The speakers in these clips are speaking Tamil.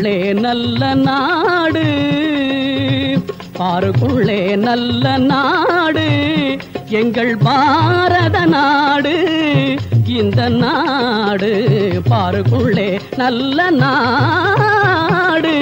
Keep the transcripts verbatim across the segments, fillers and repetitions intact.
பாருக்குள்ளே நல்ல நாடு, பாருக்குள்ளே நல்ல நாடு எங்கள் பாரத நாடு. இந்த நாடு பாருக்குள்ளே நல்ல நாடு.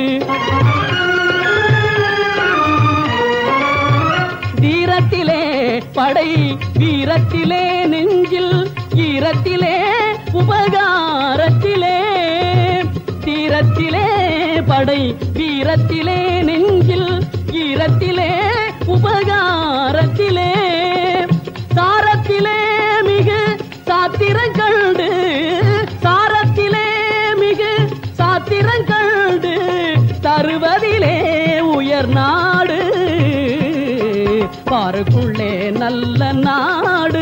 தீரத்திலே படை, வீரத்திலே நெஞ்சில், ஈரத்திலே உபகாரத்திலே. தீரத்திலே படை, வீரத்திலே நெஞ்சில், ஈரத்திலே உபகாரத்திலே. சாரத்திலே மிகு சாத்திரங்கண்டு, சாரத்திலே மிகு சாத்திரங்கண்டு தருவதிலே உயர் நாடு. பாருக்குள்ளே நல்ல நாடு.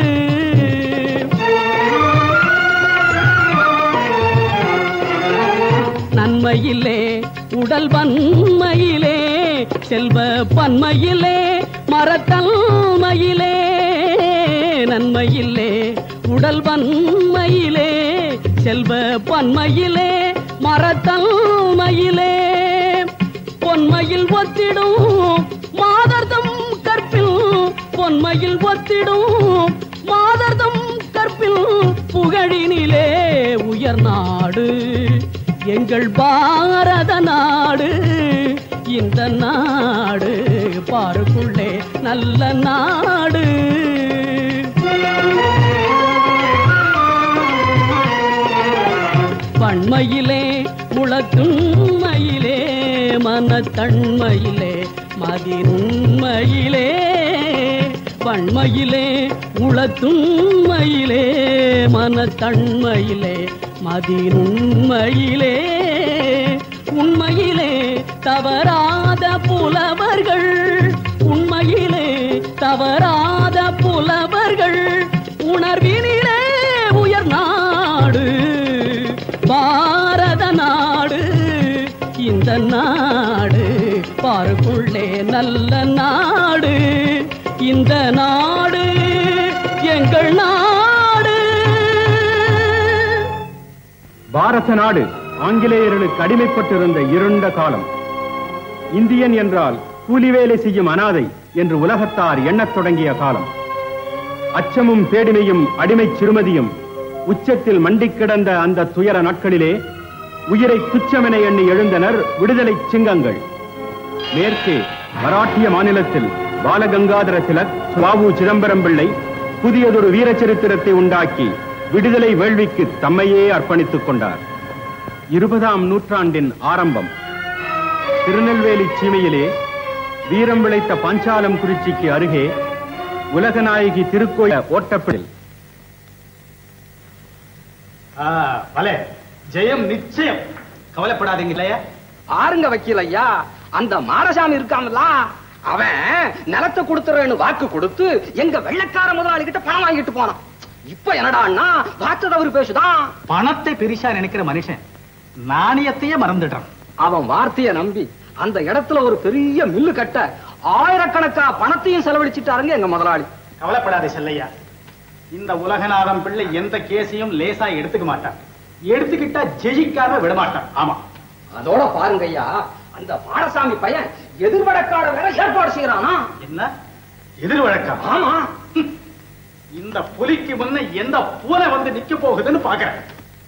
நன்மையிலே உடல் வன்மையிலே, செல்வ பன்மையிலே மரத்தன்மையிலே. நன்மையிலே உடல் வன்மையிலே, செல்வ பன்மையிலே மரத்தன்மையிலே. பொன்மையில் ஒத்திடும் மாதர்தம் கற்பில், பொன்மையில் ஒத்திடும் மாதர்தம் கற்பில். புகழினிலே உயர் நாடு எங்கள் பாரத நாடு. இந்த நாடு பாருக்குள்ளே நல்ல நாடு. பண்மையிலே உளத்துண்மையிலே, மனத்தன்மையிலே மதிநுண்மையிலே. பண்மையிலே உளத்துண்மையிலே, மனத்தன்மையிலே மதிநுண்மையிலே. உண்மையிலே தவறாத புலவர்கள், உண்மையிலே தவறாத புலவர்கள். உணர்வினிலே உயர் நாடு பாரத நாடு. இந்த நாடு பாருக்குள்ளே நல்ல நாடு. இந்த நாடு எங்கள் நாடு. பாரத நாடு ஆங்கிலேயர்களுக்கு அடிமைப்பட்டிருந்த இருண்ட காலம். இந்தியன் என்றால் கூலி வேலை செய்யும் அனாதை என்று உலகத்தார் எண்ணத் தொடங்கிய காலம். அச்சமும் பேடிமையும் அடிமை சிறுமதியும் உச்சத்தில் மண்டிக் கிடந்த அந்த துயர நாட்களிலே உயிரை துச்சமென எண்ணி எழுந்தனர் விடுதலை சிங்கங்கள். மேற்கே மராட்டிய மாநிலத்தில் பாலகங்காதர திலக், வாவு சிதம்பரம் பிள்ளை புதியதொரு வீர சரித்திரத்தை உண்டாக்கி விடுதலை வேள்விக்கு தம்மையே அர்ப்பணித்துக் கொண்டார். இருபதாம் நூற்றாண்டின் ஆரம்பம். திருநெல்வேலி சீமையிலே வீரம் விளைத்த பாஞ்சாலம் குறிச்சிக்கு அருகே உலகநாயகி திருக்கோயில் ஓட்டப்படில் ஜெயம் நிச்சயம். கவலைப்படாதீங்க இல்லையா? ஆருங்க வக்கீல் ஐயா, அந்த மாடசாமி இருக்காமல, அவன் நிலத்தை கொடுத்துறேன்னு வாக்கு கொடுத்து எங்க வெள்ளக்கார முதலாளி கிட்ட பணம் வாங்கிட்டு போனான். இப்ப என்னடான்னா வாக்கு தவறு பேசுதான். பணத்தை பெரிசா நினைக்கிற மனுஷன் நாணயத்தையே மறந்துட்டான். அவன் வார்த்தையை நம்பி அந்த இடத்துல ஒரு பெரிய மில்லு கட்ட ஆயிரக்கணக்கா பணத்தையும் செலவழிச்சிட்டாருங்க எங்க முதலாளி. கவலைப்படாதே செல்லையா, இந்த உலகநாதம் பிள்ளை எந்த கேஸையும் லேசா எடுத்துக்க மாட்டான். எடுத்துக்கிட்டா ஜெயிக்காம விடமாட்டான். ஆமா, அதோட பாருங்க ஐயா, அந்த பாடசாமி பையன் எதிர்வழக்காட வேற ஏற்பாடு செய்யறானா. என்ன எதிர்வழக்கா? ஆமா, இந்த புலிக்கு முன்ன எந்த பூனை வந்து நிக்க போகுதுன்னு பாக்குறேன்.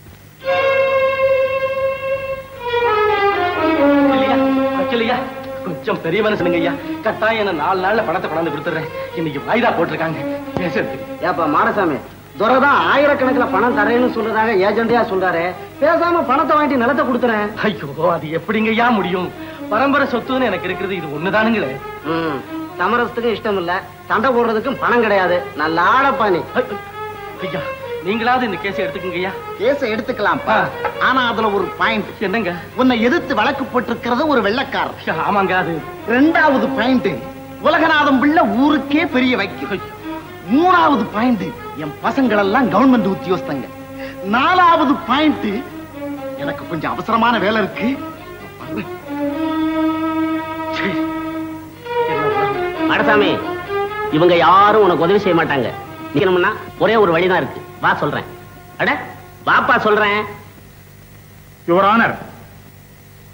கொஞ்சம் பெரிய மனுஷனுங்க ஐயா, கட்டாயம் என்ன நாலு நாள்ல பணத்தை கொண்டாந்து கொடுத்துறேன். இன்னைக்கு வாய்தா போட்டிருக்காங்க பேசுறதுக்கு. ஏப்பா மாடசாமி, துரைதான் ஆயிரக்கணக்கில் பணம் தரேன்னு சொல்றதாக ஏஜெண்டியா சொல்றாரு. பேசாம பணத்தை வாங்கிட்டு நிலத்தை கொடுத்துறேன். ஐயோ, அது எப்படிங்க ஐயா முடியும்? பரம்பரை சொத்துன்னு எனக்கு இருக்கிறது இது ஒண்ணுதானுங்களே. சமரசத்துக்கும் இஷ்டம் இல்ல, சண்டை போடுறதுக்கும் பணம் கிடையாது. நல்ல ஆடப்பாணி. ஐயா, நீங்களாவது இந்த கேஸை எடுத்துக்கங்க ஐயா. கேஸை எடுத்துக்கலாம், ஆனா அதுல ஒரு பாயிண்ட். என்னங்க? உன்னை எதிர்த்து வழக்கு போட்டிருக்கிறது ஒரு வெள்ளக்காரர். ஆமாங்க. அது ரெண்டாவது பாயிண்ட், உலகநாதம் பிள்ளை ஊருக்கே பெரிய வைக்க. மூணாவது பாயிண்ட், என் பசங்கள் எல்லாம் கவர்மெண்ட் உத்தியோகஸ்தங்க. நாலாவது பாயிண்ட், எனக்கு கொஞ்சம் அவசரமான வேலை இருக்கு. மடசாமி, இவங்க யாரும் உனக்கு உதவி செய்ய மாட்டாங்க. நிக்கணும்னா ஒரே ஒரு வழிதான் இருக்கு. வா சொல்றேன். அட வாப்பா சொல்றேன். யுவர் ஆனர்,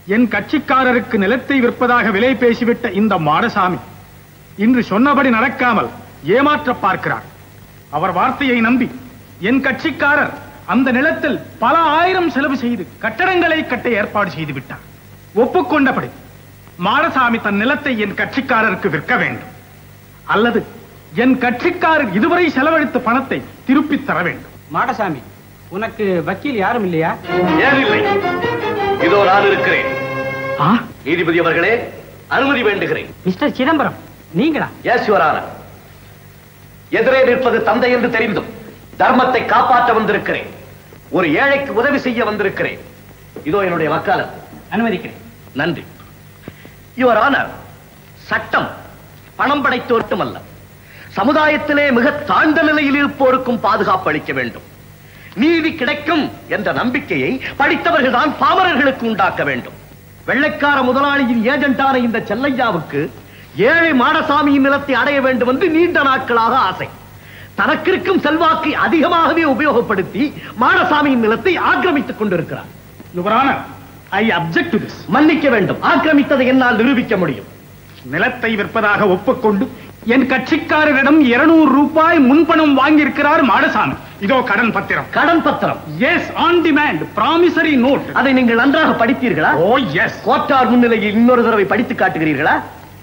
என் கட்சிக்காரருக்கு நிலத்தை விற்பதாக விலை பேசிவிட்ட இந்த மாடசாமி இன்று சொன்னபடி நடக்காமல் ஏமாற்ற பார்க்கிறார். அவர் வார்த்தையை நம்பி என் கட்சிக்காரர் அந்த நிலத்தில் பல ஆயிரம் செலவு செய்து கட்டடங்களை கட்ட ஏற்பாடு செய்து விட்டார். ஒப்புக்கொண்டபடி மாடசாமி தன் நிலத்தை என் கட்சிக்காரருக்கு விற்க வேண்டும், அல்லது என் கட்சிக்காரர் இதுவரை செலவழித்த பணத்தை திருப்பித் தர வேண்டும். மாடசாமி, உனக்கு வக்கீல் யாரும் இல்லையா? ஏன் இல்லை? இதோ நான் இருக்கிறேன். நீதிபதி அவர்களே, அனுமதி வேண்டுகிறேன். மிஸ்டர் சிதம்பரம், நீங்களா? Yes your honour. எதிரே நிற்பது தந்தை என்று தெரிந்தும் தர்மத்தை காப்பாற்ற வந்திருக்கிறேன். ஒரு ஏழைக்கு உதவி செய்ய வந்திருக்கிறேன். இதோ என்னுடைய வக்காலத். அனுமதிக்கிறேன். நன்றி. யுவர் ஆனர், சட்டம் பணம் படைத்தோர்க்கும் அல்ல, சமுதாயத்திலே மிக தாழ்ந்த நிலையில் இருப்போருக்கும் பாதுகாப்பு அளிக்க வேண்டும். நீதி கிடைக்கும் என்ற நம்பிக்கையை படித்தவர்கள் தான் பாமரர்களுக்கு உண்டாக்க வேண்டும். வெள்ளைக்கார முதலாளியின் ஏஜென்டான இந்த செல்லையாவுக்கு ஏழை மாடசாமியின் நிலத்தை அடைய வேண்டும் என்று நீண்ட நாட்களாக ஆசை. தனக்கிருக்கும் செல்வாக்கை அதிகமாகவே உபயோகப்படுத்தி மாடசாமியின் நிலத்தை ஆக்கிரமித்துக் கொண்டிருக்கிறார். Your honour, I object to this. மன்னிக்க வேண்டும், ஆக்கிரமித்ததை என்னால் நிரூபிக்க முடியும். நிலத்தை விற்பதாக ஒப்புக்கொண்டு என் கட்சிக்காரரிடம் இருநூறு ரூபாய் முன்பணம் வாங்கியிருக்கிறார் மாடசாமி. இதோ கடன் பத்திரம். கடன் பத்திரம்? Yes, on demand promissory note. அதை நீங்கள் நன்றாக படித்தீர்களா? ஓ எஸ். கோட்டார் முன்னிலையில் இன்னொரு தடவை படித்து காட்டுகிறீர்களா?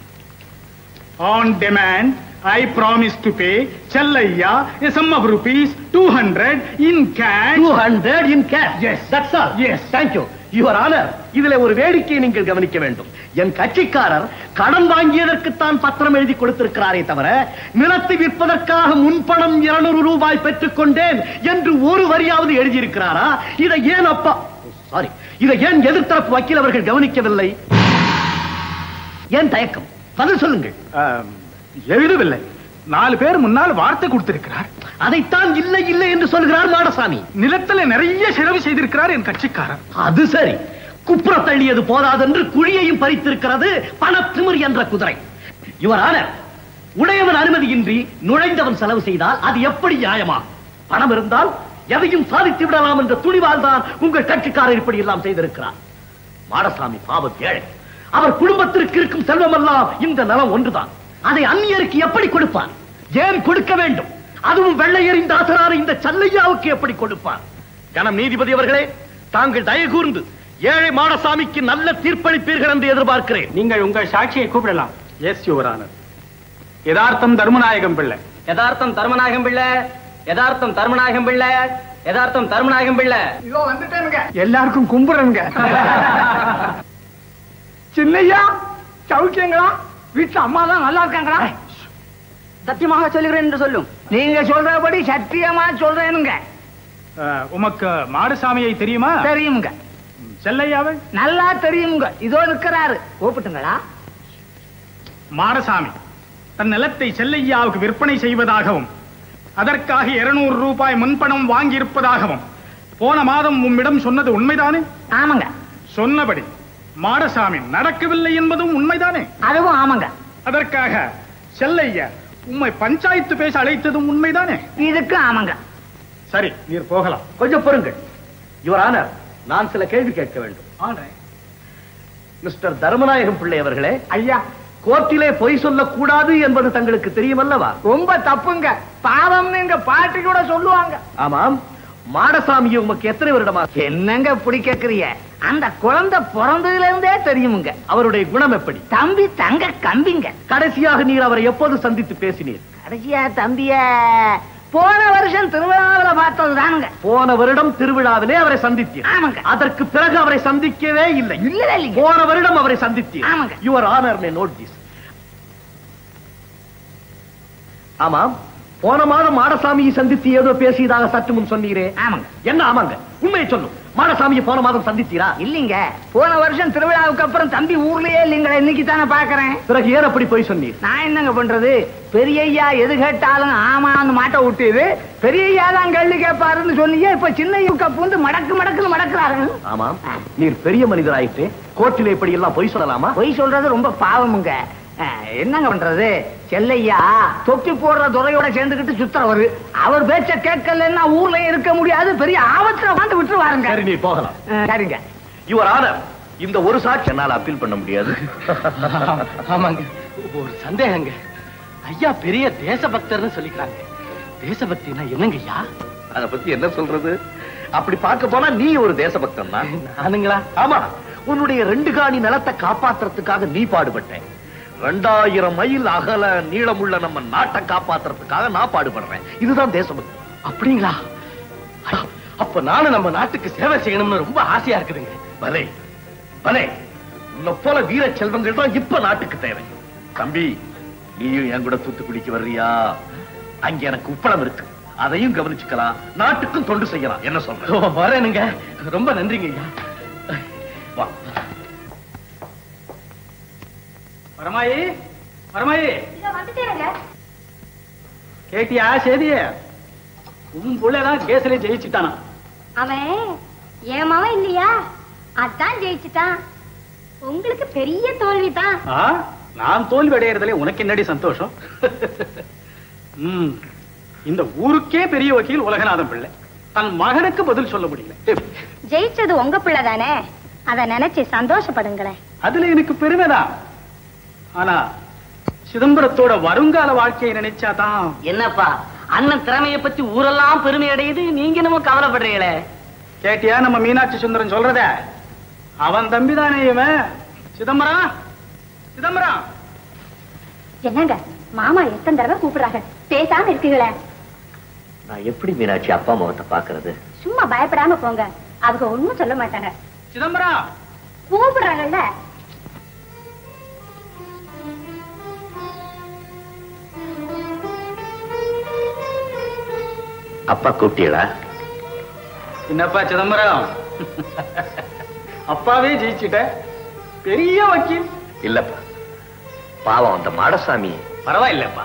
On demand, I promise to pay Chellaiya a sum of rupees two hundred in cash. two hundred in cash. Yes. That's all. Yes. Thank you. Your Honor, இதிலே ஒரு வேடிக்கையை நீங்கள் கவனிக்க வேண்டும். என் கட்சிக்காரர் கடன் வாங்கியதற்குத்தான் பத்திரம் எழுதி கொடுத்திருக்கிறாரே தவிர நிலத்தை விற்பதற்காக முன்பணம் இருநூறு ரூபாய் பெற்றுக் கொண்டேன் என்று ஒரு வரியாவது எழுதியிருக்கிறாரா? இதை ஏன் அப்பா சாரி இதை ஏன் எதிர்த்தரப்பு வக்கீல் அவர்கள் கவனிக்கவில்லை? ஏன் தயக்கம்? பதில் சொல்லுங்கள். எழுதவில்லை. நாலு பேர் முன்னால் வார்த்தை கொடுத்திருக்கிறார். அதைத்தான் இல்லை இல்லை என்று சொல்கிறார் மாடசாமி. நிலத்தில் நிறைய செலவு செய்திருக்கிறார் என் கட்சிக்காரர். அது சரி, குப்புற தள்ளியது போதாதென்று குழியையும் பறித்திருக்கிறது பணத்திமிர் என்ற குதிரை. யுவர் ஆனர், உடையவன் அனுமதியின்றி நுழைந்தவன் செலவு செய்தால் அது எப்படி நியாயமா? பணம் இருந்தால் எதையும் சாதித்து விடலாம் என்ற துணிவால் தான் உங்கள் கட்சிக்காரர் இப்படி எல்லாம் செய்திருக்கிறார். மாடசாமி பாவம் ஏழை. அவர் குடும்பத்திற்கு இருக்கும் செல்வம் எல்லாம் இந்த நலம் ஒன்றுதான். அதை அந்நியருக்கு எப்படி கொடுப்பார்? ஏன் கொடுக்க வேண்டும்? அதுவும் வெள்ளையரின் தாசரான இந்த செல்லையாவுக்கு எப்படி கொடுப்பார்? கனம் நீதிபதி அவர்களே, தாங்கள் தயவு கூர்ந்து ஏழை மாடசாமிக்கு நல்ல தீர்ப்பளிப்பீர்கள் என்று எதிர்பார்க்கிறேன். நீங்கள் உங்கள் சாட்சியை கூப்பிடலாம். Yes your honour. Yathartham Dharmanayagam பிள்ளை. யதார்த்தம் தர்மநாயகம் பிள்ளை. யதார்த்தம் தர்மநாயகம் பிள்ளை. யதார்த்தம் தர்மநாயகம் பிள்ளை. இதோ வந்துட்டேனுங்க. எல்லாருக்கும் கும்பிடுங்க. சின்னையா, சௌக்கியங்களா? வீட்டுல அம்மா தான் நல்லா இருக்காங்களா? சத்தியமாக சொல்லுகிறேன் என்று சொல்லும். நீங்க சொல்றபடி சத்தியமா சொல்றேனுங்க. உமக்கு மாடசாமியை தெரியுமா? தெரியுங்க. செல்லையாவை நல்லா தெரியுங்க. இதோ இருக்கிறாரு. கூப்பிட்டுங்களா? மாடசாமி தன் நிலத்தை செல்லையாவுக்கு விற்பனை செய்வதாகவும் அதற்காக இருநூறு ரூபாய் முன்பணம் வாங்கி இருப்பதாகவும் போன மாதம் உம்மிடம் சொன்னது உண்மைதானே? ஆமாங்க. சொன்னபடி மாடசாமி நடக்கவில்லை என்பதும் உண்மைதானே? அதுவும் ஆமாங்க. அதற்காக செல்லையா உம்மை பஞ்சாயத்து பேச அழைத்ததும் உண்மைதானே? இதுக்கு ஆமாங்க. சரி, நீர் போகலாம். கொஞ்சம் பொறுங்கள். யுவர் ஆனர், நான் சில கேள்வி கேட்க வேண்டும். மிஸ்டர் தர்மநாயகம் பிள்ளை அவர்களே, ஐயா, கோர்ட்டிலே பொய் சொல்லக்கூடாது என்பது தங்களுக்கு தெரியும் அல்லவா? ரொம்ப தப்புங்க. பாவம் எங்க பாட்டி கூட சொல்லுவாங்க. ஆமாம். மாடசாமியை உமக்கு எத்தனை வருடமா? என்னங்க இப்படி கேக்குறீங்க? அந்த குழந்தை பிறந்ததுல இருந்தே தெரியுமுங்க. அவருடைய குணம் எப்படி? தம்பி தங்க கம்பிங்க. கடைசியாக நீர் அவரை எப்போது சந்தித்து பேசினீர்? கடைசியா தம்பிய போன வருஷம் திருவிழாவில் பார்த்தது தானுங்க. போன வருடம் திருவிழாவிலே அவரை சந்தித்தீர்? ஆமாங்க. அதற்கு பிறகு அவரை சந்திக்கவே இல்லை? இல்ல இல்ல, போன வருடம் அவரை சந்தித்தீர்? ஆமாங்க. Your honour may note this. ஆமாம், போன மாதம் மாடசாமியை சந்தித்து ஏதோ பேசியதாக சற்று முன் சொன்னீரே? ஆமாங்க. என்ன ஆமாங்க? உண்மையை சொல்லும். மாடசாமியை போன மாதம் சந்தித்தீரா? இல்லீங்க. போன வருஷம் திருவிழாவுக்கு அப்புறம் தம்பி ஊர்லயே இல்லீங்களா, இன்னைக்கு தானே பாக்குறேன். பிறகு ஏன் அப்படி போய் சொன்னீர்? நான் என்னங்க பண்றது? பெரியய்யா எது கேட்டாலும் ஆமான்னு மாட்ட விட்டுது. பெரியய்யா தான் கேள்வி கேட்பாருன்னு சொன்னீங்க. இப்ப சின்ன பூந்து மடக்கு மடக்குன்னு மடக்குறாரு. ஆமாம், நீர் பெரிய மனிதராயிட்டு கோர்ட்டில் இப்படி எல்லாம் பொய் சொல்லலாமா? பொய் சொல்றது ரொம்ப பாவமுங்க. என்னங்க பண்றது? செல்லையா தொப்பி போடுற துறையோட சேர்ந்துக்கிட்டு சுத்துறவரு. அவர் பேச்ச கேட்கலன்னா ஊர்ல இருக்க முடியாது. பெரிய ஆபத்துல வந்து விட்டுருவாருங்க. சரி, நீ போகலாம். சரிங்க. யுவர் ஆனர், இந்த ஒரு சாட்சி என்னால அப்பீல் பண்ண முடியாது. ஆமாங்க, ஒரு சந்தேகங்க. ஐயா பெரிய தேசபக்தர்னு சொல்லிக்கிறாங்க. தேசபக்தினா என்னங்க ஐயா? அத பத்தி என்ன சொல்றது? அப்படி பார்க்க போனா நீ ஒரு தேசபக்தன் தான். நானுங்களா? ஆமா, உன்னுடைய ரெண்டு காணி நிலத்தை காப்பாத்துறதுக்காக நீ பாடுபட்ட. ரெண்டாயிரம் மைல் அகல நீளமுள்ள நம்ம நாட்டை காப்பாத்துறதுக்காக நான் பாடுபடுறேன். இதுதான் தேசபக்தி. அப்படிங்களா? அப்ப நானும் நம்ம நாட்டுக்கு சேவை செய்யணும்னு ரொம்ப ஆசையா இருக்குதுங்க. பலே பலே, உன்னை போல வீர செல்வங்கள் தான் இப்ப நாட்டுக்கு தேவை. தம்பி, நீயும் என் கூட தூத்துக்குடிக்கு வர்றியா? அங்க எனக்கு உப்பளம் இருக்கு, அதையும் கவனிச்சுக்கலாம், நாட்டுக்கும் தொண்டு செய்யலாம். என்ன சொல்ற? வரேனுங்க. ரொம்ப நன்றிங்க ஐயா. வா. பரமாயி, பரமாயி, கேட்டியா செய்திய? உன் புள்ளதான் கேஸ்ல ஜெயிச்சுட்டானா? அவன் ஏமாவன் இல்லையா? அதான் ஜெயிச்சுட்டான். உங்களுக்கு பெரிய தோல்விதான். நான் தோல்வி அடையறதுல உனக்கு என்னடி சந்தோஷம்? இந்த ஊருக்கே பெரிய வக்கீல் உலகநாதன் பிள்ளை தன் மகனுக்கு பதில் சொல்ல முடியல. ஜெயிச்சது உங்க பிள்ளை தானே, அத நினைச்சு சந்தோஷப்படுங்களேன். அதுல எனக்கு பெருமைதான். ஆனா சிதம்பரத்தோட வருங்கால வாழ்க்கையை நினைச்சாதான். என்னப்பா அண்ணன் திறமையை பத்தி ஊரெல்லாம் பெருமை அடையுது, நீங்க நம்ம கவலைப்படுறீங்களே? கேட்டியா நம்ம மீனாட்சி சுந்தரம் சொல்றத? அவன் தம்பிதானே இவன். சிதம்பரம், சிதம்பரம். என்னங்க மாமா எத்தனை தடவை கூப்பிடுறாங்க, பேசாம இருக்குங்களே. நான் எப்படி மீனாட்சி அப்பா அம்மாவத்தை பாக்குறது? சும்மா பயப்படாம போங்க, அதுக்கு ஒண்ணும் சொல்ல மாட்டாங்க. சிதம்பரம் கூப்பிடுறாங்கல்ல. அப்பா கூப்பிட்டீங்களா? என்னப்பா சிதம்பரம், அப்பாவே ஜெயிச்சுட்ட, பெரிய வக்கீல். இல்லப்பா, பாவம் அந்த மாடசாமி. பரவாயில்லப்பா,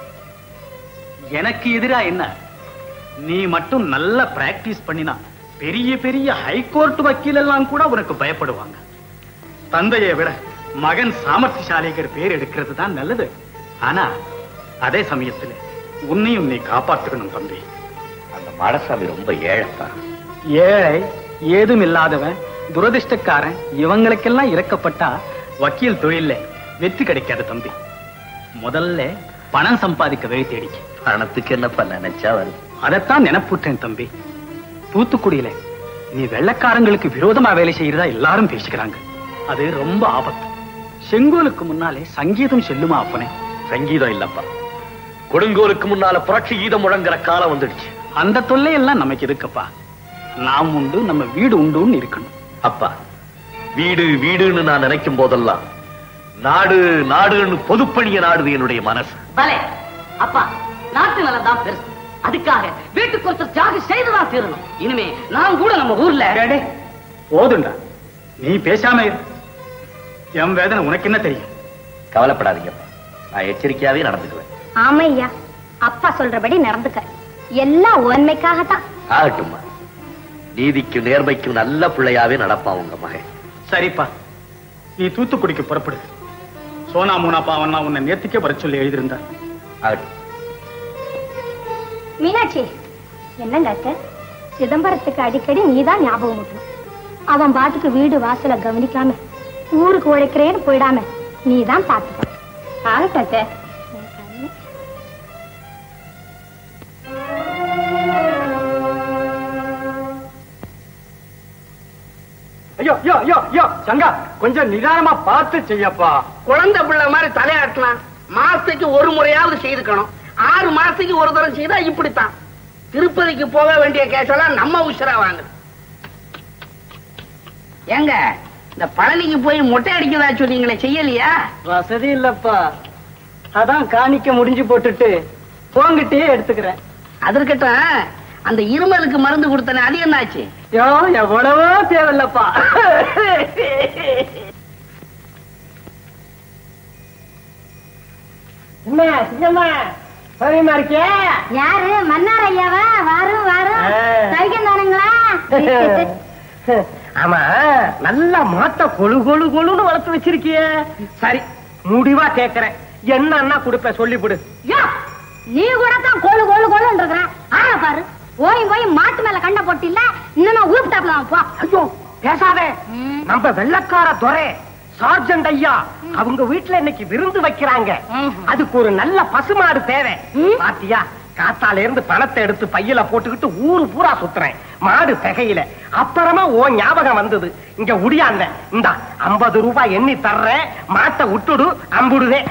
எனக்கு எதிரா என்ன? நீ மட்டும் நல்ல பிராக்டிஸ் பண்ணினா பெரிய பெரிய ஹைகோர்ட் வக்கீல் எல்லாம் கூட உனக்கு பயப்படுவாங்க. தந்தையை விட மகன் சாமர்த்தியசாலிகர் பேர் எடுக்கிறது தான் நல்லது. ஆனா அதே சமயத்துல உன்னையும் நீ காப்பாற்றுக்கணும் தம்பி. அந்த மாடசாமி ரொம்ப ஏழைத்தான். ஏழை, ஏதும் இல்லாதவன், துரதிருஷ்டக்காரன், இவங்களுக்கெல்லாம் இறக்கப்பட்டா வக்கீல் தொழில வெற்றி கிடைக்காது தம்பி. முதல்ல பணம் சம்பாதிக்க வழி தேடிக்க. பணத்துக்கு என்னப்பா நினைச்சா வருது. அதைத்தான் நினைப்புட்டேன் தம்பி. தூத்துக்குடியில நீ வெள்ளக்காரங்களுக்கு விரோதமா வேலை செய்யறதா எல்லாரும் பேசிக்கிறாங்க. அது ரொம்ப ஆபத்து. செங்கோலுக்கு முன்னாலே சங்கீதம் செல்லுமா அப்பனே? சங்கீதம் இல்லப்பா, கொடுங்கோலுக்கு முன்னால புரட்சி கீதம் முழங்குற காலம் வந்துடுச்சு. அந்த தொல்லை எல்லாம் நமக்கு எதுக்கப்பா? நாம் உண்டு, நம்ம வீடு உண்டுன்னு இருக்கணும். அப்பா, வீடு வீடுன்னு நான் நினைக்கும் போதெல்லாம் நாடு நாடுன்னு பொதுப்பணிய நாடுது என்னுடைய மனசு. பலே அப்பா, நாட்டு நலம் தான் பெருசு. அதுக்காக வீட்டுக்கு ஒருத்தர் தியாகம் செய்துதான் தீரணும். இனிமே நான் கூட நம்ம ஊர்ல. போதுண்டா, நீ பேசாம இரு. என் வேதனை உனக்கு என்ன தெரியும்? கவலைப்படாதீங்கப்பா, நான் எச்சரிக்கையாவே நடந்துக்குவேன். ஆமா ஐயா, அப்பா சொல்றபடி நடந்துக்க. எல்லாம் உண்மைக்காகத்தான். ஆகட்டும்மா, நீதிக்கும் நேர்மைக்கும் நல்ல பிள்ளையாவே நடப்பான் உங்க மகன். சரிப்பா, நீ தூத்துக்குடிக்கு புறப்படு. சோனா மூனா பாவன்னா உன்னை நேர்த்திக்கே வர சொல்லி எழுதியிருந்தார். ஆகட்டும். மீனாட்சி, என்னங்க அத்தை, சிதம்பரத்துக்கு அடிக்கடி நீதான் ஞாபகம் ஊட்டணும். அவன் பாட்டுக்கு வீடு வாசல கவனிக்காம ஊருக்கு உழைக்கிறேன்னு போயிடாம நீதான் பாத்துக்க. ஆகட்டும் அத்தை. ஐயோ ஐயோ ஐயோ ஐயோ சங்கா, கொஞ்சம் நிதானமா பார்த்து செய்யப்பா. குழந்தை பிள்ளை மாதிரி தலையாட்டலாம். மாசத்துக்கு ஒரு முறையாவது செய்துக்கணும். ஆறு மாசத்துக்கு ஒரு தரம் செய்தா இப்படித்தான். திருப்பதிக்கு போக வேண்டிய கேஸெல்லாம் நம்ம உஷரா வாங்க. ஏங்க, இந்த பழனிக்கு போய் மொட்டை அடிக்கதா சொன்னீங்களே, செய்யலையா? வசதி இல்லப்பா, அதான் காணிக்க முடிஞ்சு போட்டுட்டு போங்கிட்டே எடுத்துக்கிறேன். அதற்கட்டும் அந்த இருமலுக்கு மருந்து கொடுத்தனே, அது என்னாச்சு? யோ, எவ்வளவோ தேவையில்லப்பா. என்ன சின்னம்மா சௌரியமா இருக்கியா? யாரு? மன்னார் ஐயாவா? வரும் வரும். சைக்கிள் தானுங்களா? ஆமா, நல்லா மாட்ட கொழு கொழு கொழுன்னு வளர்த்து வச்சிருக்கிய. சரி, முடிவா கேக்குறேன், என்னன்னா கொடுப்ப சொல்லிவிடு. நீ கூட தான் கோழு கோழு கோழுன்னு இருக்கிற. ஆனா பாரு, போய் போய் மாட்டு மேல கண்ட போட்டு இல்ல, இன்னும் உழுப்பு தாப்பலாம் போ. ஐயோ, பேசாதே. நம்ம வெள்ளக்கார துரை சார்ஜென்ட் ஐயா அவங்க வீட்டுல இன்னைக்கு விருந்து வைக்கிறாங்க. அதுக்கு ஒரு நல்ல பசுமாடு தேவை. பாத்தியா, காத்தால இருந்து பணத்தை எடுத்து பையில போட்டுக்கிட்டு ஊரு பூரா சுத்துறேன், மாடு திகையில. அப்புறமா ஓ ஞாபகம் வந்தது, இங்க உடியாந்த இந்த ஐம்பது ரூபாய் எண்ணி தர்றேன், மாட்டை விட்டுடு, அம்புடுதே.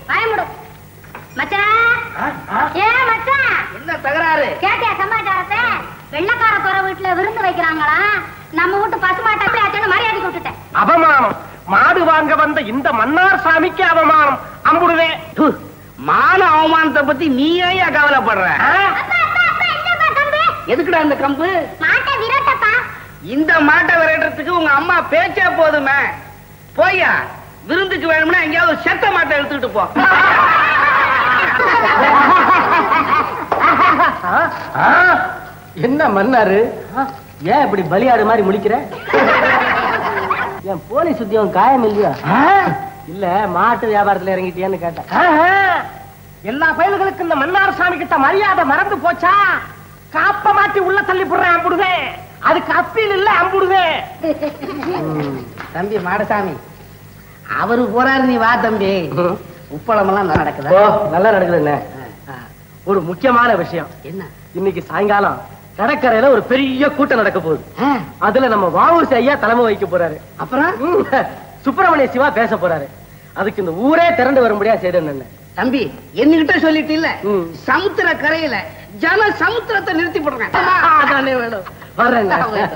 என்ன தகராறு? கேட்டியா சமாச்சாரத்தை? வெள்ளக்கார துறை வீட்டுல விருந்து வைக்கிறாங்களா, நம்ம வீட்டு பசுமாட்டை மரியாதை விட்டுட்டேன். அவமானம். மாடு வாங்க வந்த இந்த மன்னார் சாமிக்கு அவமானம், அம்புடுதே. மான அவமானத்தை பத்தி நீ ஏன் கவலைப்படுற? எதுக்குடா இந்த கம்பு? இந்த மாட்டை விரட்டுறதுக்கு உங்க அம்மா பேச்சே போதுமே. போய்யா, விருந்துக்கு வேணும்னா எங்கேயாவது செத்த மாட்டை எடுத்துக்கிட்டு போ. என்ன மன்னாரு, ஏன் இப்படி பலியாடு மாதிரி முழிக்கிற? என் போலீஸ் உத்தியோகம் காயம் இல்லையா? இல்ல மாட்டு வியாபாரத்துல இறங்கிட்டியான்னு கேட்டேன். எல்லா பயல்களுக்கு இந்த மன்னார் சாமி கிட்ட மரியாதை மறந்து போச்சா? காப்ப மாட்டி உள்ள தள்ளி போடுறேன், அம்புடுவே. அதுக்கு அப்பீல் இல்ல, அம்புடுவே. தம்பி மாடசாமி, அவரு போறாரு, நீ வா தம்பி. உப்பளம் எல்லாம் நடக்குது. நல்லா நடக்குது. ஒரு முக்கியமான விஷயம் என்ன? இன்னைக்கு சாயங்காலம் கடற்கரையில ஒரு பெரிய கூட்டம் நடக்க போகுது. அதுல நம்ம வாவூசி ஐயா தலைமை வைக்க போறாரு. அப்புறம் சுப்பிரமணிய சிவா பேச போறாரு. அதுக்கு இந்த ஊரே திரண்டு வரும்படியா செய்தேன். தம்பி, என்கிட்ட சொல்லிட்டு இல்ல, சமுத்திர கரையில ஜன சமுத்திரத்தை நிறுத்தி போடுறேன். அதானே வேணும். வர்றேன்.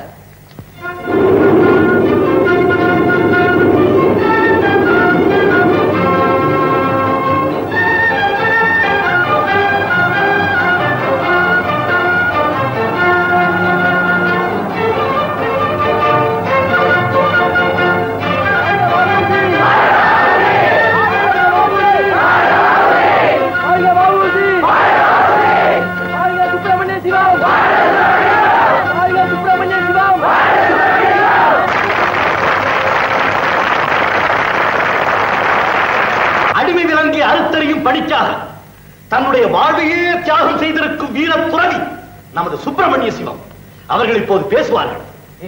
அடிமை விலங்கை அறுத்தறியும் பணிக்காக தன்னுடைய வாழ்வையே தியாகம் செய்திருக்கும் வீர துறவி நமது சுப்பிரமணிய சிவம் அவர்கள் இப்போது பேசுவார்கள்.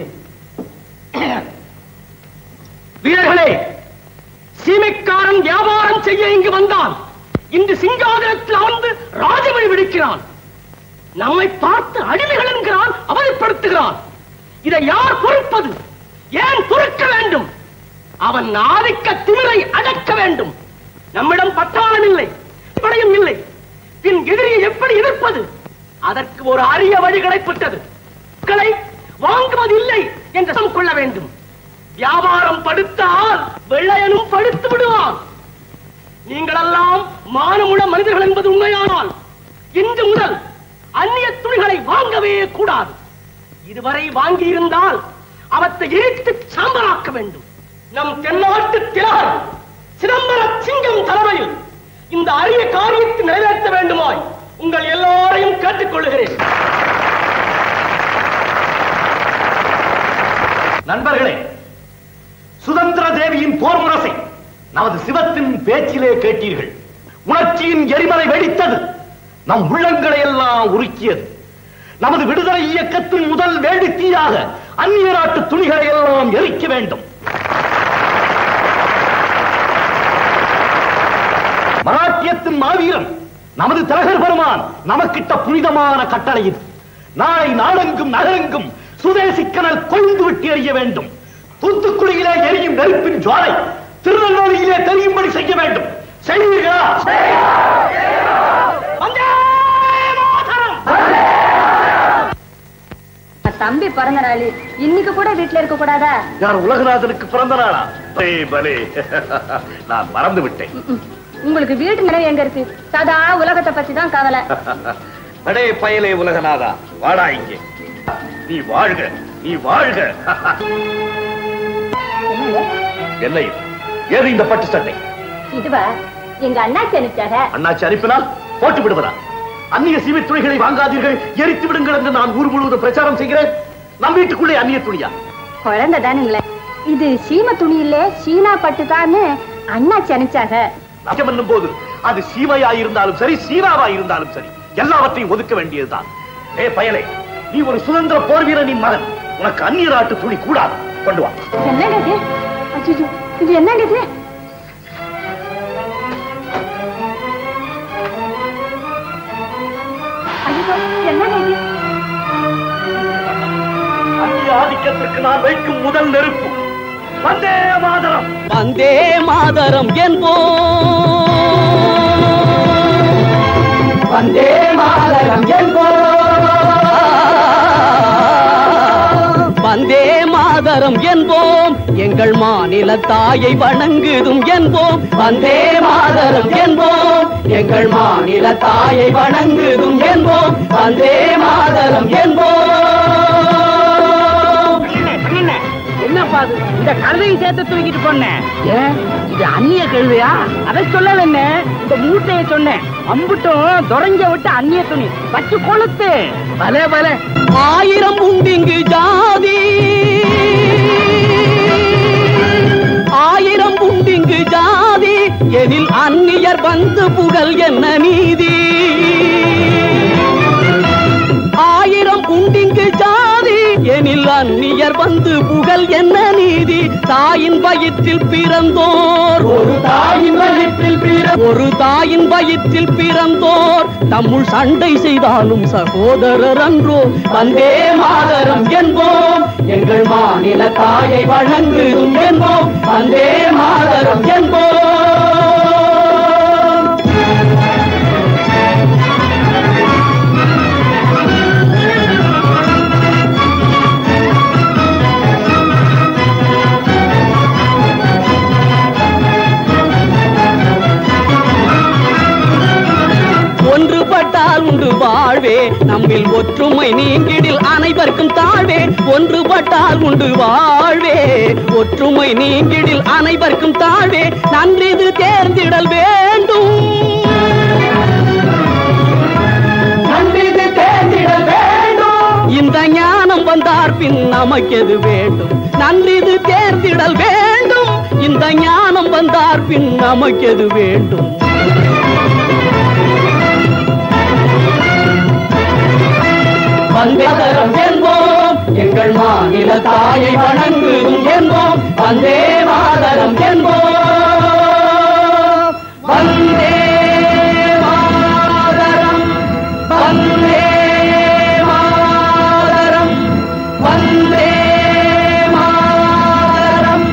வீரர்களே, சீமைக்காரன் வியாபாரம் செய்ய இங்கு வந்தான். இன்று சிங்காதனத்தில் அமர்ந்து ராஜமணி விடுக்கிறான். நம்மை பார்த்து அடிமைகள் என்கிறான், அவதிப்படுத்துகிறான். இதை யார் பொறுப்பது? ஏன் பொறுக்க வேண்டும்? அவன் ஆதிக்க திமிரை அடக்க வேண்டும். நம்மிடம் பட்டாளம் இல்லை, படையும் இல்லை, பின் எதிரியை எப்படி எதிர்ப்பது? அதற்கு ஒரு அரிய வழி கிடைப்பட்டது. மக்களை வாங்குவதில்லை என்று சம் கொள்ள வேண்டும். வியாபாரம் படுத்தால் வெள்ளையனும் படுத்து விடுவான். நீங்களெல்லாம் மானமுள்ள மனிதர்கள் என்பது உண்மையானால் இன்று முதல் அந்நிய துணிகளை வாங்கவே கூடாது. இதுவரை வாங்கி இருந்தால் அவற்றை எரித்து சாம்பலாக்க வேண்டும். நம் தென்னாட்டு திலகர் சிதம்பர சிங்கம் தலைமையில் இந்த அரிய காரியத்தை நிறைவேற்ற வேண்டுமாய் உங்கள் எல்லோரையும் கேட்டுக் கொள்கிறேன். நண்பர்களே, சுதந்திர தேவியின் போர் முரசை நமது சிவத்தின் பேச்சிலே கேட்டீர்கள். உணர்ச்சியின் எரிமலை வெடித்தது, நம் உள்ளங்களை எல்லாம் உருக்கியது. நமது விடுதலை இயக்கத்தின் முதல் வேடிக்கையாக அந்நிய நாட்டு துணிகளை எல்லாம் எரிக்க வேண்டும். மராட்டியத்தின் மாவீரன் நமது திலகர் பெருமான் நமக்கிட்ட புனிதமான கட்டளை இது. நாளை நாடெங்கும் நகரெங்கும் சுதேசி கனல் கொழுந்து விட்டு எறிய வேண்டும். தூத்துக்குடியிலே எரியும் நெருப்பின் ஜுவாலை திருநெல்வேலியிலே தெரியும்படி செய்ய வேண்டும். செய்வீர்களா? தம்பி பிறந்த நாள் இன்னைக்கு கூட வீட்டுல இருக்க கூடாதா? யார் உலகநாதனுக்கு பிறந்த நாளா? பலே, நான் மறந்து விட்டேன். உங்களுக்கு வீட்டு நிலை எங்க இருக்கு? சதா உலகத்தை பத்தி தான் கவலை. அடே பயலே உலகநாதா, வாடா இங்கே. நீ வாழ்க, நீ வாழ்க. என்ன இது? ஏது இந்த பட்டு சட்டை? இதுவா எங்க அண்ணாச்சி அனுப்பிச்சாக. அண்ணாச்சி அனுப்பினால் போட்டு விடுவதா? அந்நிய சீமை துணிகளை வாங்காதீர்கள், எரித்து விடுங்கள் என்று நான் ஊர் முழுவதும் பிரச்சாரம் செய்கிறேன். நம் வீட்டுக்குள்ளே அந்நிய துணியா? குழந்தை தானுங்களே, இது சீம துணி இல்ல, சீனா பட்டு தான்னு அண்ணாச்சி அனுப்பிச்சாக. என்னும் போது அது சீமையா இருந்தாலும் சரி, சீனாவா இருந்தாலும் சரி, எல்லாவற்றையும் ஒதுக்க வேண்டியதுதான். ஏ பயலே, நீ ஒரு சுதந்திர போர் வீரனின் மகன், உனக்கு அந்நிய நாட்டு துணி கூடாது. கொண்டு வா. என்னங்க இது? அச்சச்சோ, இது என்னங்க இது? ஐயோ, என்னங்க இது? அந்நிய ஆதிக்கத்திற்கு நான் வைக்கும் முதல் நெருப்பு. வந்தே மாதரம், வந்தே மாதரம் என்போம், வந்தே மாதரம் என்போம், வந்தே மாதரம் என்போம், எங்கள் மாநில தாயை வணங்குதும் என்போம். வந்தே மாதரம் என்போம், எங்கள் மாநில தாயை வணங்குதும் என்போம். வந்தே மாதரம் என்போம். என்னப்பா அது? இந்த கழுதையை சேர்த்து தூக்கிட்டு போனேன். ஏன் இது அந்நிய கழுதையா? அதை சொல்லல, என்ன இந்த மூட்டையை சொன்னேன். அம்புட்டும் தொடங்க விட்டு அந்நிய துணி வச்சு கொளுத்து. பலே பலே. ஆயிரம் உண்டிங்கு ஜாதி, ஆயிரம் உண்டிங்கு ஜாதி, எனில் அந்நியர் வந்து புகழ் என்ன நீதி. ஆயிரம் உண்டிங்கு ஜாதி, எனில் அந்நியர் வந்து புகழ் என்ன நீதி. தாயின் வயிற்றில் பிறந்தோர், ஒரு தாயின் வயிற்றில் பிற ஒரு தாயின் வயிற்றில் பிறந்தோர் தம்முள் சண்டை செய்தாலும் சகோதரர் அன்றோ. வந்தே மாதரம் என்போம், எங்கள் மாநில தாயை வணங்குதும் என்போம். வந்தே மாதரம் என்போம். ஒன்றுபட்டால் உண்டு வாழ்வே, நம்மில் ஒற்றுமை நீங்கிடில் அனைவருக்கும் தாழ்வே. ஒன்றுபட்டால் உண்டு வாழ்வே, ஒற்றுமை நீங்கிடில் அனைவருக்கும் தாழ்வே. நன்றிது தேர்ந்திடல் வேண்டும், நன்றிது தேர்ந்திடல் வேண்டும். இந்த ஞானம் வந்தார் பின் நமக்கெது வேண்டும். நன்றிது தேர்ந்திடல் வேண்டும், இந்த ஞானம் வந்தார் பின் நமக்கெது வேண்டும். வந்தேதரம் என்போம், எங்கள் மாநில தாயை வணங்குதும் என்போம். வந்தே மாதரம் என்போம். வந்தே மாதரம், வந்தே மாதரம், வந்தே மாதரம்.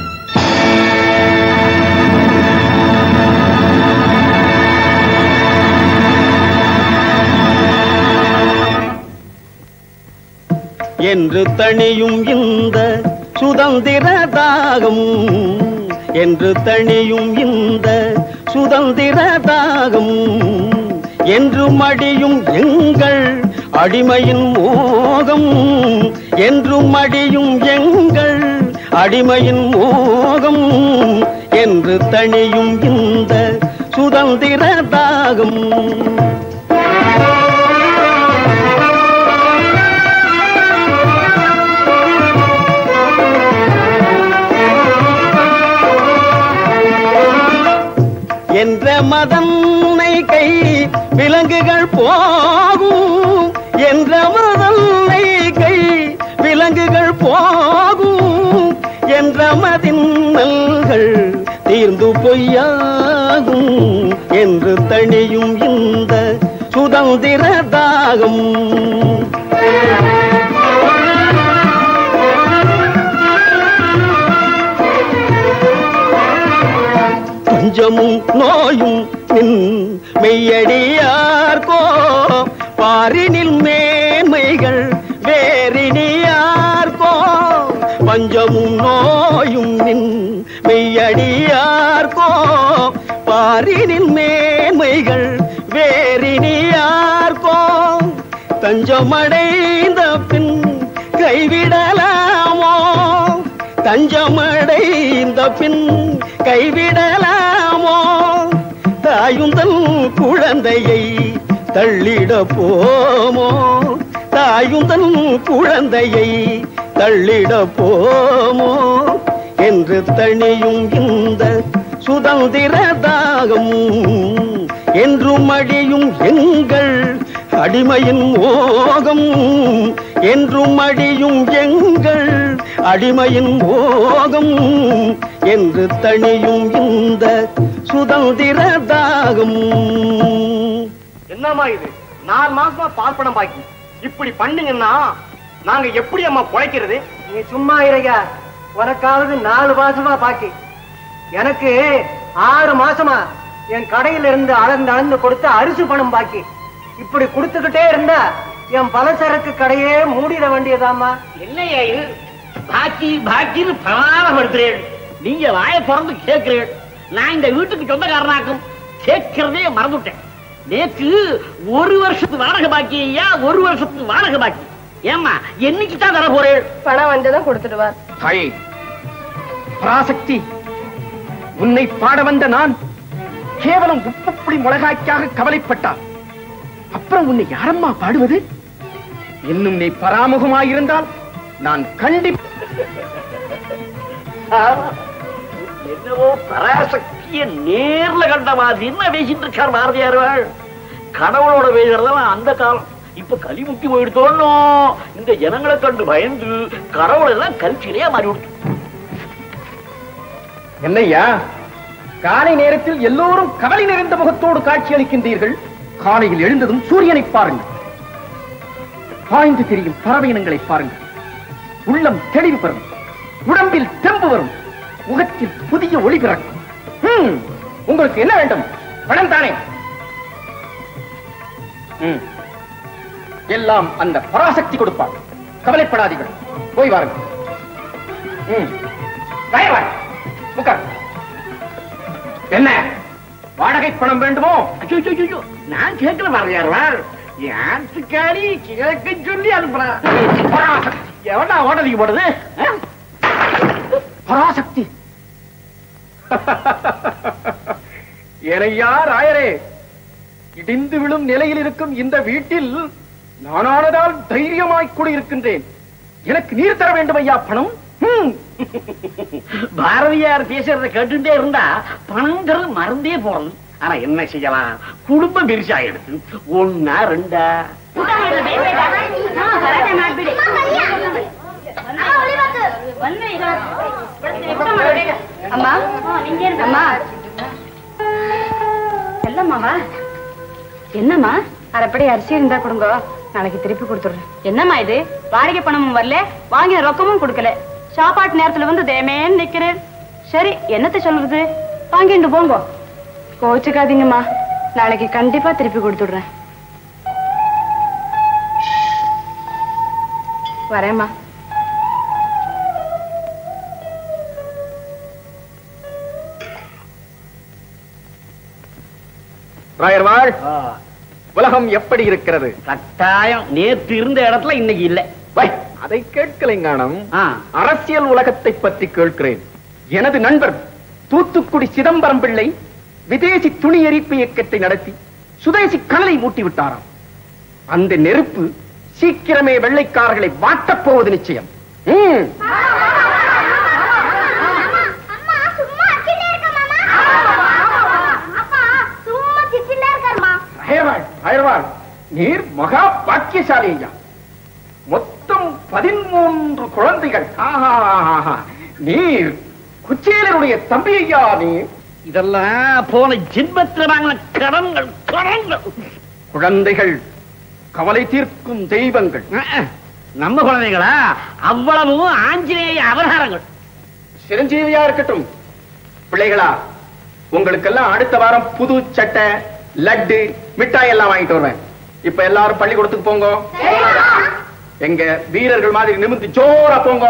என்று தணியும் இந்த சுதந்திர தாகம், என்று தணியும் இந்த சுதந்திர தாகம், என்று மடியும் எங்கள் அடிமையின் மோகம், என்று மடியும் எங்கள் அடிமையின் மோகம், என்று தணியும் இந்த சுதந்திர தாகம். என்ற மதன்னை கை விலங்குகள் போகும், என்ற மதன்னை கை விலங்குகள் போகும், என்ற மதின்னல்கள் தீர்ந்து பொய்யாகும், என்று தணியும் இந்த சுதந்திர தாகம். பஞ்சமும் நோயும் நின் மெய்யடியார்கோ, பாரினில் மேன்மைகள் வேறினியார்கோ. பஞ்சமும் நோயும் நின் மெய்யடியார்கோ, பாரினில் மேன்மைகள் வேறினியார்கோ. தஞ்சமடைந்த பின் கைவிடலாமோ, தஞ்சமடைந்த பின் கைவிடலாமோ. தாயுந்தன் குழந்தையை தள்ளிட போமோ, தாயுந்தன் குழந்தையை தள்ளிட போமோ. என்று தணியும் இந்த சுதந்திர தாகம், என்றும் அழியும் எங்கள் அடிமையின் மோகம், என்றும் அழியும் எங்கள் அடிமையின் போகம் என்று தனியும் இந்த சுதந்திர தாகம். என்னம்மா இது? நாலு மாசமா பால் பணம் பாக்கி. இப்படி பண்ணீங்கன்னா நாங்க எப்படி அம்மா குறைக்கிறது? நீ சும்மா இருங்க. உனக்காவது நாலு மாசமா பாக்கி, எனக்கு ஆறு மாசமா என் கடையில இருந்து அளந்து அளந்து கொடுத்த அரிசி பணம் பாக்கி. இப்படி கொடுத்துக்கிட்டே இருந்தா என் பலசரக்கு கடையே மூடிட வேண்டியதாமா. இல்லையா இது? பாக்கி பாக்கின்னு பிரமாணப்படுத்துறேன். நீங்க வாயை திறந்து கேட்கிறேன். நான் இந்த வீட்டுக்கு சொந்தக்காரனாக்கும் கேட்கிறதே மறந்துட்டேன். நேற்று ஒரு வருஷத்து வாடகை பாக்கி ஐயா, ஒரு வருஷத்து வாடகை பாக்கி. ஏம்மா என்னைக்கு தான் தர போறேன்? பணம் வந்ததும் கொடுத்துடுவார். தாயே பராசக்தி, உன்னை பாட வந்த நான் கேவலம் உப்புப்புளி மிளகாய்க்காக கவலைப்பட்டான். அப்புறம் உன்னை யாரம்மா பாடுவது? இன்னும் நீ பராமுகமாயிருந்தால் நான் கண்டிப்பா என்னவோ பராசக்திய நேர்ல கண்ட மாதிரி என்ன பேசிட்டு இருக்கார் பாரதியார். கடவுளோட பேசுறதெல்லாம் அந்த காலம். இப்ப களி முக்கி போயிடுத்தோன்னு இந்த ஜனங்களை கண்டு பயந்து கடவுள் எல்லாம் கல்ச்சிலையா மாறி விடுத்து. என்னையா காலை நேரத்தில் எல்லோரும் கவலை நிறைந்த முகத்தோடு காட்சி அளிக்கின்றீர்கள். காலையில் எழுந்ததும் சூரியனை பாருங்கள், பாய்ந்து திரியும் பறவை இனங்களை பாருங்கள். உள்ளம் தெளிவு பெறும், உடம்பில் தெம்பு வரும், முகத்தில் புதிய ஒளி பிறக்கும். உங்களுக்கு என்ன வேண்டும்? பணம் தானே. எல்லாம் அந்த பராசக்தி கொடுப்பார். கவலைப்படாதீர்கள், போய் வாருங்கள். என்ன வாடகை பணம் வேண்டுமோ? நான் கேட்கல பாரதியார். யாருக்காரி கேட்க சொல்லி அனுப்புறேன். எவனா ஓட்டதிக்கு போடுது? பராசக்தி ஏனையா ராயரே, இடிந்து விழும் நிலையில் இருக்கும் இந்த வீட்டில் நானானதால் தைரியமாய் கூட இருக்கின்றேன். எனக்கு நீர் தர வேண்டும் ஐயா பணம். பாரதியார் பேசுறத கேட்டுட்டே இருந்தா பணங்கிறது மறந்தே போறது. ஆனா என்ன செய்யலாம், குடும்பம் பெருசாயிடுது. ஒன்னா ரெண்டா அம்மா அம்மா செல்லம்மாவா? என்னம்மா? அரைப்படி அரிசி இருந்தா கொடுங்க, நாளைக்கு திருப்பி கொடுத்துடுறேன். என்னம்மா இது? வாடகை பணமும் வரல, வாங்கின ரொக்கமும் கொடுக்கல, சாப்பாட்டு நேரத்துல வந்து தேமேன்னு நிக்கிறேன். சரி என்னத்தை சொல்றது, வாங்கிட்டு போங்க. கோச்சுக்காதீங்கம்மா, நாளைக்கு கண்டிப்பா திருப்பி கொடுத்துடுறேன். வரேம்மா. ராயர்வாள், உலகம் எப்படி இருக்கிறது? கட்டாயம் நேற்று இருந்த இடத்துல இன்னைக்கு இல்லை. அதை கேட்கலைங்கானம், அரசியல் உலகத்தை பற்றி கேட்கிறேன். எனது நண்பர் தூத்துக்குடி சிதம்பரம் பிள்ளை விதேசி துணி எரிப்பு இயக்கத்தை நடத்தி சுதேசி கனலை மூட்டி விட்டாராம். அந்த நெருப்பு சீக்கிரமே வெள்ளைக்காரர்களை வாட்டப் போவது நிச்சயம். நீர் மகா பாக்கியசாலி ஐயா. மொத்தம் பதிமூன்று குழந்தைகள். நீர் குச்சேலருடைய தம்பி ஐயா. நீர் இதெல்லாம் போன ஜென்மத்தில் வாங்கின கடன்கள். கடன்கள் குழந்தைகள் கவலை தீர்க்கும் தெய்வங்கள். நம்ம குழந்தைகளா? அவ்வளவும் ஆஞ்சநேய அவதாரங்கள். சிரஞ்சீவியா இருக்கட்டும். பிள்ளைகளா, உங்களுக்கெல்லாம் அடுத்த வாரம் புது சட்டை, லட்டு, மிட்டாய் எல்லாம் வாங்கிட்டு வருவேன். இப்ப எல்லாரும் பள்ளிக்கூடத்துக்கு போங்க. எங்க வீரர்கள் மாதிரி நிமிர்ந்து ஜோரா போங்க.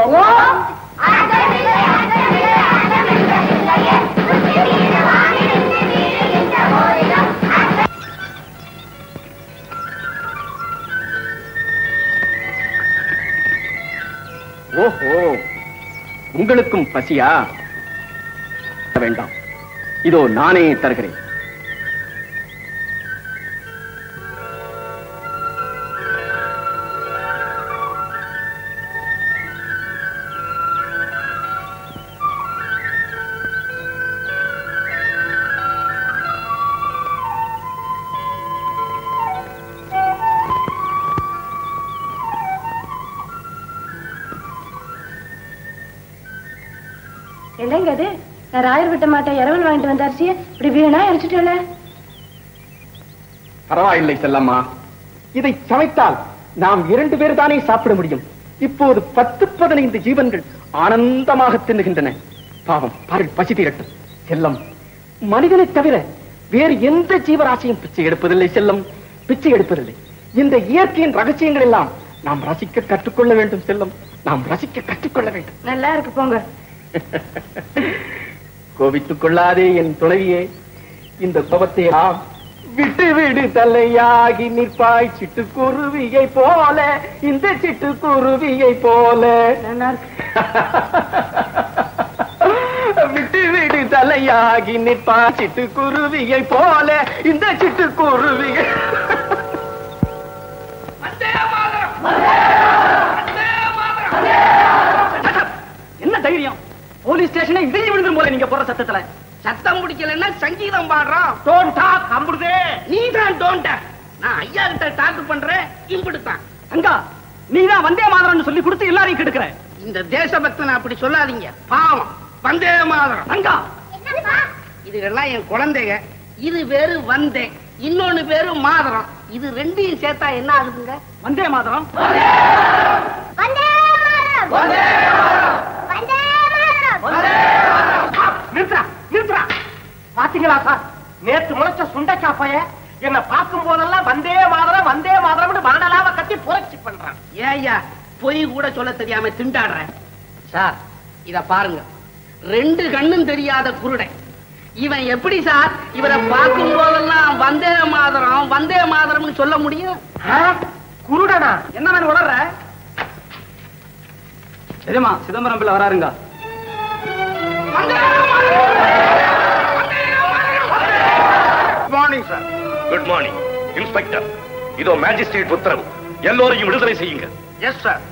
ஓஹோ, உங்களுக்கும் பசியா? வேண்டாம், இதோ நானே தருகிறேன். என்னங்க அது? நான் ராயர் விட்ட மாட்டேன் இரவல் வாங்கிட்டு வந்த அரிசியை இப்படி வீணா அரைச்சிட்டேல. பரவாயில்லை செல்லம்மா, இதை சமைத்தால் நாம் இரண்டு பேர் தானே சாப்பிட முடியும். இப்போது பத்து பதினைந்து ஜீவன்கள் ஆனந்தமாக தின்னுகின்றன. பாவம் பாரு, பசி தீரட்டும். செல்லம், மனிதனை தவிர வேறு எந்த ஜீவராசியும் பிச்சை எடுப்பதில்லை செல்லம், பிச்சை எடுப்பதில்லை. இந்த இயற்கையின் ரகசியங்கள் எல்லாம் நாம் ரசிக்க கற்றுக்கொள்ள வேண்டும் செல்லம், நாம் ரசிக்க கற்றுக்கொள்ள வேண்டும். நல்லா இருக்கு போங்க. கோபித்துக் கொள்ளாதே என் துணைவியே, இந்த கோபத்தை நாம் விட்டு விடு தலையாகி நிற்பாய் சிட்டுக்குருவியை போல, இந்த சிட்டுக்குருவியை போல. விட்டு விடு தலையாகி நிற்பாய் சிட்டுக்குருவியை போல, இந்த சிட்டுக்குருவியை. என்ன தைரியம்? போலீஸ் ஸ்டேஷனை இடிஞ்சு விழுந்துரும் போல நீங்க போற சத்தத்துல. சத்தம் முடிக்கலன்னா சங்கீதம் பாடுறோம். டோன்ட் டாக் அம்புதே. நீ தான் டோன்ட் டாக். நான் ஐயா கிட்ட டாக் பண்றேன், இம்புடுதான். அங்கா, நீ தான் வந்தே மாதரம்னு சொல்லி கொடுத்து எல்லாரையும் கெடுக்கிற. இந்த தேசபக்தனை அப்படி சொல்லாதீங்க, பாவம். வந்தே மாதரம். அங்கா, இதுகெல்லாம் என் குழந்தைங்க. இது பேரு வந்தே, இன்னொன்னு பேரு மாதரம். இது ரெண்டையும் சேர்த்தா என்ன ஆகுதுங்க? வந்தே மாதரம். நிறுத்துறா நிறுத்துறா. பாத்தீங்களா சார், நேத்து முளைச்ச சுண்டைக்காப்பைய என்ன பார்க்கும் போதெல்லாம் வந்தே மாதரம் வந்தே மாதரம் மரணலாவ கட்டி புரட்சி பண்றான். ஏய்யா, பொய் கூட சொல்ல தெரியாம திண்டாடுறேன். சார், இத பாருங்க, ரெண்டு கண்ணும் தெரியாத குருடை. இவன் எப்படி சார் இவரை பார்க்கும் போதெல்லாம் வந்தே மாதரம் வந்தே மாதரம்னு சொல்ல முடியும்? குருடனா? என்ன நான் உணர்ற? சரிமா, சிதம்பரம் பிள்ளை வராருங்க. Morning sir. Good morning inspector. இதோ மேஜிஸ்ட்ரேட் உத்தரவு, எல்லோரையும் விடுதலை செய்யுங்க. Yes sir.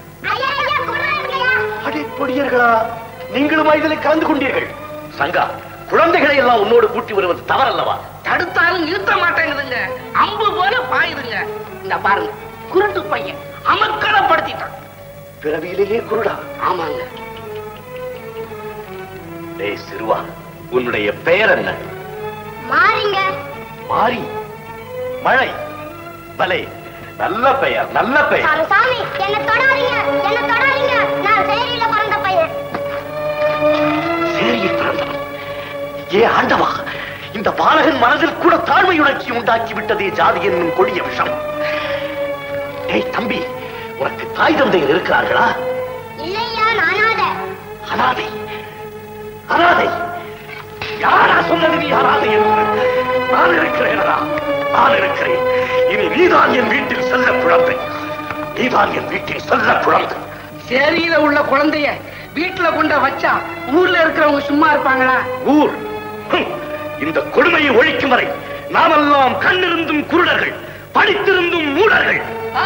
அடே பொடியர்களா, நீங்களும் இதில் கலந்து கொண்டீர்கள். சங்கா, குழந்தைகளை எல்லாம் உன்னோடு கூட்டி வருவது தவறல்லவா? தடுத்தாலும் நிறுத்த மாட்டேங்குதுங்க, அம்பு போல பாயுதுங்க. இந்த பாருங்க, குருட்டு பையன் அமக்கலப்படுத்திட்டான். பிறவியிலேயே குருடா? ஆமாங்க. டேய் சிறுவா, உன்னுடைய பெயர் என்ன? மாறிங்க. மாறி? மழை? பலே, நல்ல பெயர், நல்ல பெயர். சாமி, என்ன தொடாதீங்க, என்ன தொடாதீங்க. நான் சேரியில பிறந்த பையன். சேரியில் பிறந்தவன்? ஏ ஆண்டவா, இந்த பாலகன் மனதில் கூட தாழ்மை உணர்ச்சி உண்டாக்கி விட்டதே ஜாதி என்னும் கொடிய விஷம். டேய் தம்பி, உனக்கு தாய் தந்தையர் இருக்கிறார்களா? இல்லையா, நானாத. அனாதை? அனாதை? யாரா சொன்னது நீ அனாதை என்று? நான் இருக்கிறேனடா, நான் இருக்கிறேன். இனி நீதான் என் வீட்டில் செல்ல குழந்தை, நீதான் என் வீட்டில் செல்ல குழந்தை. சேரியில உள்ள குழந்தைய வீட்டுல கொண்ட வச்சா ஊர்ல இருக்கிறவங்க சும்மா இருப்பாங்களா? ஊர் இந்த கொடுமையை ஒழிக்கும் வரை நாமெல்லாம் கண்ணிருந்தும் குருடர்கள், படித்திருந்தும் மூடர்கள்.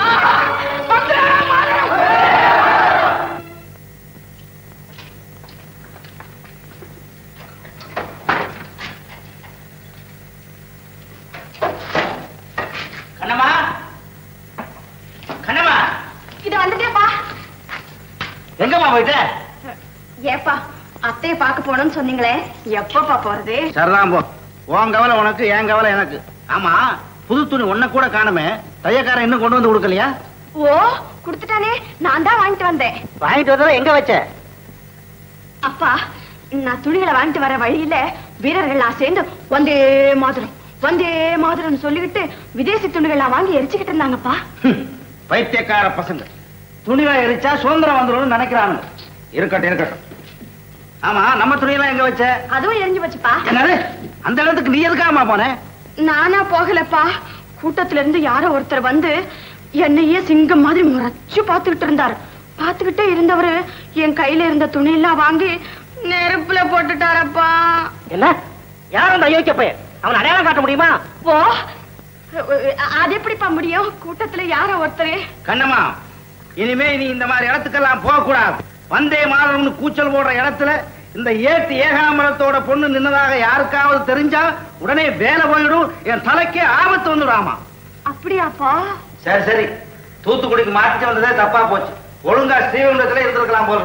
கண்ணம்மா, கண்ணம்மா, இது வந்துட்டேப்பா. எங்கம்மா போயிட்ட? ஏப்பா, அத்தைய பார்க்க போனோம்னு சொன்னீங்களே, எப்பப்பா போறது? சரிதான் போ. உன் கவலை உனக்கு, என் கவலை எனக்கு. ஆமா, புது துணி ஒன்ன கூட காணுமே, தையக்காரன் இன்னும் கொண்டு வந்து கொடுக்கலையா? ஓ, குடுத்துட்டானே, நான் தான் வாங்கிட்டு வந்தேன். வாங்கிட்டு வந்தா எங்க வச்ச? அப்பா, நான் துணிகளை வாங்கிட்டு வர வழியில வீரர்கள் சேர்ந்து வந்தே மாதரம் வந்தே மாதரம் சொல்லிக்கிட்டு விதேசி துணிகள் வாங்கி எரிச்சுக்கிட்டு இருந்தாங்கப்பா. பைத்தியக்கார பசங்க, துணிகளை எரிச்சா சுதந்திரம் வந்துடும் நினைக்கிறாங்க. இருக்கட்டும் இருக்கட்டும். ஆமா, நம்ம துணியெல்லாம் எங்க வச்ச? அதுவும் எரிஞ்சு வச்சுப்பா. என்னது, அந்த இடத்துக்கு நீ எதுக்காமா போன? நானா போகலப்பா, கூட்டத்துல இருந்து யாரோ ஒருத்தர் வந்து என்னையே சிங்கம் மாதிரி முறைச்சு பாத்துக்கிட்டு இருந்தாரு. பாத்துக்கிட்டே இருந்தவரு என் கையில இருந்த துணி எல்லாம் வாங்கி நெருப்புல போட்டுட்டாரப்பா. என்ன, யார் அந்த அயோக்கிய பையன்? அவன் அடையாளம் காட்ட முடியுமா? ஓ, அது எப்படிப்பா முடியும்? கூட்டத்துல யாரோ ஒருத்தர். கண்ணம்மா, இனிமே நீ இந்த மாதிரி இடத்துக்கெல்லாம் போக கூடாது. வந்தே மாதரம்னு கூச்சல் போடுற இடத்துல இந்த ஏட்டு ஏகாம்பரத்தோட பொண்ணு நின்னதாக யாருக்காவது தெரிஞ்சா உடனே வேலை போயிடும், என் தலைக்கே ஆபத்து வந்துடாமா. அப்படியாப்பா? சரி சரி, தூத்துக்குடிக்கு மாற்றி வந்ததே தப்பா போச்சு. ஒழுங்கா ஸ்ரீவைகுண்டத்துல இருந்திருக்கலாம் போல.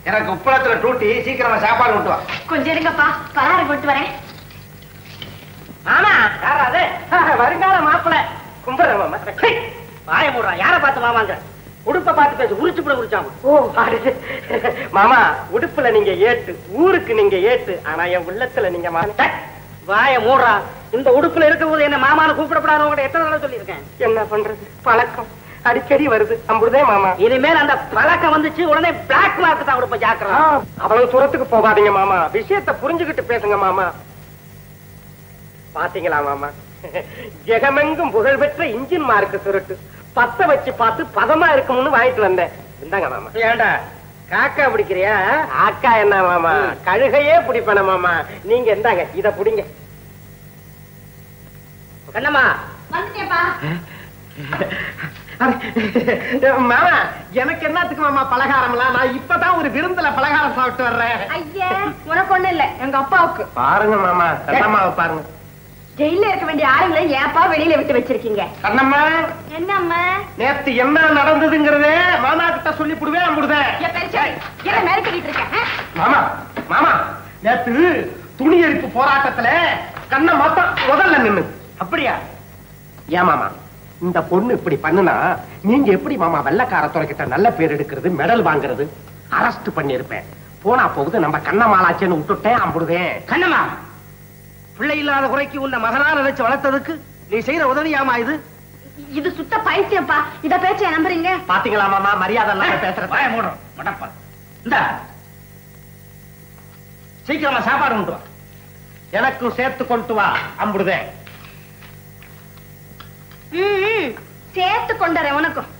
எனக்கு உப்பளத்துல டூட்டி, சீக்கிரமா சாப்பாடு விட்டு வா. கொஞ்சம் இருங்கப்பா, பலகாரம் கொண்டு வரேன். மாமா யாராவது வருங்கால மாப்பிள கும்பிடுற மாமா. வாய மூடுறா. யார பார்த்து மாமாங்க? உடுப்ப பார்த்து பேசு. உரிச்சு கூட உரிச்சாங்க. ஓ மாமா, உடுப்புல நீங்க ஏட்டு, ஊருக்கு நீங்க ஏட்டு, ஆனா என் உள்ளத்துல நீங்க வாய மூடுறா. இந்த உடுப்புல இருக்கும் போது என்ன மாமான கூப்பிடப்படாத எத்தனை தடவை சொல்லியிருக்கேன். என்ன பண்றது, பழக்கம் அடிக்கடி வருது. அம்புடுதே மாமா. இனிமேல் அந்த பழக்கம் வந்துச்சு உடனே பிளாக் மார்க் தான் உடுப்ப ஜாக்கிரதை. அவ்வளவு தூரத்துக்கு போகாதீங்க மாமா. விஷயத்தை புரிஞ்சுக்கிட்டு பேசுங்க மாமா. பாத்தீங்களா மாமா, ஜெகமெங்கும் புகழ்பெற்ற இன்ஜின் மார்க்கு சுருட்டு பத்த வச்சு பார்த்து பதமா இருக்கும்னு வாங்கிட்டு வந்தேன். இந்தாங்க மாமா. ஏண்டா காக்கா பிடிக்கிறியா? ஆக்கா என்ன மாமா, கழுகையே பிடிப்பன மாமா. நீங்க இந்தாங்க இத பிடிங்க. கண்ணம்மா வந்துட்டேப்பா. மாமா, எனக்கு என்னத்துக்கு மாமா பலகாரம் எல்லாம்? நான் இப்பதான் ஒரு விருந்துல பலகாரம் சாப்பிட்டு வர்றேன். ஐயா, உனக்கு ஒண்ணு இல்ல, எங்க அப்பாவுக்கு. பாருங்க மாமா, கண்ணம்மாவை பாருங்க. ஜெயில இருக்க வேண்டிய ஆளுங்களை ஏப்பா வெளியில விட்டு வச்சிருக்கீங்க? கண்ணம்மா, என்னம்மா நேத்து என்ன நடந்ததுங்கிறதே மாமா கிட்ட சொல்லி புடுவேன் அம்புடுதேன். என்ன மேல கட்டிட்டு இருக்க? மாமா மாமா, நேத்து துணி எரிப்பு போராட்டத்துல கண்ணம்மா தான் முதல்ல நின்னு. அப்படியா? ஏன் மாமா இந்த பொண்ணு இப்படி பண்ணுனா நீங்க எப்படி மாமா வெள்ளக்கார துறைக்கிட்ட நல்ல பேர் எடுக்கிறது, மெடல் வாங்குறது? அரெஸ்ட் பண்ணிருப்பேன். போனா போகுது நம்ம கண்ணம்மாளாச்சேன்னு விட்டுட்டேன் அம்புடுதேன். கண்ணம்மா, பிள்ளை இல்லாத குறைக்கு உன்னை மகனா நினைச்சு வளர்த்ததுக்கு நீ செய்யற உதவியாமா இது? இது சுத்த பைத்தியப்பா. இத பேச்ச நம்புறீங்க? பாத்தீங்களா மாமா, மரியாதை இல்லாம பேசுற. வாய மூடுறோம். இந்த சீக்கிரமா சாப்பாடு கொண்டு வா. எனக்கும் சேர்த்து கொண்டு வா அம்புடுதே. ம், சேர்த்து கொண்டறேன் உனக்கும்.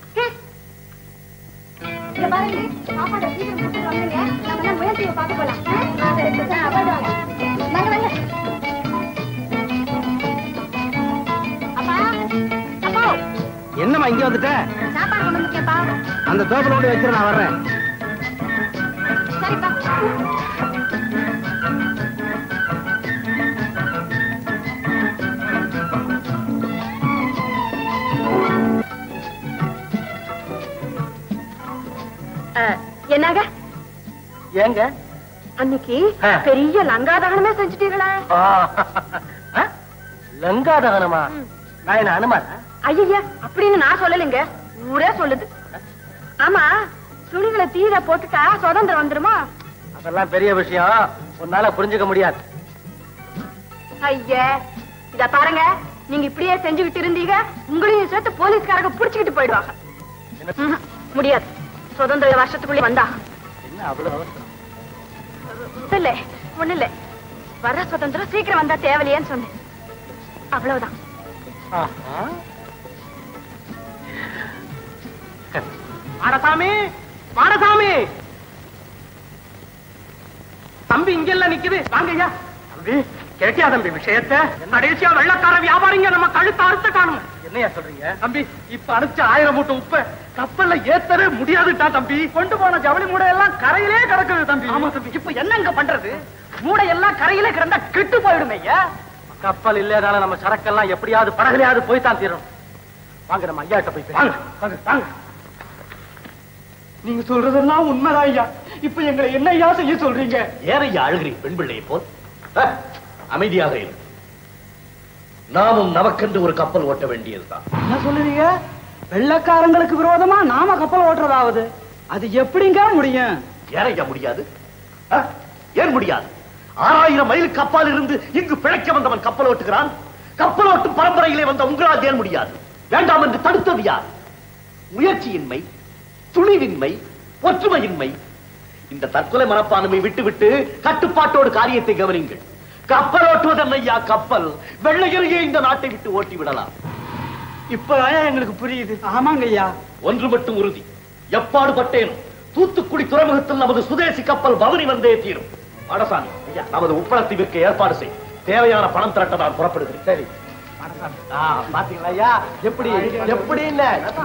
இத பாருங்க, சாப்பாடு சீக்கிரம் கொடுத்து வந்துங்க. நம்ம முயற்சியை பார்க்க போலாம். வாங்க வாங்க. என்னம்மா இங்க வந்துட்ட? சாப்பாடு கொண்டு வந்துட்டேப்பா. அந்த தோப்பலோட வச்சு நான் வர்றேன். சரிப்பா. என்னங்க ஏங்க அன்னைக்கு பெரிய லங்காதகனமே செஞ்சுட்டீங்களா? லங்காதகனமா? நான் என்ன அனுமான்? ஐயா, அப்படின்னு நான் சொல்லலைங்க, ஊரே சொல்லுது. ஆமா, துணிகளை தீர போட்டுட்டா சுதந்திரம் வந்துருமா? அதெல்லாம் பெரிய விஷயம், உன்னால புரிஞ்சுக்க முடியாது. ஐயா, இத பாருங்க, நீங்க இப்படியே செஞ்சுக்கிட்டு இருந்தீங்க, உங்களையும் சேர்த்து போலீஸ்காரங்க புடிச்சுக்கிட்டு போயிடுவாங்க. முடியாது, சுதந்திர வருஷத்துக்குள்ளே வந்தா. என்ன அவ்வளவு அவசரம்? இல்ல, ஒண்ணு இல்ல, வர சுதந்திரம் சீக்கிரம் வந்தா தேவையில்லையேன்னு சொன்னேன், அவ்வளவுதான். மாடசாமி, மாடசாமி, தம்பி இங்க எல்லாம் நிக்குது. வாங்க ஐயா. தம்பி கேட்டியா தம்பி விஷயத்தை? கடைசியா வெள்ளக்கார வியாபாரிங்க நம்ம கழுத்த அறுத்து காணும். என்னையா சொல்றீங்க தம்பி? இப்ப அனுப்பிச்ச ஆயிரம் மூட்டை உப்ப கப்பல்ல ஏத்தவே முடியாதுட்டா தம்பி. கொண்டு போன ஜவுளி மூடை எல்லாம் கரையிலே கிடக்குது தம்பி. ஆமா தம்பி, இப்ப என்னங்க பண்றது? மூடை எல்லாம் கரையிலே கிடந்தா கெட்டு போயிடும் ஐயா. கப்பல் இல்லைனால நம்ம சரக்கெல்லாம் எப்படியாவது படகுலையாவது போய்தான் தீரும். வாங்க நம்ம ஐயாட்ட போய் வாங்க வாங்க வாங்க. நீங்க சொல்றதெல்லாம் உண்மைதான் ஐயா. இப்ப எங்களை என்ன ஐயா செய்ய சொல்றீங்க? ஏறையா அழுகிறீங்க பெண் பிள்ளையை போல்? அமைதியாக இரு. நாமும் நமக்கென்று ஒரு கப்பல் ஓட்ட வேண்டியதுதான். என்ன சொல்லுவீங்க? வெள்ளக்காரங்களுக்கு விரோதமா நாம கப்பல் ஓட்டுறதாவது? அது எப்படிங்க முடியும்? ஏறையா முடியாது? ஏன் முடியாது? ஆறாயிரம் மைல் கப்பால் இருந்து இங்கு பிழைக்க வந்தவன் கப்பல் ஓட்டுகிறான். கப்பல் ஓட்டும் பரம்பரையிலே வந்த உங்களால் ஏன் முடியாது? வேண்டாம் என்று தடுத்தது யார்? முயற்சியின்மை, துணிவின்மை, ஒற்றுமையின்மை. இந்த தற்கொலை மனப்பான்மை விட்டுவிட்டு கட்டுப்பாட்டோடு காரியத்தை கவனிங்கள். கப்பல் ஓட்டுவதல்லையா கப்பல், வெள்ளையரையே இந்த நாட்டை விட்டு ஓட்டி விடலாம். இப்பதான் எங்களுக்கு புரியுது. ஆமாங்க ஐயா. ஒன்று மட்டும் உறுதி, எப்பாடு பட்டேனும் தூத்துக்குடி துறைமுகத்தில் நமது சுதேசி கப்பல் பவனி வந்தே தீரும். மாடசாமி, நமது உப்பளத்தை விற்க ஏற்பாடு செய். தேவையான பணம் திரட்ட நான் புறப்படுகிறேன். சரி பாத்தீங்களா ஐயா எப்படி எப்படி இல்ல?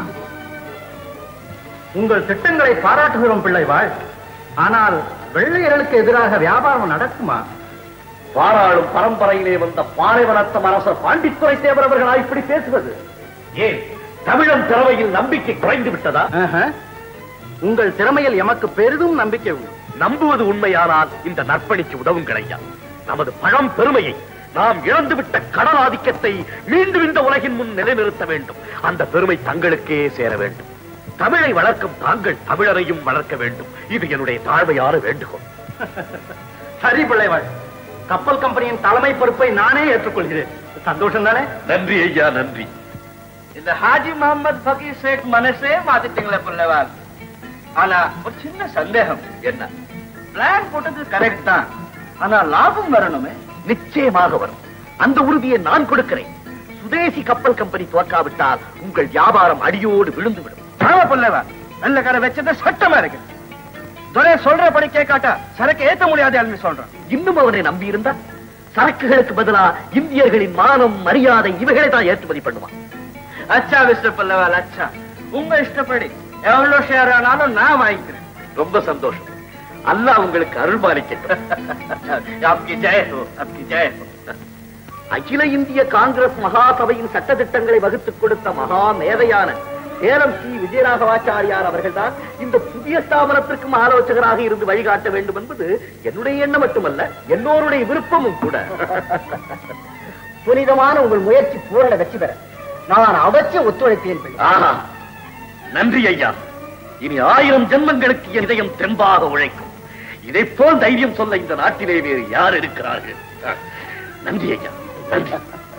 உங்கள் திட்டங்களை பாராட்டுகிறோம் பிள்ளைவாள். ஆனால் வெள்ளையர்களுக்கு எதிராக வியாபாரம் நடக்குமா? பாராளும் பரம்பரையிலே வந்த பாறைவனத்தம் அரசர் பாண்டித்துறை தேவர் அவர்களா இப்படி பேசுவது? ஏன் தமிழன் திறமையில் நம்பிக்கை குறைந்து விட்டதா? உங்கள் திறமையில் எமக்கு பெரிதும் நம்பிக்கை உண்டு. நம்புவது உண்மையானால் இந்த நற்பணிக்கு உதவுங்கள் ஐயா. நமது பழம் பெருமையை, நாம் இழந்துவிட்ட கடல் ஆதிக்கத்தை மீண்டும் இந்த உலகின் முன் நிலைநிறுத்த வேண்டும். அந்த பெருமை தங்களுக்கே சேர வேண்டும். தமிழை வளர்க்கும் தாங்கள் தமிழரையும் வளர்க்க வேண்டும். இது என்னுடைய தாழ்மையான வேண்டுகோள். சரி பிள்ளைவாள், கப்பல் கம்பெனியின் தலைமை பொறுப்பை நானே ஏற்றுக்கொள்கிறேன். சந்தோஷம் தானே? நன்றி ஐயா, நன்றி. இந்த ஹாஜி முகமது ஃபகீர் ஷேக் மனசே மாத்திட்டீங்களே பிள்ளைவாள். ஆனா ஒரு சின்ன சந்தேகம். என்ன? பிளான் போட்டது கரெக்ட் தான், ஆனா லாபம் வரணுமே. நிச்சயமாக வரும். அந்த உறுதியை நான் கொடுக்கிறேன். சுதேசி கப்பல் கம்பெனி துவக்காவிட்டால் உங்கள் வியாபாரம் அடியோடு விழுந்துவிடும். ஆமா பிள்ளைவாள், நல்ல கரை வச்சது சட்டமா இருக்கு. துரை சொல்றபடி கேட்காட்டா சரக்கு ஏத்த முடியாது அல்மி சொல்றான். இன்னும் அவனை நம்பி இருந்தா சரக்குகளுக்கு பதிலா இந்தியர்களின் மானம், மரியாதை இவைகளை தான் ஏற்றுமதி பண்ணுவான். அச்சா மிஸ்டர் பல்லவால், அச்சா. உங்க இஷ்டப்படி எவ்வளவு ஷேர் ஆனாலும் நான் வாங்கிக்கிறேன். ரொம்ப சந்தோஷம். அல்லாஹ் உங்களுக்கு அருள்பாலிக்கட்டும். आपकी जय हो, आपकी जय हो. அகில இந்திய காங்கிரஸ் மகாசபையின் சட்ட திட்டங்களை வகுத்துக் கொடுத்த மகா மேதையான சேலம் சி விஜயராகவாச்சாரியார் அவர்கள்தான் இந்த புதிய ஸ்தாபனத்திற்கும் ஆலோசகராக இருந்து வழிகாட்ட வேண்டும் என்பது என்னுடைய எண்ணம் மட்டுமல்ல, எல்லோருடைய விருப்பமும் கூட. புனிதமான உங்கள் முயற்சி பூரண வெற்றி பெற நான் அவசியம் ஒத்துழைப்பேன். ஆஹா, நன்றி ஐயா. இனி ஆயிரம் ஜென்மங்களுக்கு என் இதயம் தெம்பாக உழைக்கும். இதை போல் தைரியம் சொல்ல இந்த நாட்டிலே வேறு யார் இருக்கிறார்கள்? நன்றி ஐயா, நன்றி.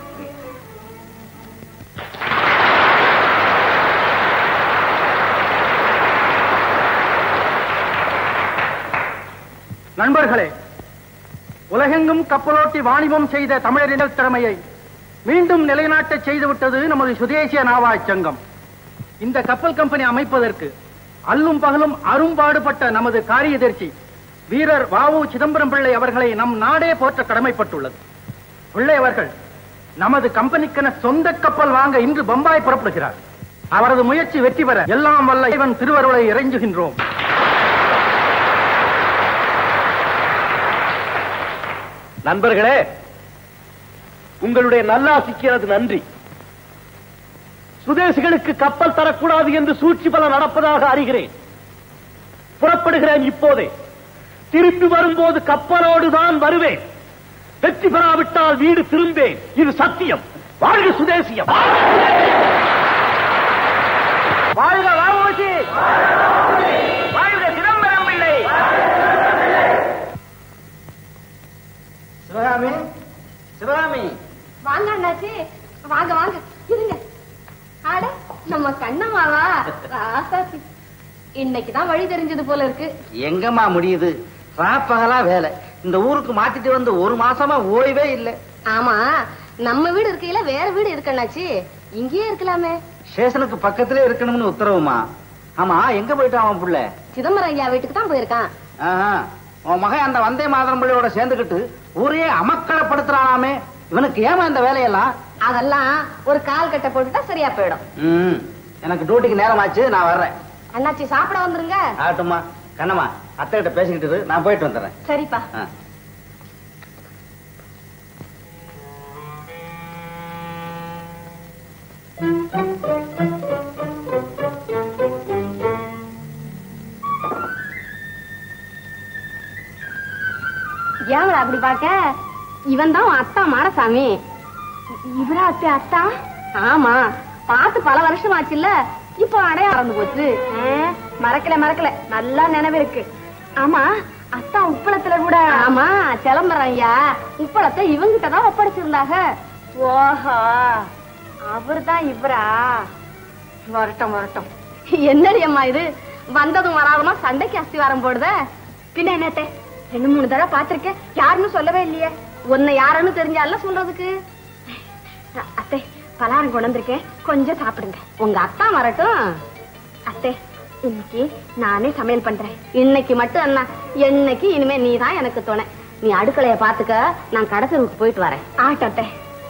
நண்பர்களே, உலகெங்கும் கப்பலோட்டி வாணிபம் செய்த தமிழரின் திறமையை மீண்டும் நிலைநாட்ட செய்துவிட்டது நமது சுதேசிய நாவாய் சங்கம். இந்த கப்பல் கம்பெனி அமைப்பதற்கு அல்லும் பகலும் அரும்பாடுபட்ட நமது காரியதர்சி வீரர் வாவு சிதம்பரம் பிள்ளை அவர்களை நம் நாடே போற்ற கடமைப்பட்டுள்ளது. பிள்ளை அவர்கள் நமது கம்பெனிக்கென சொந்த கப்பல் வாங்க இன்று பம்பாய் புறப்படுகிறார். அவரது முயற்சி வெற்றி பெற எல்லாம் வல்ல இறைவன் திருவருளை இறைஞ்சுகின்றோம். நண்பர்களே, உங்களுடைய நல்லாசிக்கு எனது நன்றி. சுதேசிகளுக்கு கப்பல் தரக்கூடாது என்று சூழ்ச்சி பல நடப்பதாக அறிகிறேன். புறப்படுகிறேன் இப்போதே. திருப்பி வரும்போது கப்பலோடு தான் வருவேன். வெற்றி பெறாவிட்டால் வீடு திரும்பேன். இது சத்தியம். வாழ்க சுதேசியம்! வாழ்க வாவோஜி! வாழ்க சிதம்பரம் பிள்ளை! சிவகாமி, சிவகாமி, வாங்க அண்ணாச்சி, வாங்க வாங்க இருங்க. ஆட நம்ம கண்ணம்மாவா? ராசாத்தி, இன்னைக்குதான் வழி தெரிஞ்சது போல இருக்கு. எங்கம்மா முடியுது? ராப்பகலா வேலை. இந்த ஊருக்கு மாத்திட்டு வந்து ஒரு மாசமா ஓய்வே இல்ல. ஆமா, நம்ம வீடு இருக்கையில வேற வீடு இருக்கு அண்ணாச்சி, இங்கேயே இருக்கலாமே. ஸ்டேஷனுக்கு பக்கத்திலே இருக்கணும்னு உத்தரவுமா? ஆமா, எங்க போயிட்டான் அவன் புள்ள? சிதம்பரம் ஐயா வீட்டுக்கு தான் போயிருக்கான். உன் மகன் அந்த வந்தே மாதரம் பிள்ளையோட சேர்ந்துகிட்டு ஊரையே அமக்களப்படுத்துறானாமே. இவனுக்கு ஏமா இந்த வேலையெல்லாம்? அதெல்லாம் ஒரு கால் கட்ட போட்டுட்டா சரியா போயிடும். ம், எனக்கு டியூட்டிக்கு நேரம் ஆச்சு, நான் வர்றேன். அண்ணாச்சி சாப்பிட வந்துருங்க. ஆகட்டும்மா. கண்ணம்மா, அத்தை கிட்ட பேசிக்கிட்டு இரு, நான் போயிட்டு வந்துடுறேன். சரிப்பா. ஏவள அப்படி பாக்க? இவன் தான் அத்தா மாடசாமி. இவரா அத்தை? அத்தா? ஆமா, பார்த்து பல வருஷம் ஆச்சுல்ல, இப்ப அடையாளம் போச்சு. மறக்கல மறக்கல, நல்லா நினைவு இருக்கு. ஆமா, அத்தா உப்பளத்துல கூட. ஆமா, சிலம்பரம் ஐயா உப்பளத்தை இவங்கிட்ட தான் ஒப்படைச்சிருந்தாங்க. ஓஹோ, அவர்தான் இவரா? வரட்டும் வரட்டும். என்னடி அம்மா இது, வந்ததும் வராதமா சண்டைக்கு அஸ்திவாரம் போடுத? பின்ன என்னத்தை ரெண்டு மூணு தடவை பாத்திருக்கேன், யாருன்னு சொல்லவே இல்லையே. உன்னை யாருன்னு தெரிஞ்சால சொல்றதுக்கு. அத்தை, பலாரம் கொண்டு வந்திருக்கேன், கொஞ்சம் சாப்பிடுங்க. உங்க அத்தா வரட்டும். அத்தை, இன்னைக்கு நானே சமையல் பண்றேன். இன்னைக்கு மட்டும் என்ன, என்னைக்கு இனிமே நீ தான் எனக்கு துணை. நீ அடுக்கலைய பாத்துக்க, நான் கடத்தலுக்கு போயிட்டு வரேன். ஆட்ட அத்தை.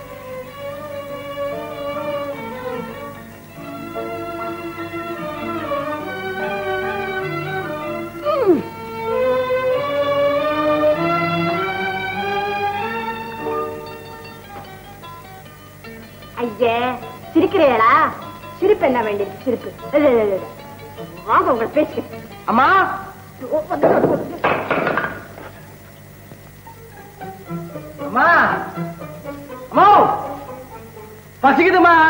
ஐயே, சிரிக்கிறீங்களா? சிரிப்பு என்ன வேண்டியது? சிரிப்பு வாங்க, உங்களை பேசுங்க. அம்மா அம்மா அம்மா பசிக்குதுமா.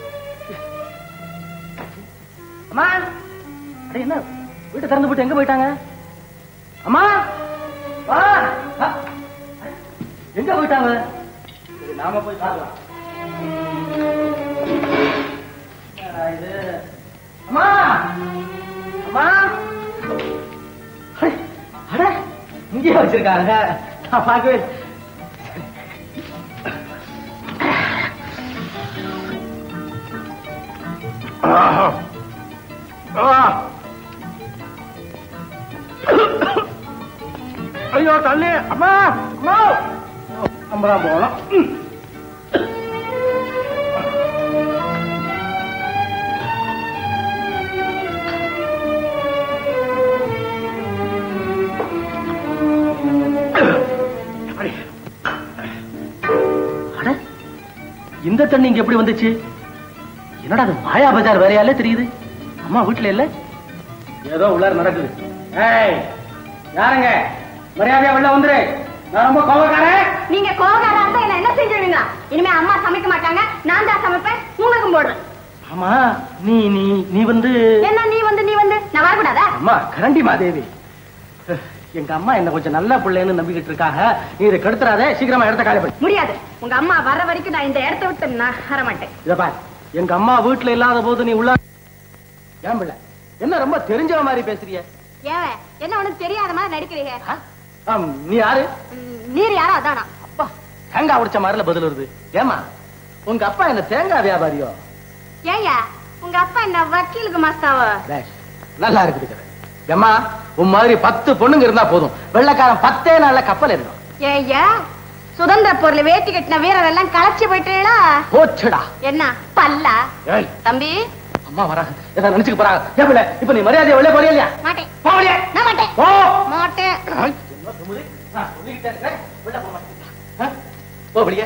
அம்மா அட என்ன வீட்டை திறந்து போட்டு எங்க போயிட்டாங்க? அம்மா வா. எங்க போயிட்டாங்க? நாம போய் பார்க்கலாம். இது அம்மா அம்மா அட இங்கே வச்சிருக்காங்க. நான் பார்க்கவே ஐயோ தள்ளி. அம்மா அம்மா நம்பலாம் போகலாம். இந்த தண்ணி இங்க எப்படி வந்துச்சு? என்னடா அது மாயா பஜார் வேலையால தெரியுது. அம்மா வீட்டுல இல்ல, ஏதோ உள்ளார நடக்குது. ஏய் யாருங்க மரியாதையா உள்ள வந்துரு. நான் ரொம்ப கோவக்காரன். நீங்க கோவக்காரா இருந்தா என்ன என்ன செஞ்சிருவீங்க? இனிமே அம்மா சமைக்க மாட்டாங்க, நான் தான் சமைப்பேன், உங்களுக்கும் போடுறேன். ஆமா நீ நீ நீ வந்து என்ன நீ வந்து நீ வந்து நான் வரக்கூடாதா? அம்மா கரண்டி மாதேவி, எங்க அம்மா என்ன கொஞ்சம் நல்ல பிள்ளைன்னு நம்பிக்கிட்டு இருக்காங்க. நீ இதை கெடுத்துறாதே, சீக்கிரமா இடத்த காலி பண்ணு. முடியாது. உங்க அம்மா வர்ற வரைக்கும் நான் இந்த இடத்த விட்டு நான் வர மாட்டேன். இத பாரு, எங்க அம்மா வீட்டுல இல்லாத போது நீ உள்ள ஏன் பிள்ளை என்ன ரொம்ப தெரிஞ்ச மாதிரி பேசுறிய? ஏன் என்ன உனக்கு தெரியாத மாதிரி நடிக்கிறீங்க? நீ யாரு? நீர் யாரோ அதானா? அப்பா தேங்காய் உடைச்ச மாதிரில பதில் வருது. ஏமா உங்க அப்பா என்ன தேங்காய் வியாபாரியோ? ஏயா உங்க அப்பா என்ன வக்கீலுக்கு மாஸ்தாவோ? நல்லா இருக்குது. ஏமா உன் மாதிரி பத்து பொண்ணுங்க இருந்தா போதும், வெள்ளக்காரன் பத்தே நாள்ல கப்பல் இருந்தான். ஏய்யா சுதந்திர பொருள் வேட்டி கட்டின வீரர் எல்லாம் களைச்சு போயிட்டீங்களா? போச்சுடா. என்ன பல்லா? தம்பி அம்மா வராங்க, ஏதாவது நினைச்சுக்க போறாங்க. ஏப்பிள்ள இப்ப நீ மரியாதையை வெளியே போறியா இல்லையா? மாட்டேன். போறியா? நான் மாட்டேன். போ. மாட்டேன். நான் சொல்லிக்கிட்டே இருக்கேன், வெளியே போக மாட்டேன். போ வெளியே.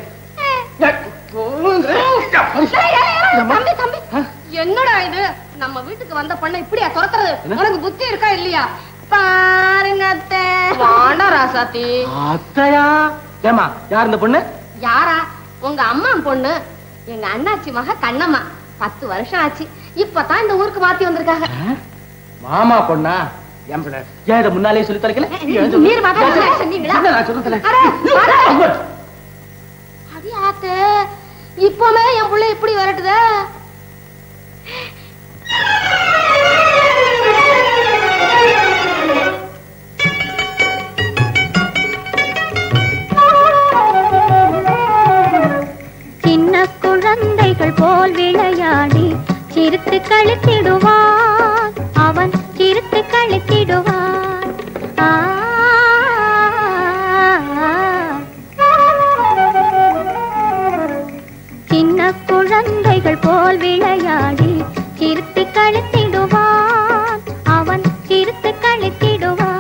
தம்பி தம்பி என்னடா இது? நம்ம வீட்டுக்கு வந்த பொண்ணை இப்படியா துரத்துறது? உனக்கு புத்தி இருக்கா இல்லையா? பாருங்க அத்தை. வாடா ராசாத்தி. அத்தையா? ஏமா யார் இந்த பொண்ணு? யாரா? உங்க அம்மா பொண்ணு, எங்க அண்ணாச்சி மக கண்ணம்மா. பத்து வருஷம் ஆச்சு, இப்பதான் இந்த ஊருக்கு மாத்தி வந்திருக்காங்க. மாமா பொண்ணா? ஏன் பிள்ளை ஏன் இதை முன்னாலே சொல்லி தொலைக்கல? நீர் மாதா சொன்னீங்களா? நான் சொல்றேன். அது ஆத்து இப்பமே என் பிள்ளை இப்படி வரட்டுத. சின்ன குழந்தைகள் போல் விளையாடி சிரித்து கழித்திடுவான், அவன் சிரித்து கழித்திடுவான். ஆ சின்ன குழந்தைகள் போல் விளையாடி சிரித்து கழித்திடுவான், அவன் சிரித்து கழித்திடுவான்.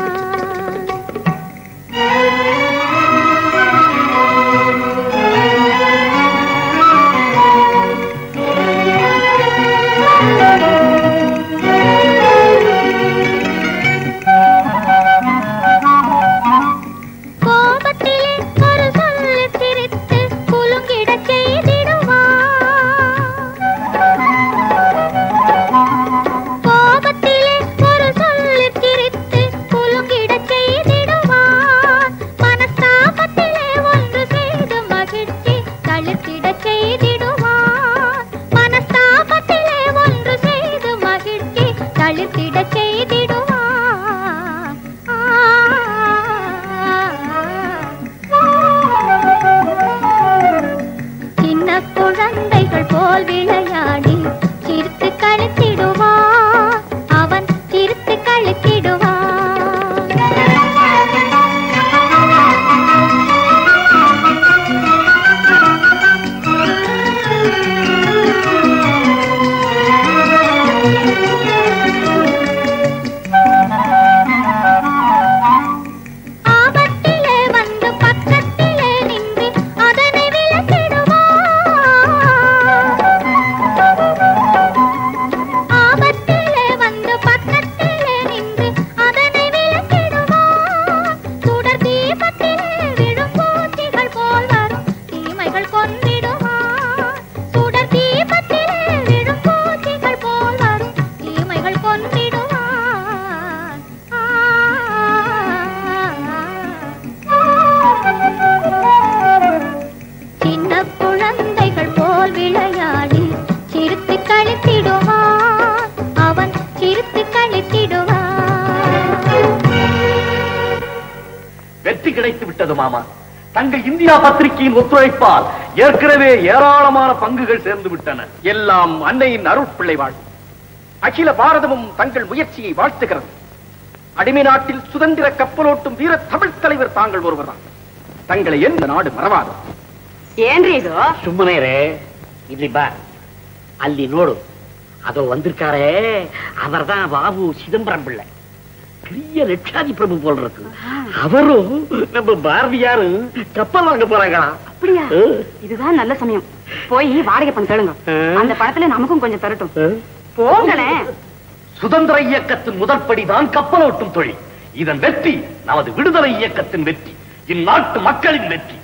விட்டது மாமா. தங்கள் இந்தியா பத்திரிகையின் ஒத்துழைப்பால் ஏற்கனவே ஏராளமான பங்குகள் சேர்ந்து விட்டன. எல்லாம் அன்னையின் அருட்பிள்ளை வாழ். அகில பாரதமும் தங்கள் முயற்சியை வாழ்த்துகிறது. அடிமை நாட்டில் சுதந்திர கப்பலோட்டும் வீர தமிழ் தலைவர் தாங்கள் ஒருவர்தான். தங்களை எந்த நாடு மறவாது. ಏನ್ರಿ ಇದು? ಸುಮ್ಮನೆ ರೇ ಇಲ್ಲಿ ಬಾ. ಅಲ್ಲಿ ನೋಡು, ಅದು வந்திருக்காரே அவர்தான் பாபு சிதம்பரம் பிள்ளை. பெரிய லட்சாதி பிரபு போல் இருக்கு. அவரும் நம்ம பாரதியாரும் கப்பல் வாங்க போறாங்களா? அப்படியா? இதுதான் நல்ல சமயம். போய் வாடகை பணம் கேளுங்க. அந்த பணத்துல நமக்கும் கொஞ்சம் தரட்டும். போங்களேன். சுதந்திர இயக்கத்தின் முதற்படிதான் கப்பலோட்டும் தொழில். இதன் வெற்றி நமது விடுதலை இயக்கத்தின் வெற்றி, இந்நாட்டு மக்களின் வெற்றி.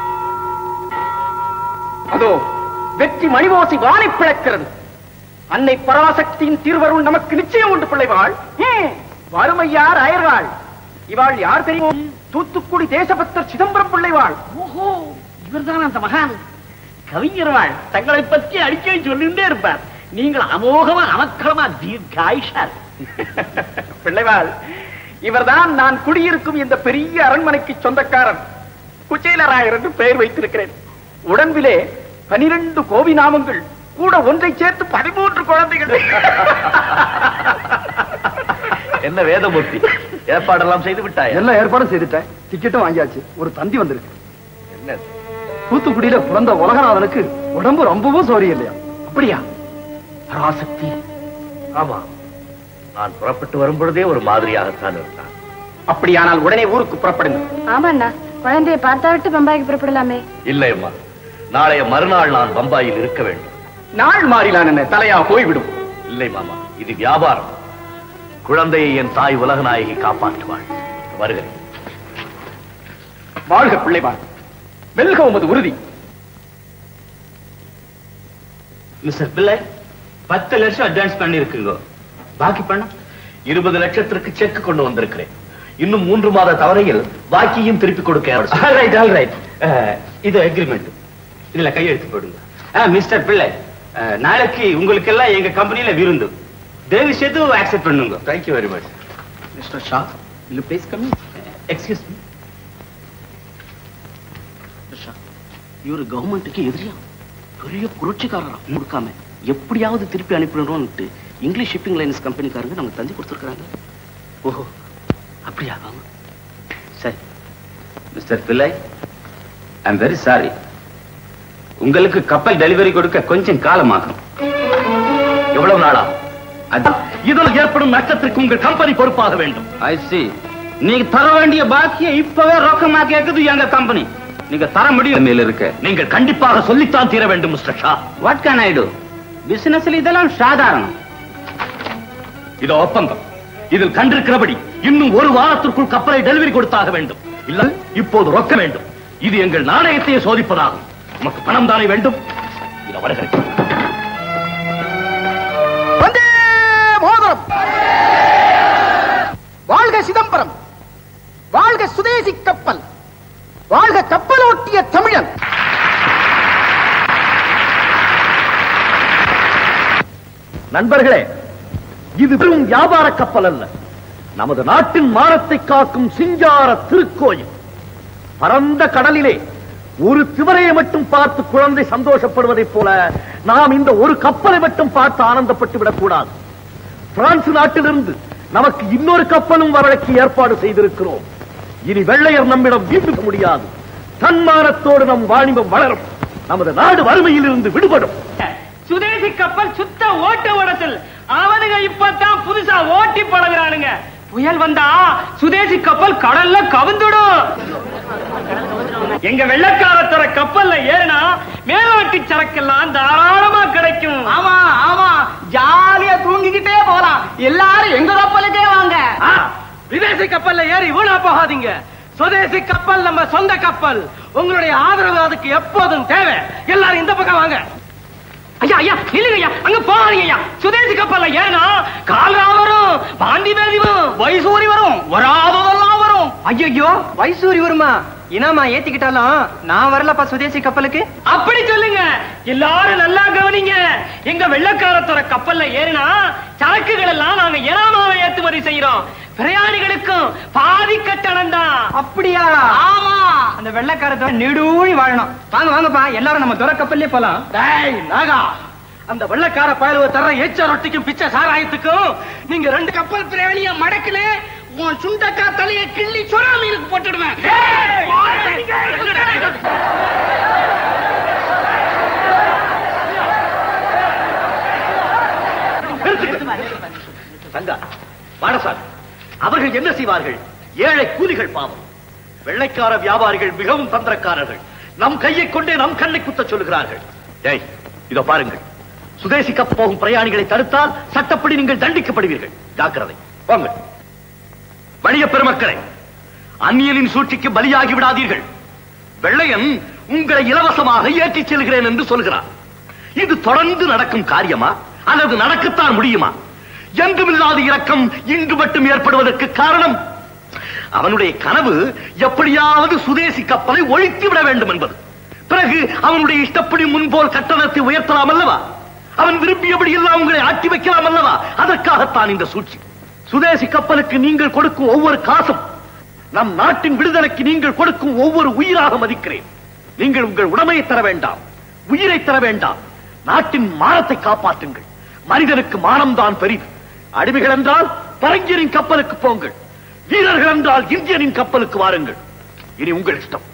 அதோ வெற்றி மணிவோசி வானை பிளக்கிறது. அன்னை பராசக்தியின் திருவருள் நமக்கு நிச்சயம் உண்டு பிள்ளைவாள். வறுமையார் அயர்வாள். இவாள் யார் தெரியும்? தூத்துக்குடி தேசபக்தர் சிதம்பரம் பிள்ளைவாள். ஓஹோ, இவர்தான் அந்த மகான் கவிஞர்வாள். தங்களை பற்றி அடிக்கடி சொல்லிட்டே இருப்பார். நீங்கள் அமோகமா அமக்கலமா தீர்க்காயுஷார். பிள்ளைவாள், இவர்தான் நான் குடியிருக்கும் இந்த பெரிய அரண்மனைக்கு சொந்தக்காரன் குச்சேலராயர் என்று பெயர் வைத்திருக்கிறேன். உடம்பிலே பனிரெண்டு கோவி நாமங்கள் கூட ஒன்றை சேர்த்து பதிமூன்று குழந்தைகள். என்ன வேதமூர்த்தி, ஏற்பாடெல்லாம் செய்து விட்டாய்? எல்லா ஏற்பாடும் செய்துட்டேன். டிக்கெட்டும் வாங்கியாச்சு. ஒரு தந்தி வந்திருக்கு. என்ன? தூத்துக்குடியில பிறந்த உலகநாதனுக்கு உடம்பு ரொம்பவும் சோரி இல்லையா? அப்படியா? பராசக்தி. ஆமா, நான் புறப்பட்டு வரும் பொழுதே ஒரு மாதிரியாகத்தான் இருந்தான். அப்படியானால் உடனே ஊருக்கு புறப்படுங்க. ஆமாண்ணா, குழந்தையை பார்த்தா விட்டு பம்பாய்க்கு புறப்படலாமே. இல்லை அம்மா, நாளைய மறுநாள் நான் பம்பாயில் இருக்க வேண்டும். நாள் மாறிலான் என்ன தலையா போய்விடும். இல்லை மாமா, இது வியாபாரம். குழந்தையை என் தாய் உலகநாயகி காப்பாற்றுவாள். வருகிறேன். வாழ்க பிள்ளைவாள், வெல்க உமது உறுதி. மிஸ்டர் பிள்ளை, பத்து லட்சம் அட்வான்ஸ் பண்ணி இருக்குங்க. பாக்கி பணம் இருபது லட்சத்திற்கு செக் கொண்டு வந்திருக்கிறேன். இன்னும் மூன்று மாத தவறையில் பாக்கியும் திருப்பி கொடுக்க. Right, all right. இது அக்ரிமெண்ட். இதுல கையெழுத்து போடுங்க. மிஸ்டர் பிள்ளை, நாளைக்கு உங்களுக்கு எல்லாம் எங்க கம்பெனியில விருந்து. தயவு செய்து அக்செப்ட் பண்ணுங்க. Thank you very much. Mister Shah, will you please come in? Excuse me. இவரு கவர்மெண்ட்டுக்கு எதிரியா பெரிய புரட்சிக்காரரா கொடுக்காம எப்படியாவது திருப்பி அனுப்பிடணும்னு இங்கிலீஷ் ஷிப்பிங் லைன்ஸ் கம்பெனிக்காரங்க நமக்கு தந்தி கொடுத்துருக்காங்க. ஓஹோ, அப்படியா? சரி மிஸ்டர் பிள்ளை, ஐ எம் வெரி சாரி. உங்களுக்கு கப்பல் டெலிவரி கொடுக்க கொஞ்சம் காலமாகும். எவ்வளவு நாளா? இதில் ஏற்படும் நஷ்டத்திற்கு உங்கள் கம்பெனி பொறுப்பாக வேண்டும். I see. நீங்க தர வேண்டிய பாக்கியை இப்பவே ரொக்கமா கேக்குது எங்க கம்பெனி. நீங்க தர முடியும் மேல இருக்க. நீங்கள் கண்டிப்பாக சொல்லித்தான் தீர வேண்டும் mister Shah. What can I do? பிசினஸ்ல இதெல்லாம் சாதாரணம். இது ஒப்பந்தம். இதில் கண்டிருக்கிறபடி இன்னும் ஒரு வாரத்திற்குள் கப்பலை டெலிவரி கொடுத்தாக வேண்டும். இல்ல இப்போது ரொக்க வேண்டும். இது எங்கள் நாணயத்தையே சோதிப்பதாகும். நமக்கு பணம் தானே வேண்டும். இதை வருகிறேன். வாழ்க சிதம்பரம், வாழ்க சுதேசி கப்பல், வாழ்க கப்பலோட்டிய தமிழன். நண்பர்களே, இது வெறும் வியாபார கப்பல் அல்ல, நமது நாட்டின் மானத்தை காக்கும் சிங்கார திருக்கோயில். பரந்த கடலிலே ஒரு திவரையை மட்டும் பார்த்து குழந்தை சந்தோஷப்படுவதைப் போல நாம் இந்த ஒரு கப்பலை மட்டும் பார்த்து ஆனந்தப்பட்டு விடக் கூடாது. பிரான்ஸ் நாட்டிலிருந்து நமக்கு இன்னொரு கப்பலும் வரவழைக்க ஏற்பாடு செய்திருக்கிறோம். இனி வெள்ளையர் நம்மிடம் வீழ்த்த முடியாது. தன்மானத்தோடு நம் வாணிபம் வளரும். நமது நாடு வறுமையில் இருந்து விடுபடும். சுதேசி கப்பல் சுத்த ஓட்ட ஓடத்தில் அவனுங்க இப்பதான் புதுசா ஓட்டி பழகுறானுங்க. புயல் வந்தா சுதேசி கப்பல் கடல்ல கவிழ்ந்துடும். எங்க வெள்ளக்காரத்தோட கப்பல்ல ஏறினா மேலாட்டி சரக்கெல்லாம் தாராளமா கிடைக்கும். ஆமா ஆமா, ஜாலியா தூங்கிக்கிட்டே போலாம். எல்லாரும் எங்க கப்பலுக்கே வாங்க. விதேசி கப்பல்ல ஏறி வீணா போகாதீங்க. சுதேசி கப்பல் நம்ம சொந்த கப்பல். உங்களுடைய ஆதரவு அதுக்கு எப்போதும் தேவை. எல்லாரும் இந்த பக்கம் வாங்க. ஐயா ஐயா இல்லைங்க ஐயா, அங்க போகாதீங்க ஐயா. சுதேசி கப்பல்ல ஏறினா கால்ரா வரும், பாண்டி பேதி வரும், வைசூரி வரும், வராததெல்லாம் வரும். ஐயோ, வைசூரி வருமா? இனாமா ஏத்திக்கிட்டாலும் நான் வரலப்பா சுதேசி கப்பலுக்கு. அப்படி சொல்லுங்க. எல்லாரும் நல்லா கவனிங்க. எங்க வெள்ளக்காரத்தோட கப்பல்ல ஏறினா சரக்குகள் எல்லாம் நாங்க இனாமாவை ஏற்றுமதி செய்யறோம். பிரயாணிகளுக்கும் பாதி கட்டணம் தான். அப்படியா? ஆமா. அந்த வெள்ளைக்காரத்தோட நெடுழி வாழணும். வாங்க வாங்கப்பா, எல்லாரும் நம்ம துறை கப்பல்லே போலாம். டேய் நாகா, அந்த வெள்ளைக்கார பயலுவ தர ஏச்ச ரொட்டிக்கும் பிச்சை சாராயத்துக்கும் நீங்க ரெண்டு கப்பல் பிரயாணிய மடக்கல, உன் சுண்டக்கா தலைய கிள்ளி சொரா மீனுக்கு போட்டுடுவேன். தங்கா, பாடசாமி, அவர்கள் என்ன செய்வார்கள்? ஏழை கூலிகள் பாவம். வெள்ளைக்கார வியாபாரிகள் மிகவும் தந்திரக்காரர்கள். நம் கையை கொண்டே நம் கண்ணை குத்த சொல்லுகிறார்கள். டேய், இதோ பாருங்கள், சுதேசி கப்பல் போகும் பிரயாணிகளை தடுத்தால் சட்டப்படி நீங்கள் தண்டிக்கப்படுவீர்கள். ஜாக்கிரதை. வாங்க. வணிக பெருமக்களை, அந்நியனின் சூழ்ச்சிக்கு பலியாகி விடாதீர்கள். வெள்ளையன் உங்களை இலவசமாக ஏற்றிச் செல்கிறேன் என்று சொல்கிறார். இது தொடர்ந்து நடக்கும் காரியமா அல்லது நடக்கத்தான் முடியுமா? எங்குமில்லாத இரக்கம் இங்கு மட்டும் ஏற்படுவதற்கு காரணம் அவனுடைய கனவு எப்படியாவது சுதேசி கப்பலை ஒழித்து விட வேண்டும் என்பது. பிறகு அவனுடைய இஷ்டப்படி முன்போல் கட்டணத்தை உயர்த்தலாம் அல்லவா? அவன் விரும்பியபடி எல்லாம் உங்களை ஆட்டி வைக்கலாம் அல்லவா? அதற்காகத்தான் இந்த சூழ்ச்சி. சுதேசி கப்பலுக்கு நீங்கள் கொடுக்கும் ஒவ்வொரு காசும் நம் நாட்டின் விடுதலைக்கு நீங்கள் கொடுக்கும் ஒவ்வொரு உயிராக மதிக்கிறேன். நீங்கள் உங்கள் உடமையை தர வேண்டாம், உயிரை தர வேண்டாம். நாட்டின் மானத்தை காப்பாற்றுங்கள். மனிதனுக்கு மானம்தான் பெரிது. அடிமைகள் என்றால் பரங்கியரின் கப்பலுக்கு போங்கள், வீரர்கள் என்றால் இந்தியனின் கப்பலுக்கு வாருங்கள். இனி உங்கள் இஷ்டம்.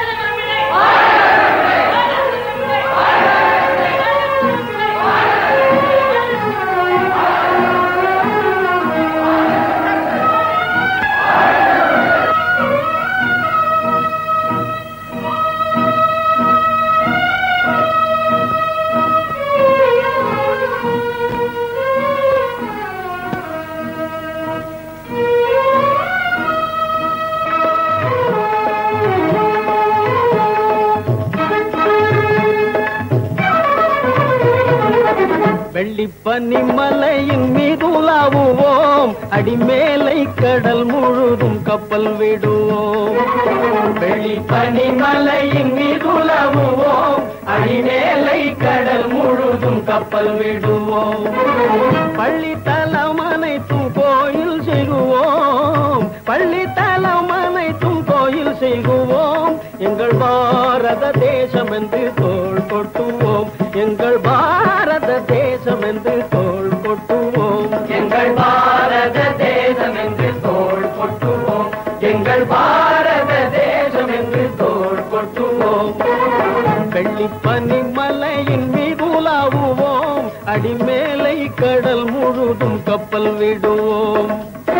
வெள்ளிப்பனி மலையின் மீது உலாவுவோம், அடிமேலை கடல் முழுதும் கப்பல் விடுவோம். வெள்ளிப்பனி மலையின் மீது உலாவுவோம், அடிமேலை கடல் முழுதும் கப்பல் விடுவோம். பள்ளி தலம் அனைத்தும் கோயில் செய்குவோம், பள்ளி தலம் அனைத்தும் கோயில் செய்குவோம். எங்கள் பாரத தேசம் என்று தோள் கொட்டுவோம், எங்கள் பாரத தேசம் என்று தோள் கொட்டுவோம், எங்கள் பாரத தேசம் என்று தோள் கொட்டுவோம், எங்கள் பாரத தேசம் என்று தோள் கொட்டுவோம். வெள்ளிப்பனி மலையின் மீது உலாவுவோம், அடிமேலை கடல் முழுதும் கப்பல் விடுவோம்.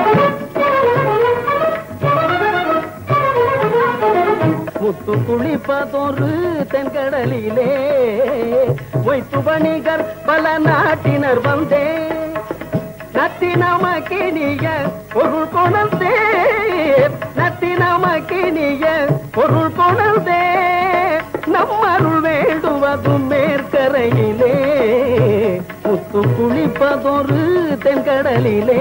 முத்து குளிப்பதொரு தென்கடலிலே, மொய்த்து வணிகர் பல நாட்டினர் வந்தே, நத்தி நமக்கினிய பொருள் கொணர்ந்தே, நத்தி நமக்கினிய பொருள் கொணர்ந்தே. நம்மருள் வேண்டுவதும் மேற்கரையிலே, முத்து குளிப்பதொரு தென்கடலிலே.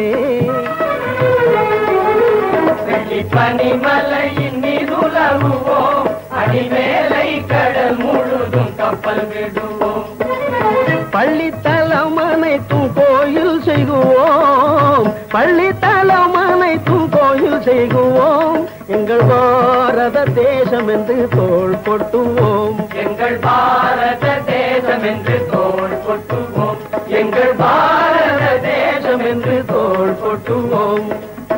பனிமலையின் மீது உலவுவோம், அடிமேலை கடல் முழுதும் கப்பல் விடுவோம். பள்ளித்தலம் அனைத்தும் கோயில் செய்குவோம், பள்ளித்தலம் அனைத்தும் கோயில் செய்குவோம். எங்கள் பாரத தேசம் என்று தோள் கொட்டுவோம், எங்கள் பாரத தேசம் என்று தோள் கொட்டுவோம், எங்கள் பாரத தேசம் என்று தோள் கொட்டுவோம்.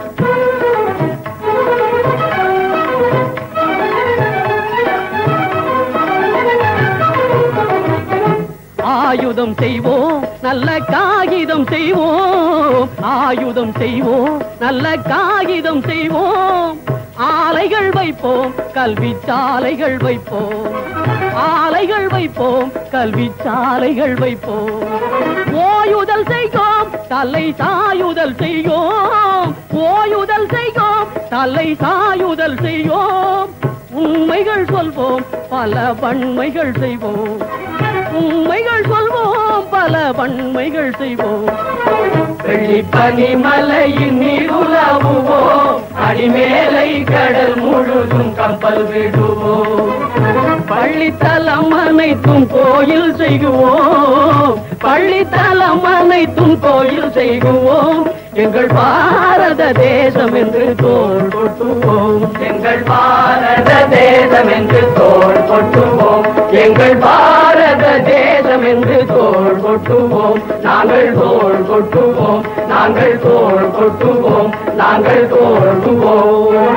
ஆயுதம் செய்வோம், நல்ல காகிதம் செய்வோம், ஆயுதம் செய்வோம், நல்ல காகிதம் செய்வோம். ஆலைகள் வைப்போம், கல்வி சாலைகள் வைப்போம், ஆலைகள் வைப்போம், கல்வி சாலைகள் வைப்போம். ஓயுதல் செய்வோம், தலை சாயுதல் செய்வோம், ஓயுதல் செய்வோம், தலை சாயுதல் செய்வோம். உண்மைகள் சொல்வோம், பல வன்மைகள் செய்வோம், உண்மைகள் சொல்வோம், பல வன்மைகள் செய்வோம். வெள்ளிப்பனி மலையின் மீது உலாவுவோம், அடிமேலை கடல் முழுதும் கப்பல் விடுவோம். பள்ளித்தலம் அனைத்தும் கோயில் செய்குவோம், பள்ளித்தலம் அனைத்தும் கோயில் செய்குவோம். எங்கள் பாரத தேசம் என்று தோள் கொட்டுவோம், எங்கள் பாரத தேசம் என்று தோள் கொட்டுவோம், எங்கள் பாரத தேசம் என்று தோள் கொட்டுவோம். நாங்கள் தோள் கொட்டுவோம், நாங்கள் தோள் கொட்டுவோம், நாங்கள் தோல்குவோம்.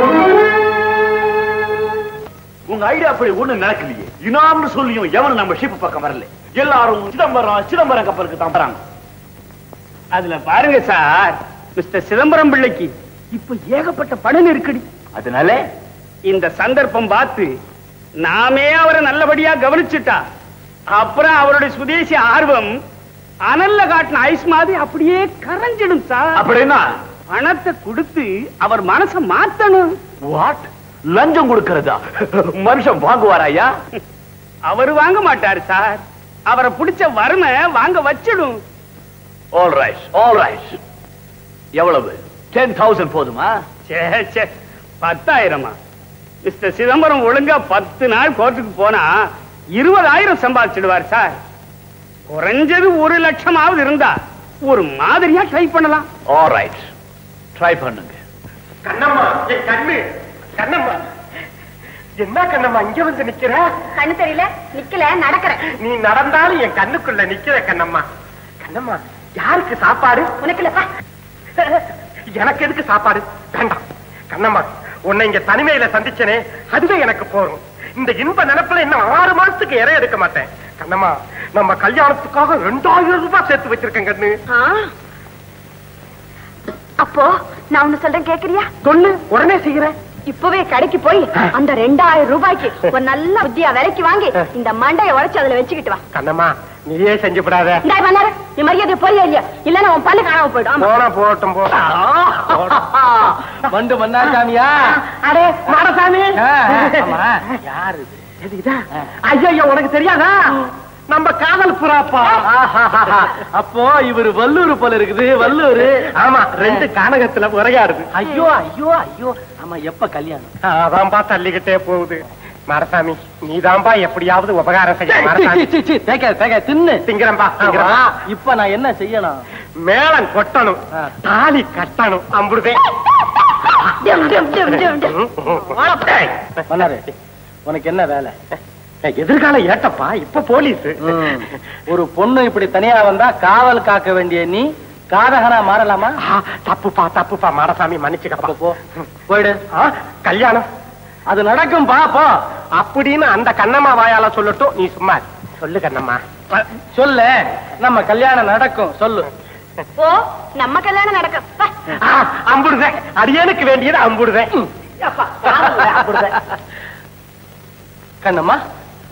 உங்க ஐடியா அப்படி ஒண்ணு நடக்கலையே. இனாம்னு சொல்லியும் எவனும் நம்ம ஷிப் பக்கம் வரல. எல்லாரும் சிதம்பரம் சிதம்பரம் கப்பலுக்கு தான் வராங்க. அதுல பாருங்க சார், மிஸ்டர் சிதம்பரம் பிள்ளைக்கு இப்ப ஏகப்பட்ட பணம் நெருக்கடி. அதனால இந்த சந்தர்ப்பம் பார்த்து நாமே அவரை நல்லபடியா கவனிச்சுட்டா அப்புறம் அவருடைய சுதேசி ஆர்வம் அனல்ல காட்டின ஐஸ் மாதிரி அப்படியே கரைஞ்சிடும் சார். அப்படின்னா பணத்தை கொடுத்து அவர் மனசை மாத்தணும். வாட்? லஞ்சம் கொடுக்கிறதா? மனுஷன் வாங்குவாராயா? அவர் வாங்க மாட்டாரு சார், அவரை பிடிச்ச வறுமை வாங்க வச்சிடும். All right, all right. எவ்வளவு? டென் தௌசண்ட் போதுமா? சே சே, பத்தாயிரமா? மிஸ்டர் சிதம்பரம் ஒழுங்கா பத்து நாள் கோர்ட்டுக்கு போனா இருபதாயிரம் சம்பாதிச்சிடுவார் சார். குறைஞ்சது ஒரு லட்சமாவது இருந்தா ஒரு மாதிரியா ட்ரை பண்ணலாம். ஆல் ரைட், ட்ரை பண்ணுங்க. கண்ணம்மா, என் கண்ணு கண்ணம்மா, என்ன கண்ணம்மா இங்க வந்து நிக்கிற? கண்ணு தெரியல, நிக்கல, நடக்கிறேன். நீ நடந்தாலும் என் கண்ணுக்குள்ள நிக்கிற கண்ணம்மா. கண்ணம்மா, யாருக்கு சாப்பாடு? உனக்கு இல்லப்பா. எனக்கு எதுக்கு சாப்பாடு? வேண்டாம் கண்ணம்மா, உன்னை இங்க தனிமையில சந்திச்சனே, அதுவே எனக்கு போறோம். இந்த இன்ப நினைப்புல இன்னும் ஆறு மாசத்துக்கு இறை எடுக்க மாட்டேன். கண்ணம்மா, நம்ம கல்யாணத்துக்காக ரெண்டாயிரம் ரூபாய் சேர்த்து வச்சிருக்கேன் கண்ணு. அப்போ நான் ஒண்ணு சொல்றேன், கேக்குறியா? சொல்லு, உடனே செய்யறேன். இப்பவே கடைக்கு போய் அந்த ரெண்டாயிரம் ரூபாய்க்கு ஒரு நல்ல புத்தியா விலைக்கு வாங்கி இந்த மண்டைய உடைச்சு அதுல வச்சுக்கிட்டு வா. கண்ணம்மா, நீயே செஞ்சு விடாத. நீ மரியாதை போறியா இல்லையா? இல்லன்னா உன் பல்லு காணாம போயிடும். போனா போட்டும் போ. மண்டு மன்னாசாமியா? அடே மாடசாமி, யாரு இது? ஐயோ, உனக்கு தெரியாதா? நம்ம காதல் புறாப்பா. அப்போ இவரு வல்லூர் போல இருக்குது. வல்லூர். ஆமா, ரெண்டு கானகத்துல உரையாடுது. ஐயோ ஐயோ ஐயோ. ஆமா, எப்ப கல்யாணம்? அதான்பா தள்ளிக்கிட்டே போகுது. மாடசாமி, நீதான்பா எப்படியாவது உபகாரம் செய்ய. தின்னு திங்கிறம்பா. இப்ப நான் என்ன செய்யணும்? மேளம் கொட்டணும், தாலி கட்டணும். அம்புடுதே. உனக்கு என்ன வேலை? எதிர்கால ஏட்டப்பா, இப்ப போலீஸ். ஒரு பொண்ணு இப்படி தனியா வந்தா காவல் காக்க வேண்டிய நீ காதகனா மாறலாமா? தப்புப்பா தப்புப்பா, மாடசாமி மன்னிச்சுக்கப்பா. போ, போயிடு. கல்யாணம் அது நடக்கும் பாப்போ அப்படின்னு அந்த கண்ணம்மா வாயால சொல்லட்டும். நீ சும்மா சொல்லு கண்ணம்மா. சொல்லு, நம்ம கல்யாணம் நடக்கும். சொல்லு. ஓ, நம்ம கல்யாணம் நடக்கும். அம்புடுதேன், அடியனுக்கு வேண்டியது அம்புடுதேன். கண்ணம்மா,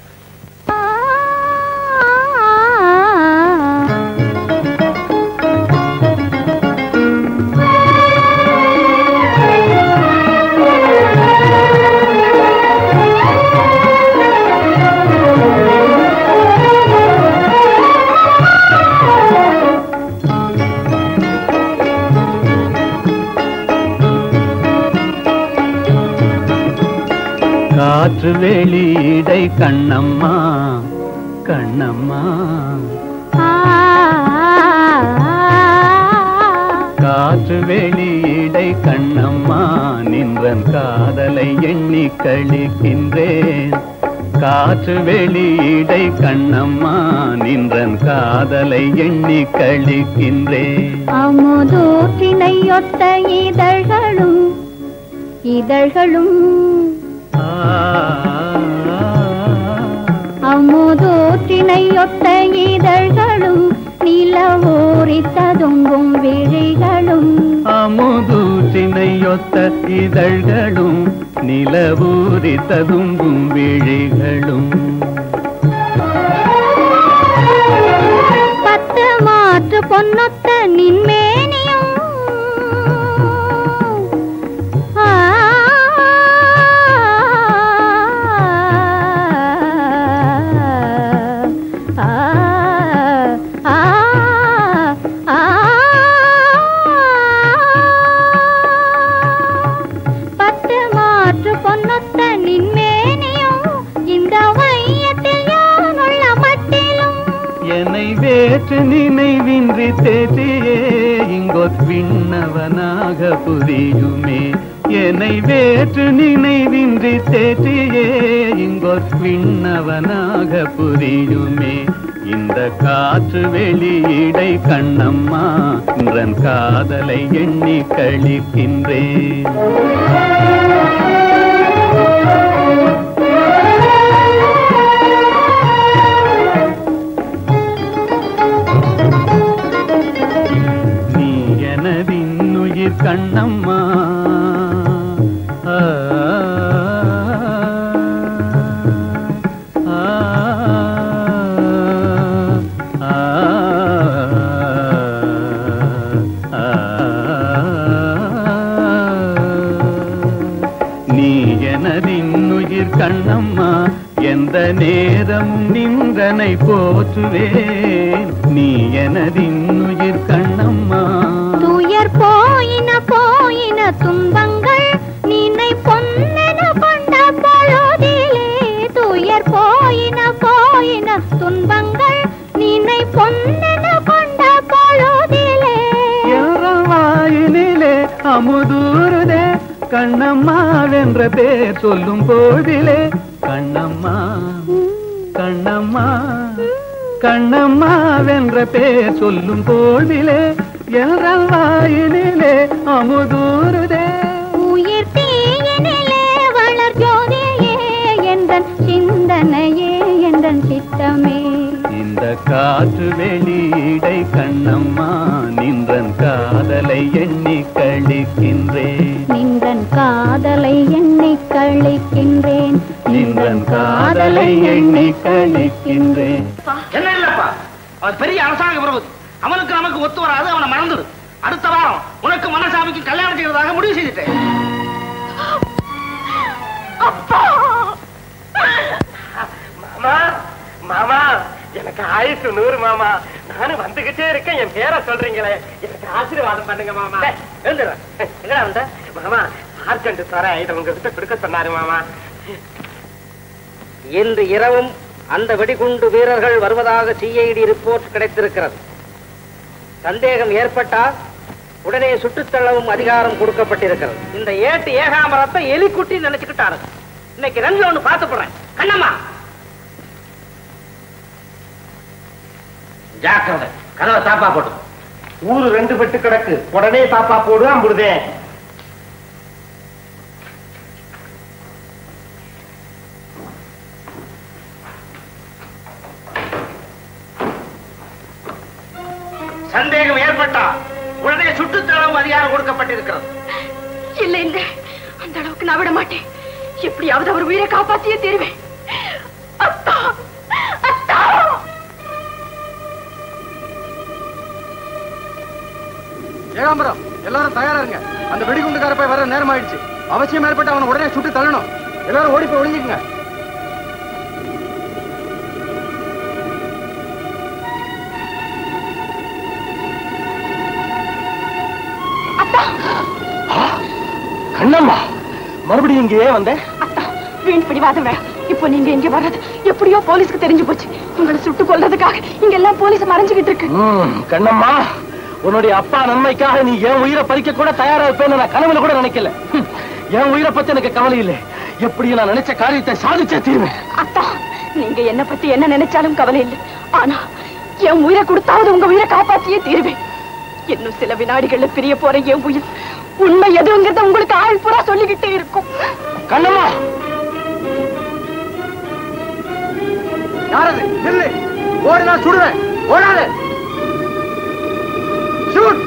காற்று வெளியிடை கண்ணம்மா கண்ணம்மா, காற்று வெளியிடை கண்ணம்மா, நின்றன் காதலை எண்ணி கழிக்கின்றேன். காற்று வெளியிடை கண்ணம்மா, நின்றன் காதலை எண்ணி கழிக்கின்றேன். அமுதூற்றினையொத்த இதழ்களும் இதழ்களும் அமுதூற்றினையொத்த இதழ்களும் நிலவூரித்ததுங்கும் விழிகளும். அமுதூற்றினையொத்த இதழ்களும் நிலவூரித்ததுங்கும் விழிகளும். பத்து மாற்று பொன்னொத்த நின்மேனியும் பொன்னொத்த நின்மேனியும் இந்த வை வேற்று நினைவின்றி தேற்றியே இங்கோர் விண்ணவனாக புரியுமே. என்னை வேற்று நினைவின்றி தேற்றியே இங்கோர் விண்ணவனாக புரியுமே. இந்த காற்று வெளியிடை கண்ணம்மா இன்றன் காதலை எண்ணி கழிக்கின்றேன். நீ எனதின்னுயிர் கண்ணம்மா, கண்ணம்மா எந்த நேரமும் நின்றனை போற்றுவேன். நீ எனதின்னுயிர் கண்ணம்மா. துயர் போயின போயின துன்பங்கள் நினை பொன்னென கொண்ட பொழுதிலே. துயர் போயின போயின துன்பங்கள் நினை பொன்னென கொண்ட பொழுதிலே. வாயினிலே அமுதூருதே கண்ணம்மா வென்ற பேர் சொல்லும் போதிலே. கண்ணம்மா கண்ணம்மா கண்ணம்மா வென்ற பேர் சொல்லும் போதிலே என்ற வாயினிலே அமுதூருதே. உயிர் தீயினிலே வளர் ஜோதியே எந்தன் சிந்தனையே எந்தன் சித்தமே. இந்த காற்று வெளியிடை கண்ணம்மா நின்றன் காதலை எண்ணி கழிக்கின்றேன். நின்றன் காதலை எண்ணி கழிக்கின்றேன். நின்றன் காதலை எண்ணி கழிக்கின்றேன். என்ன இல்லப்பா, அவன் பெரிய அரசாங்க பிரபு, அவனுக்கு நமக்கு ஒத்து வராது, அவனை மறந்துடு. அடுத்த வாரம் உனக்கு மனசாமிக்கு கல்யாணம் செய்வதாக முடிவு செய்துட்டேன். மாமா மாமா எனக்கு ஆயுசு நூறு மாமா. நானும் வந்துகிட்டே இருக்கேன், என் பேரை சொல்றீங்களே, எனக்கு ஆசீர்வாதம் பண்ணுங்க மாமா. எங்கடா வந்த மாமா? ஆர்ஜென்ட் சார இதை உங்ககிட்ட கொடுக்க சொன்னாரு மாமா. இன்று இரவும் அந்த வெடிகுண்டு வீரர்கள் வருவதாக சிஐடி ரிப்போர்ட் கிடைத்திருக்கிறது. சந்தேகம் ஏற்பட்டால் உடனே சுட்டுத்தள்ளவும் அதிகாரம் கொடுக்கப்பட்டிருக்கிறது. இந்த ஏட்டு ஏகாமரத்தை எலிக்குட்டி நினைச்சுக்கிட்டாரு. இன்னைக்கு ரெண்டு ஒண்ணு பார்த்து போறேன். கண்ணம்மா ஜாக்கிரதை, கதவை தாப்பா போட்டு. ஊரு ரெண்டு பெட்டு கிடக்கு, உடனே தாப்பா போடு அம்புடுதே. சந்தேகம் ஏற்பட்டா உடனே சுட்டுத்தளவும் அதிகாரம் கொடுக்கப்பட்டிருக்கிறது. இல்ல இல்ல, அந்த அளவுக்கு நான் விட மாட்டேன். எப்படியாவது அவர் உயிரை காப்பாற்றியே தீருவேன். அத்தா அத்தா. ஏகாம்பரம், எல்லாரும் தயாரா இருங்க. அந்த வெடிகுண்டுக்கார போய் வர நேரம் ஆயிடுச்சு. அவசியம் ஏற்பட்டு அவனை உடனே சுட்டு தள்ளணும். எல்லாரும் ஓடி போய் ஒளிஞ்சுக்குங்க. கண்ணம்மா, மறுபடியும் இங்கேயே வந்தேன். அத்தா, வீண் பிடிவாதம் வேண்டாம். இப்போ நீங்க இங்க வர்றது எப்படியோ போலீஸ்க்கு தெரிஞ்சு போச்சு. உங்களை சுட்டு கொல்றதுக்காக இங்க எல்லாம் போலீஸ் மறைஞ்சுகிட்டு இருக்கு. கண்ணம்மா, உன்னுடைய அப்பா நன்மைக்காக நீ என் உயிரை பறிக்க கூட தயாரா இருப்பேன்னு நான் கனவுல கூட நினைக்கல. என் உயிரை பத்தி எனக்கு கவலை இல்லை. எப்படி நான் நினைச்ச காரியத்தை சாதிச்சே தீர்வேன். அத்தா, நீங்க என்ன பத்தி என்ன நினைச்சாலும் கவலை இல்லை. ஆனா என் உயிரை கொடுத்தாவது உங்க உயிரை காப்பாற்றியே தீர்வேன். இன்னும் சில வினாடிகள்ல பிரிய போற என் உயிர் உண்மை எதுங்கிறத உங்களுக்கு ஆள் பூரா சொல்லிக்கிட்டே இருக்கும். கண்ணம்மா, யாரது? நில்லு. ஓடி நான் சுடுவேன். ஓடாது. ஷூட்.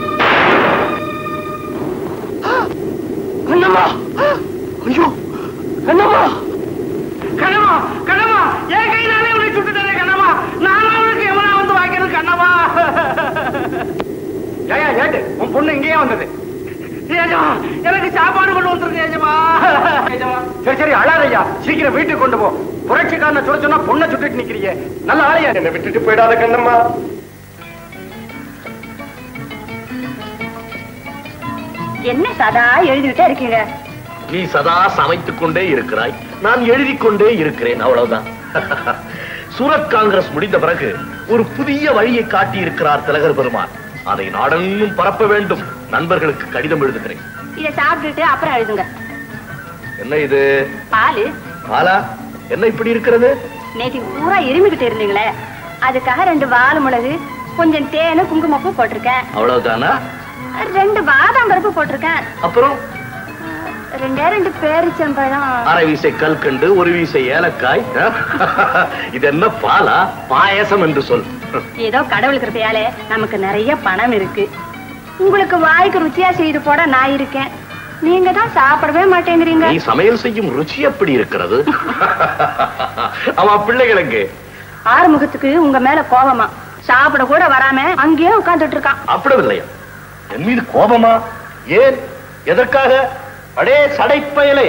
கண்ணம்மா, ஐயோ கண்ணம்மா, கண்ணம்மா, கண்ணம்மா, என் கையினாலே உன்னை சுட்டுட்டே கண்ணம்மா. நான் அவனுக்கு எவனா வந்து வாங்கிறது கண்ணம்மா. ஏயா ஏட்டு, உன் பொண்ணு இங்கேயே வந்தது. எனக்கு சாப்பாடு கொண்டு வந்துருக்கு ஏஜமா. சரி சரி, அழாதையா. சீக்கிரம் வீட்டுக்கு கொண்டு போ. புரட்சிக்காரனை சொல்ல சொன்னா பொண்ணை சுட்டுட்டு நிக்கிறீங்க. நல்ல ஆளையா. என்னை விட்டுட்டு போயிடாத கண்ணம்மா. என்ன சதா எழுதிட்டே இருக்கீங்க? நீ சதா சமைத்துக் கொண்டே இருக்கிறாய், நான் எழுதிக் கொண்டே இருக்கிறேன், அவ்வளவுதான். சூரத் காங்கிரஸ் முடிந்த பிறகு ஒரு புதிய வழியை காட்டி இருக்கிறார் திலகர் பெருமான். அதை நாடெங்கும் பரப்ப வேண்டும். நண்பர்களுக்கு கடிதம் எழுதுகிறேன். இதை சாப்பிட்டுட்டு அப்புறம் எழுதுங்க. என்ன இது? பாலு. பாலா? என்ன இப்படி இருக்கிறது? நேற்று பூரா இருமிக்கிட்டு இருந்தீங்களே, அதுக்காக ரெண்டு வால் மிளகு, கொஞ்சம் தேனு, குங்குமப்பூ போட்டிருக்கேன். அவ்வளவுதானா? ரெண்டு பாதாம் பருப்பு போட்டிருக்கேன். அப்புறம் ரெண்டே ரெண்டு பேரிச்சம்பழம், அரை வீசை கல்கண்டு, ஒரு வீசை ஏலக்காய். இது என்ன பாலா? பாயசம் என்று சொல். ஏதோ கடவுள் கிருப்பையாலே நமக்கு நிறைய பணம் இருக்கு. உங்களுக்கு வாய்க்கு ருச்சியா செய்து போட நான் இருக்கேன். நீங்க தான் சாப்பிடவே மாட்டேங்கிறீங்க. நீ சமையல் செய்யும் ருச்சி எப்படி இருக்கிறது? ஆமா, பிள்ளைகளுக்கு ஆறுமுகத்துக்கு உங்க மேல கோபமா, சாப்பிட கூட வராம அங்கேயே உட்கார்ந்துட்டு இருக்கான். அப்படி இல்லையா? என் மீது கோபமா? ஏன்? எதற்காக? அடே சடைப்பயலே!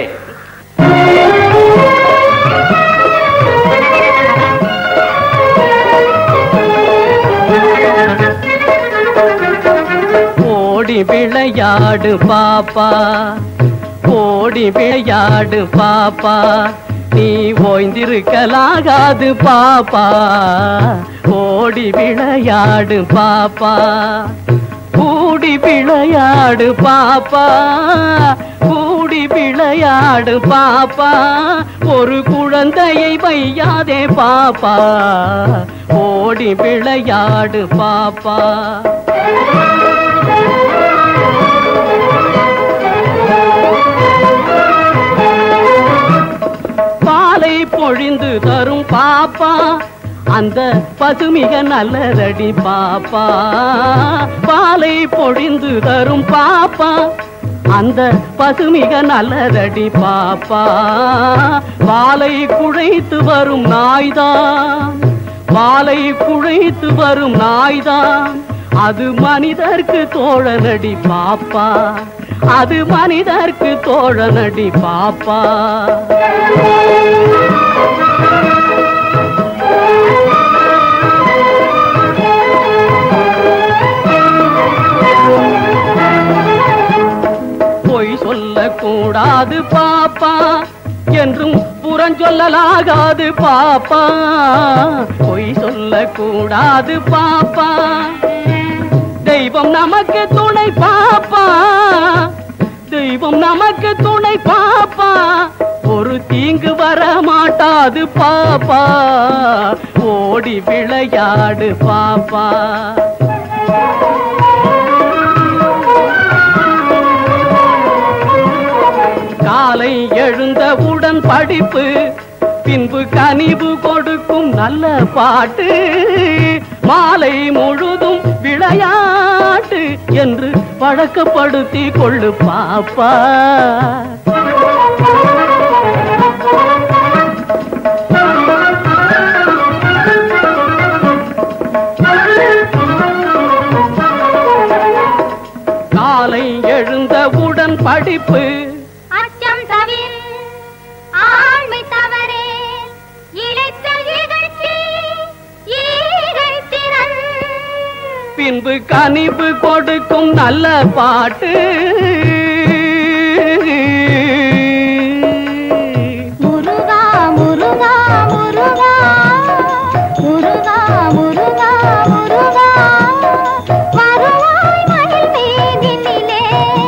ஓடி விளையாடு பாப்பா, ஓடி விளையாடு பாப்பா, நீ ஓய்ந்திருக்கலாகாது பாப்பா, ஓடி விளையாடு பாப்பா, கூடி விளையாடு பாப்பா, கூடி விளையாடு பாப்பா, ஒரு குழந்தையை வையாதே பாப்பா, ஓடி விளையாடு பாப்பா. பாலை பொழிந்து தரும் பாப்பா, அந்த பசுமிக நல்லதடி பாப்பா, பாலை பொழிந்து தரும் பாப்பா, அந்த பசுமிக நல்லதடி பாப்பா, பாலை குழைத்து வரும் நாய்தான், பாலை குழைத்து வரும் நாய்தான், அது மனிதர்க்கு தோழனடி பாப்பா, அது மனிதர்க்கு தோழனடி பாப்பா. பொய் சொல்லக்கூடாது பாப்பா, என்றும் புறஞ்சொல்லலாகாது பாப்பா, பொய் சொல்லக்கூடாது பாப்பா, தெய்வம் நமக்கு துணை பாப்பா, தெய்வம் நமக்கு துணை பாப்பா, ஒரு தீங்கு வர மாட்டாது பாப்பா, ஓடி விளையாடு பாப்பா. காலை எழுந்தவுடன் படிப்பு, பின்பு கனிவு கொடுக்கும் நல்ல பாட்டு, மாலை முழுதும் விளையாட்டு என்று பழக்கப்படுத்தி கொள்ளு பாப்பா. காலை எழுந்தவுடன் படிப்பு, அச்சம் தவிர ஆண்மை தவறே, இழைத்தல் இகழ்ச்சி ஈகைத்திறன், பின்பு கனிவு கொடுக்கும் நல்ல பாட்டு, முருகா முருகா முருகா முருகா முருகா முருகா, வருவாய் மயில் மீதினிலே,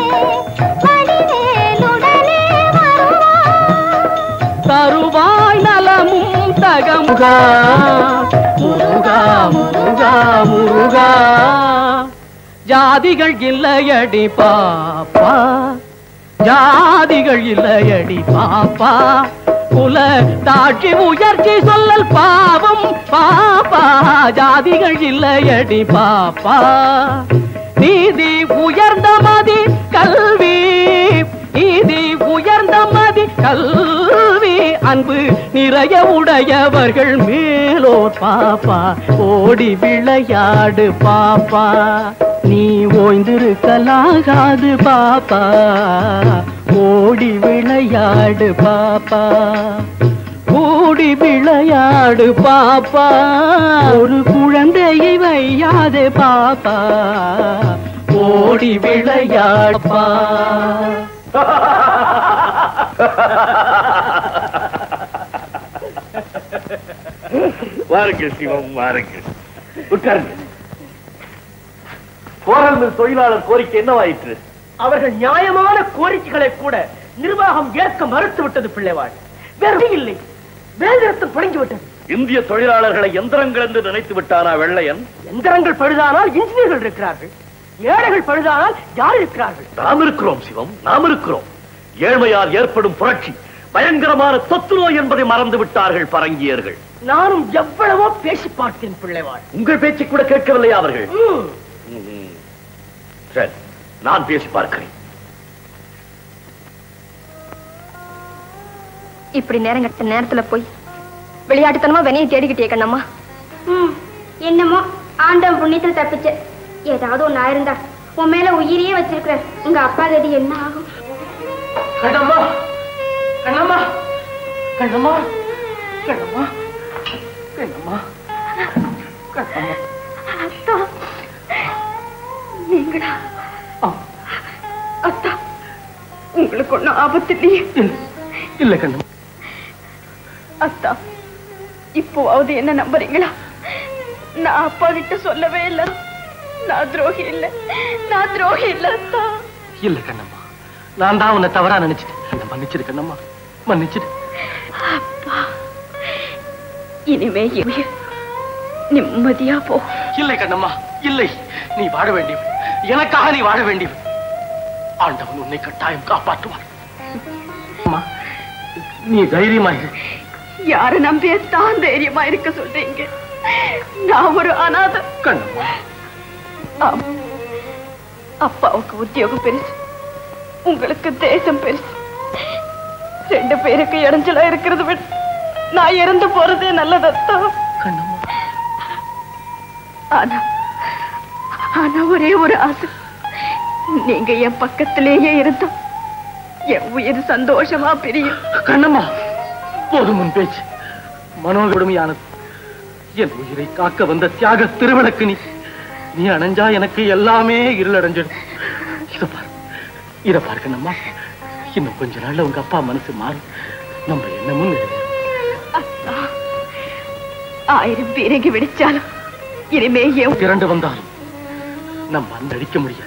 வடிவேலுடனே வருவாய், தருவாய் நலமும் தகமுகா, முருகா முருகா முருகா. ஜாதிகள் இல்லையடி பாப்பா, ஜாதிகள் இல்லையடி பாப்பா, குல தாட்சி உயர்ச்சி சொல்லல் பாவம் பாப்பா, ஜாதிகள் இல்லையடி பாப்பா, நீதி உயர்ந்த மதி கல்வி, நீதி உயர்ந்த மதி கல்வி, அன்பு நிறைய உடையவர்கள் மேலோர் பாப்பா, ஓடி விளையாடு பாப்பா, நீ ஓய்ந்திருக்கலாகாது பாப்பா, ஓடி விளையாடு பாப்பா, ஓடி விளையாடு பாப்பா, ஒரு குழந்தையை வையாதே பாப்பா, ஓடி விளையாடுப்பா. வாருங்கள் சிவம், வாருங்கள். உட்காருங்க. கோரல் மில் தொழிலாளர் கோரிக்கை என்னவாயிற்று? அவர்கள் நியாயமான கோரிக்கைகளை கூட நிர்வாகம் ஏற்க மறுத்து விட்டது பிள்ளைவாள். வேறு இல்லை, வேலைநிறுத்தம் தொடங்கிவிட்டது. இந்திய தொழிலாளர்களை எந்திரங்கள் என்று நினைத்து விட்டானா வெள்ளையன்? எந்திரங்கள் பழுதானால் இன்ஜினியர்கள் இருக்கிறார்கள், ஏழைகள் பழுதானால் யார் இருக்கிறார்கள்? நாம் இருக்கிறோம் சிவம், நாம் இருக்கிறோம். ஏழ்மையால் ஏற்படும் புரட்சி பயங்கரமான தொத்து நோய் என்பதை மறந்து விட்டார்கள் பரங்கியர்கள். நானும் எவ்வளவோ பேசி பார்த்தேன் பிள்ளைவாள். உங்கள் பேச்சு கூட கேட்கவில்லையா அவர்கள்? சரி, நான் பேசி பார்க்கிறேன். இப்படி நேரங்கட்ட நேரத்துல போய் விளையாட்டுத்தனமா வெனையை தேடிக்கிட்டே கண்ணம்மா. என்னமோ ஆண்டவன் புண்ணியத்தில் தப்பிச்ச. ஏதாவது ஒண்ணு ஆயிருந்தா உன் மேல உயிரியே வச்சிருக்கிற உங்க அப்பா கதி என்ன ஆகும்? கண்ணம்மா, கண்ணம்மா, கண்ணம்மா, கண்ணம்மா, கண்ணம்மா, கண்ணம்மா. அத்தா, நீங்களா? அத்தா, உங்களுக்கு ஒண்ணும் ஆபத்து இல்லையே? இல்ல கண்ணம்மா. அத்தா, இப்போவாவது என்ன நம்புறீங்களா? நான் அப்பா கிட்ட சொல்லவே இல்லை. நான் துரோகி இல்ல, நான் துரோகி இல்ல அத்தா. இல்ல கண்ணம்மா, நான் தான் உன்னை தவறா நினைச்சிட்டேன். மன்னிச்சிரு கண்ணம்மா, மன்னிச்சிரு. அப்பா, இனிமே நிம்மதியா போ. இல்லை கண்ணம்மா, இல்லை. நீ வாழ வேண்டியவள், எனக்காக நீ வாழ வேண்டியவள். ஆண்டவன் உன்னை கட்டாயம் காப்பாற்றுவார். அம்மா, நீ தைரியமா இரு. யார நம்பியத்தான் தைரியமா இருக்க சொல்றீங்க? நான் ஒரு அநாத. கண்ணம்மா, அப்பாவுக்கு உத்தியோகம் பெருசு, உங்களுக்கு தேசம் பெருசு. ரெண்டு பேருக்கு இடைஞ்சலா இருக்கிறது விட நான் இறந்து போறதே நல்லதத்தா. ஆனா ஆனா ஒரே ஒரு ஆசை, நீங்க என் பக்கத்திலேயே இருந்தா என் உயிர் சந்தோஷமா பிரியும். கண்ணம்மா, போதும் உன் பேச்சு. மனோகடுமையானது. என் உயிரை காக்க வந்த தியாக திருவிளக்கு நீ. நீ அணைஞ்சா எனக்கு எல்லாமே இருளடைஞ்சிடும். இத பாரு, இத பாரு கண்ணம்மா, இன்னும் கொஞ்ச நாள்ல உங்க அப்பா மனசு மாறும். நம்ம என்னமும் ஆயிரம் பீரங்கி வெடிச்சாலும் இனிமே ஏன் திரண்டு வந்தாலும் நம்ம அந்த அடிக்க முடியாது.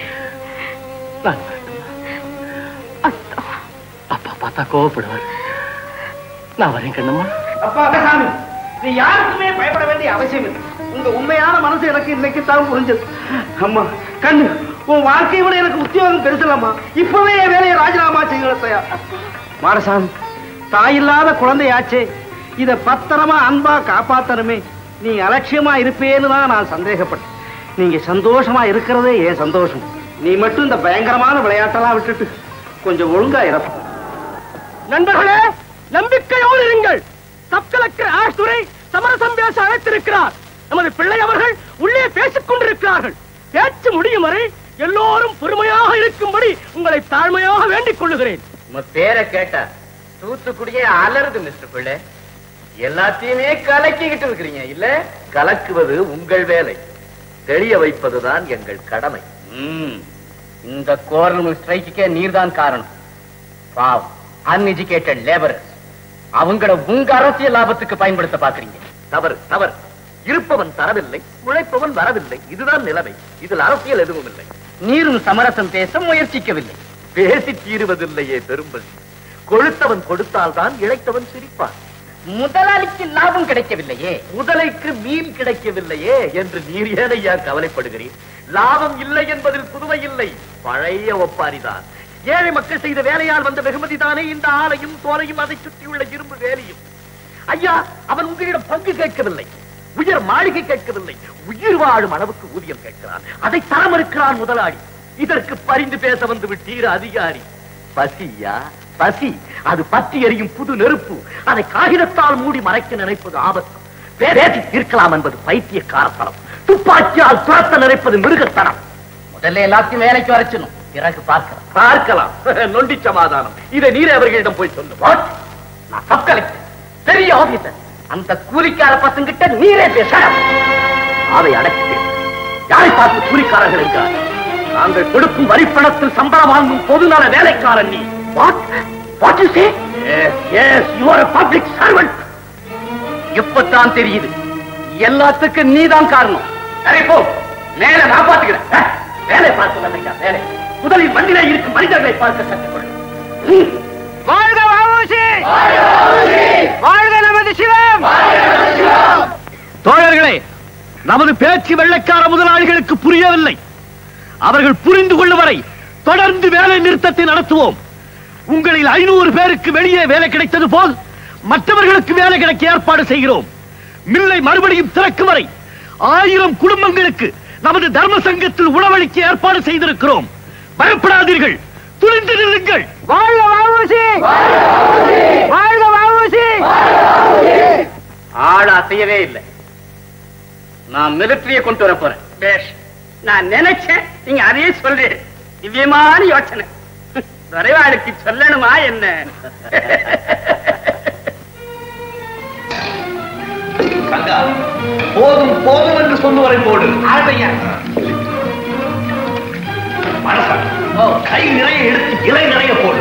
அப்பா பார்த்தா கோவப்படுவார். நான் வரேன் கண்ணம்மா. அப்பா சாமி, நீ யாருக்குமே பயப்பட வேண்டிய அவசியம் இல்லை. உங்க உண்மையான மனசு எனக்கு இன்னைக்கு தான் புரிஞ்சது. அம்மா கண்ணு, உன் வாழ்க்கையை விட எனக்கு உத்தியோகம் பெருசலம்மா. இப்பவே என் வேலையை ராஜினாமா செய்யலையா? மாடசாமி, தாயில்லாத குழந்தையாச்சே, இத பத்திரமா அன்பா காப்பாத்தணுமே. நீ அலட்சியமா இருப்பேன்னு தான் நான் சந்தேகப்பட்டேன். நீங்க சந்தோஷமா இருக்கிறதே ஏன் சந்தோஷம். நீ மட்டும் இந்த பயங்கரமான விளையாட்டெல்லாம் விட்டுட்டு கொஞ்சம் ஒழுங்கா இறப்ப. நண்பர்களே, நம்பிக்கையோடு இருங்கள். சப் கலெக்டர் ஆஷ் துரை சமரசம் பேச அழைத்திருக்கிறார். நமது பிள்ளை அவர்கள் உள்ளே பேசிக் கொண்டிருக்கிறார்கள். பேச்சு முடியும் வரை எல்லோரும் பொறுமையாக இருக்கும்படி உங்களை தாழ்மையாக வேண்டிக் கொள்ளுகிறேன். உங்க பேரை கேட்டா தூத்துக்குடியே அலருது மிஸ்டர் பிள்ளை. எல்லாத்தையுமே கலக்கிக்கிட்டு இருக்கிறீங்க இல்ல? கலக்குவது உங்கள் வேலை, தெளிய வைப்பதுதான் எங்கள் கடமை. இந்த கோரல் ஸ்ட்ரைக்கே நீர்தான் காரணம். பாவம் அன்எஜுகேட்டட் லேபரர்ஸ், அவங்கள உங்க அரசியல் லாபத்துக்கு பயன்படுத்த பாக்குறீங்க. தவறு, தவறு. இருப்பவன் தரவில்லை, உழைப்பவன் வரவில்லை. இதுதான் நிலைமை. இதில் அரசியல் எதுவும் இல்லை. நீரும் சமரசம் பேச முயற்சிக்கவில்லை. பேசி தீருவதில்லையே பெரும்பல். கொழுத்தவன் கொடுத்தால்தான் இழைத்தவன் சிரிப்பான். முதலாளிக்கு லாபம் கிடைக்கவில்லையே, முதலைக்கு மீன் கிடைக்கவில்லையே என்று நீர் ஏனையா கவலைப்படுகிறேன்? லாபம் இல்லை என்பதில் புதுமை இல்லை, பழைய ஒப்பாரிதான். ஏழை மக்கள் செய்த வேலையால் வந்த வெகுமதி தானே இந்த ஆலையும் தோலையும் அதை சுற்றியுள்ள இரும்பு வேலையும். ஐயா, அவன் உங்களிடம் பங்கு கேட்கவில்லை, உயர் மாளிகை கேட்கவில்லை, உயிர் வாழும் அளவுக்கு ஊதியம் கேட்கிறான். அதை தர மறுக்கிறான் முதலாளி. இதற்கு பரிந்து பேச வந்து விட்டீர் அதிகாரி. பசியா பசி, அது பற்றி எரியும் புது நெருப்பு. அதை காகிதத்தால் மூடி மறைக்க நினைப்பது ஆபத்து. பேசி தீர்க்கலாம் என்பது பைத்தியக்காரத்தனம். துப்பாக்கியால் துரத்த நினைப்பது மிருகத்தனம். முதல்ல எல்லாத்தையும் வேலைக்கு வரைச்சணும், பிறகு பார்க்கலாம். பார்க்கலாம். நொண்டி சமாதானம். இதை நீரே அவர்களிடம் போய் சொல்லு. நான் சப் கலெக்டர், பெரிய ஆபீசர். அந்த கூலிக்கார பசங்கிட்ட நீரே பேச. அதை அடக்கிட்டேன். யாரை பார்த்து கூலிக்காரர்கள் என்றார்? நாங்கள் கொடுக்கும் வரிப்பணத்தில் சம்பளம் வாங்கும் பொதுநல வேலைக்காரன் நீ. What? What you say? Yes, yes, you are a public servant. எப்பத்தான் தெரியுது எல்லாத்துக்கும் நீதான் காரணம். சரி போ, மேல நான் பார்த்துக்கிறேன். வேலை பார்த்து வந்தீங்க வேலை. முதலில் மண்ணிலே இருக்கும் மனிதர்களை பார்க்க கற்றுக்கொள். வாழ்க வாவுசி, வாழ்க நமது சிவம். தோழர்களே, நமது பேச்சு வெள்ளைக்கார முதலாளிகளுக்கு புரியவில்லை. அவர்கள் புரிந்து கொள்ளும் வரை தொடர்ந்து வேலை நிறுத்தத்தை நடத்துவோம். உங்களில் ஐநூறு பேருக்கு வெளியே வேலை கிடைத்தது போல் மற்றவர்களுக்கு வேலை கிடைக்க ஏற்பாடு செய்கிறோம். மில்லை மறுபடியும் திறக்கும் வரை ஆயிரம் குடும்பங்களுக்கு நமது தர்ம சங்கத்தில் உணவளிக்க ஏற்பாடு செய்திருக்கிறோம். பயப்படாதீர்கள், துணிந்து நில்லுங்கள். வாழ்க வாவுசி, வாழ்க வாவுசி. ஆள் அசையவே இல்லை. நான் மிலிட்டரியை கொண்டு வர போறேன். பேஷ், நான் நினைச்சேன் நீங்க அதே சொல்றீங்க. திவ்யமான யோசனை. வரைவாளுக்கு சொல்லணுமா என்ன? போதும் போதும் என்று சொல்லுவரை போடு. கை நிறைய எடுத்து இலை நிறைய போடு.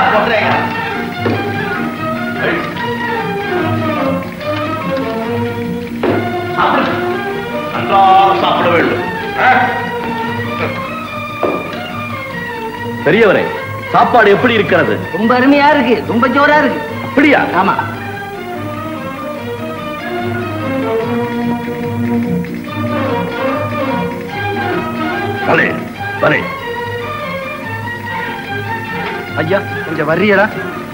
நன்றாக சாப்பிட வேண்டும். பெரியவரே, சாப்பாடு எப்படி இருக்கிறது? ரொம்ப அருமையா இருக்கு, ரொம்ப ஜோரா இருக்கு. அப்படியா? ஆமா. பலே பலே. ஐயா கொஞ்சம் வர்றியடா.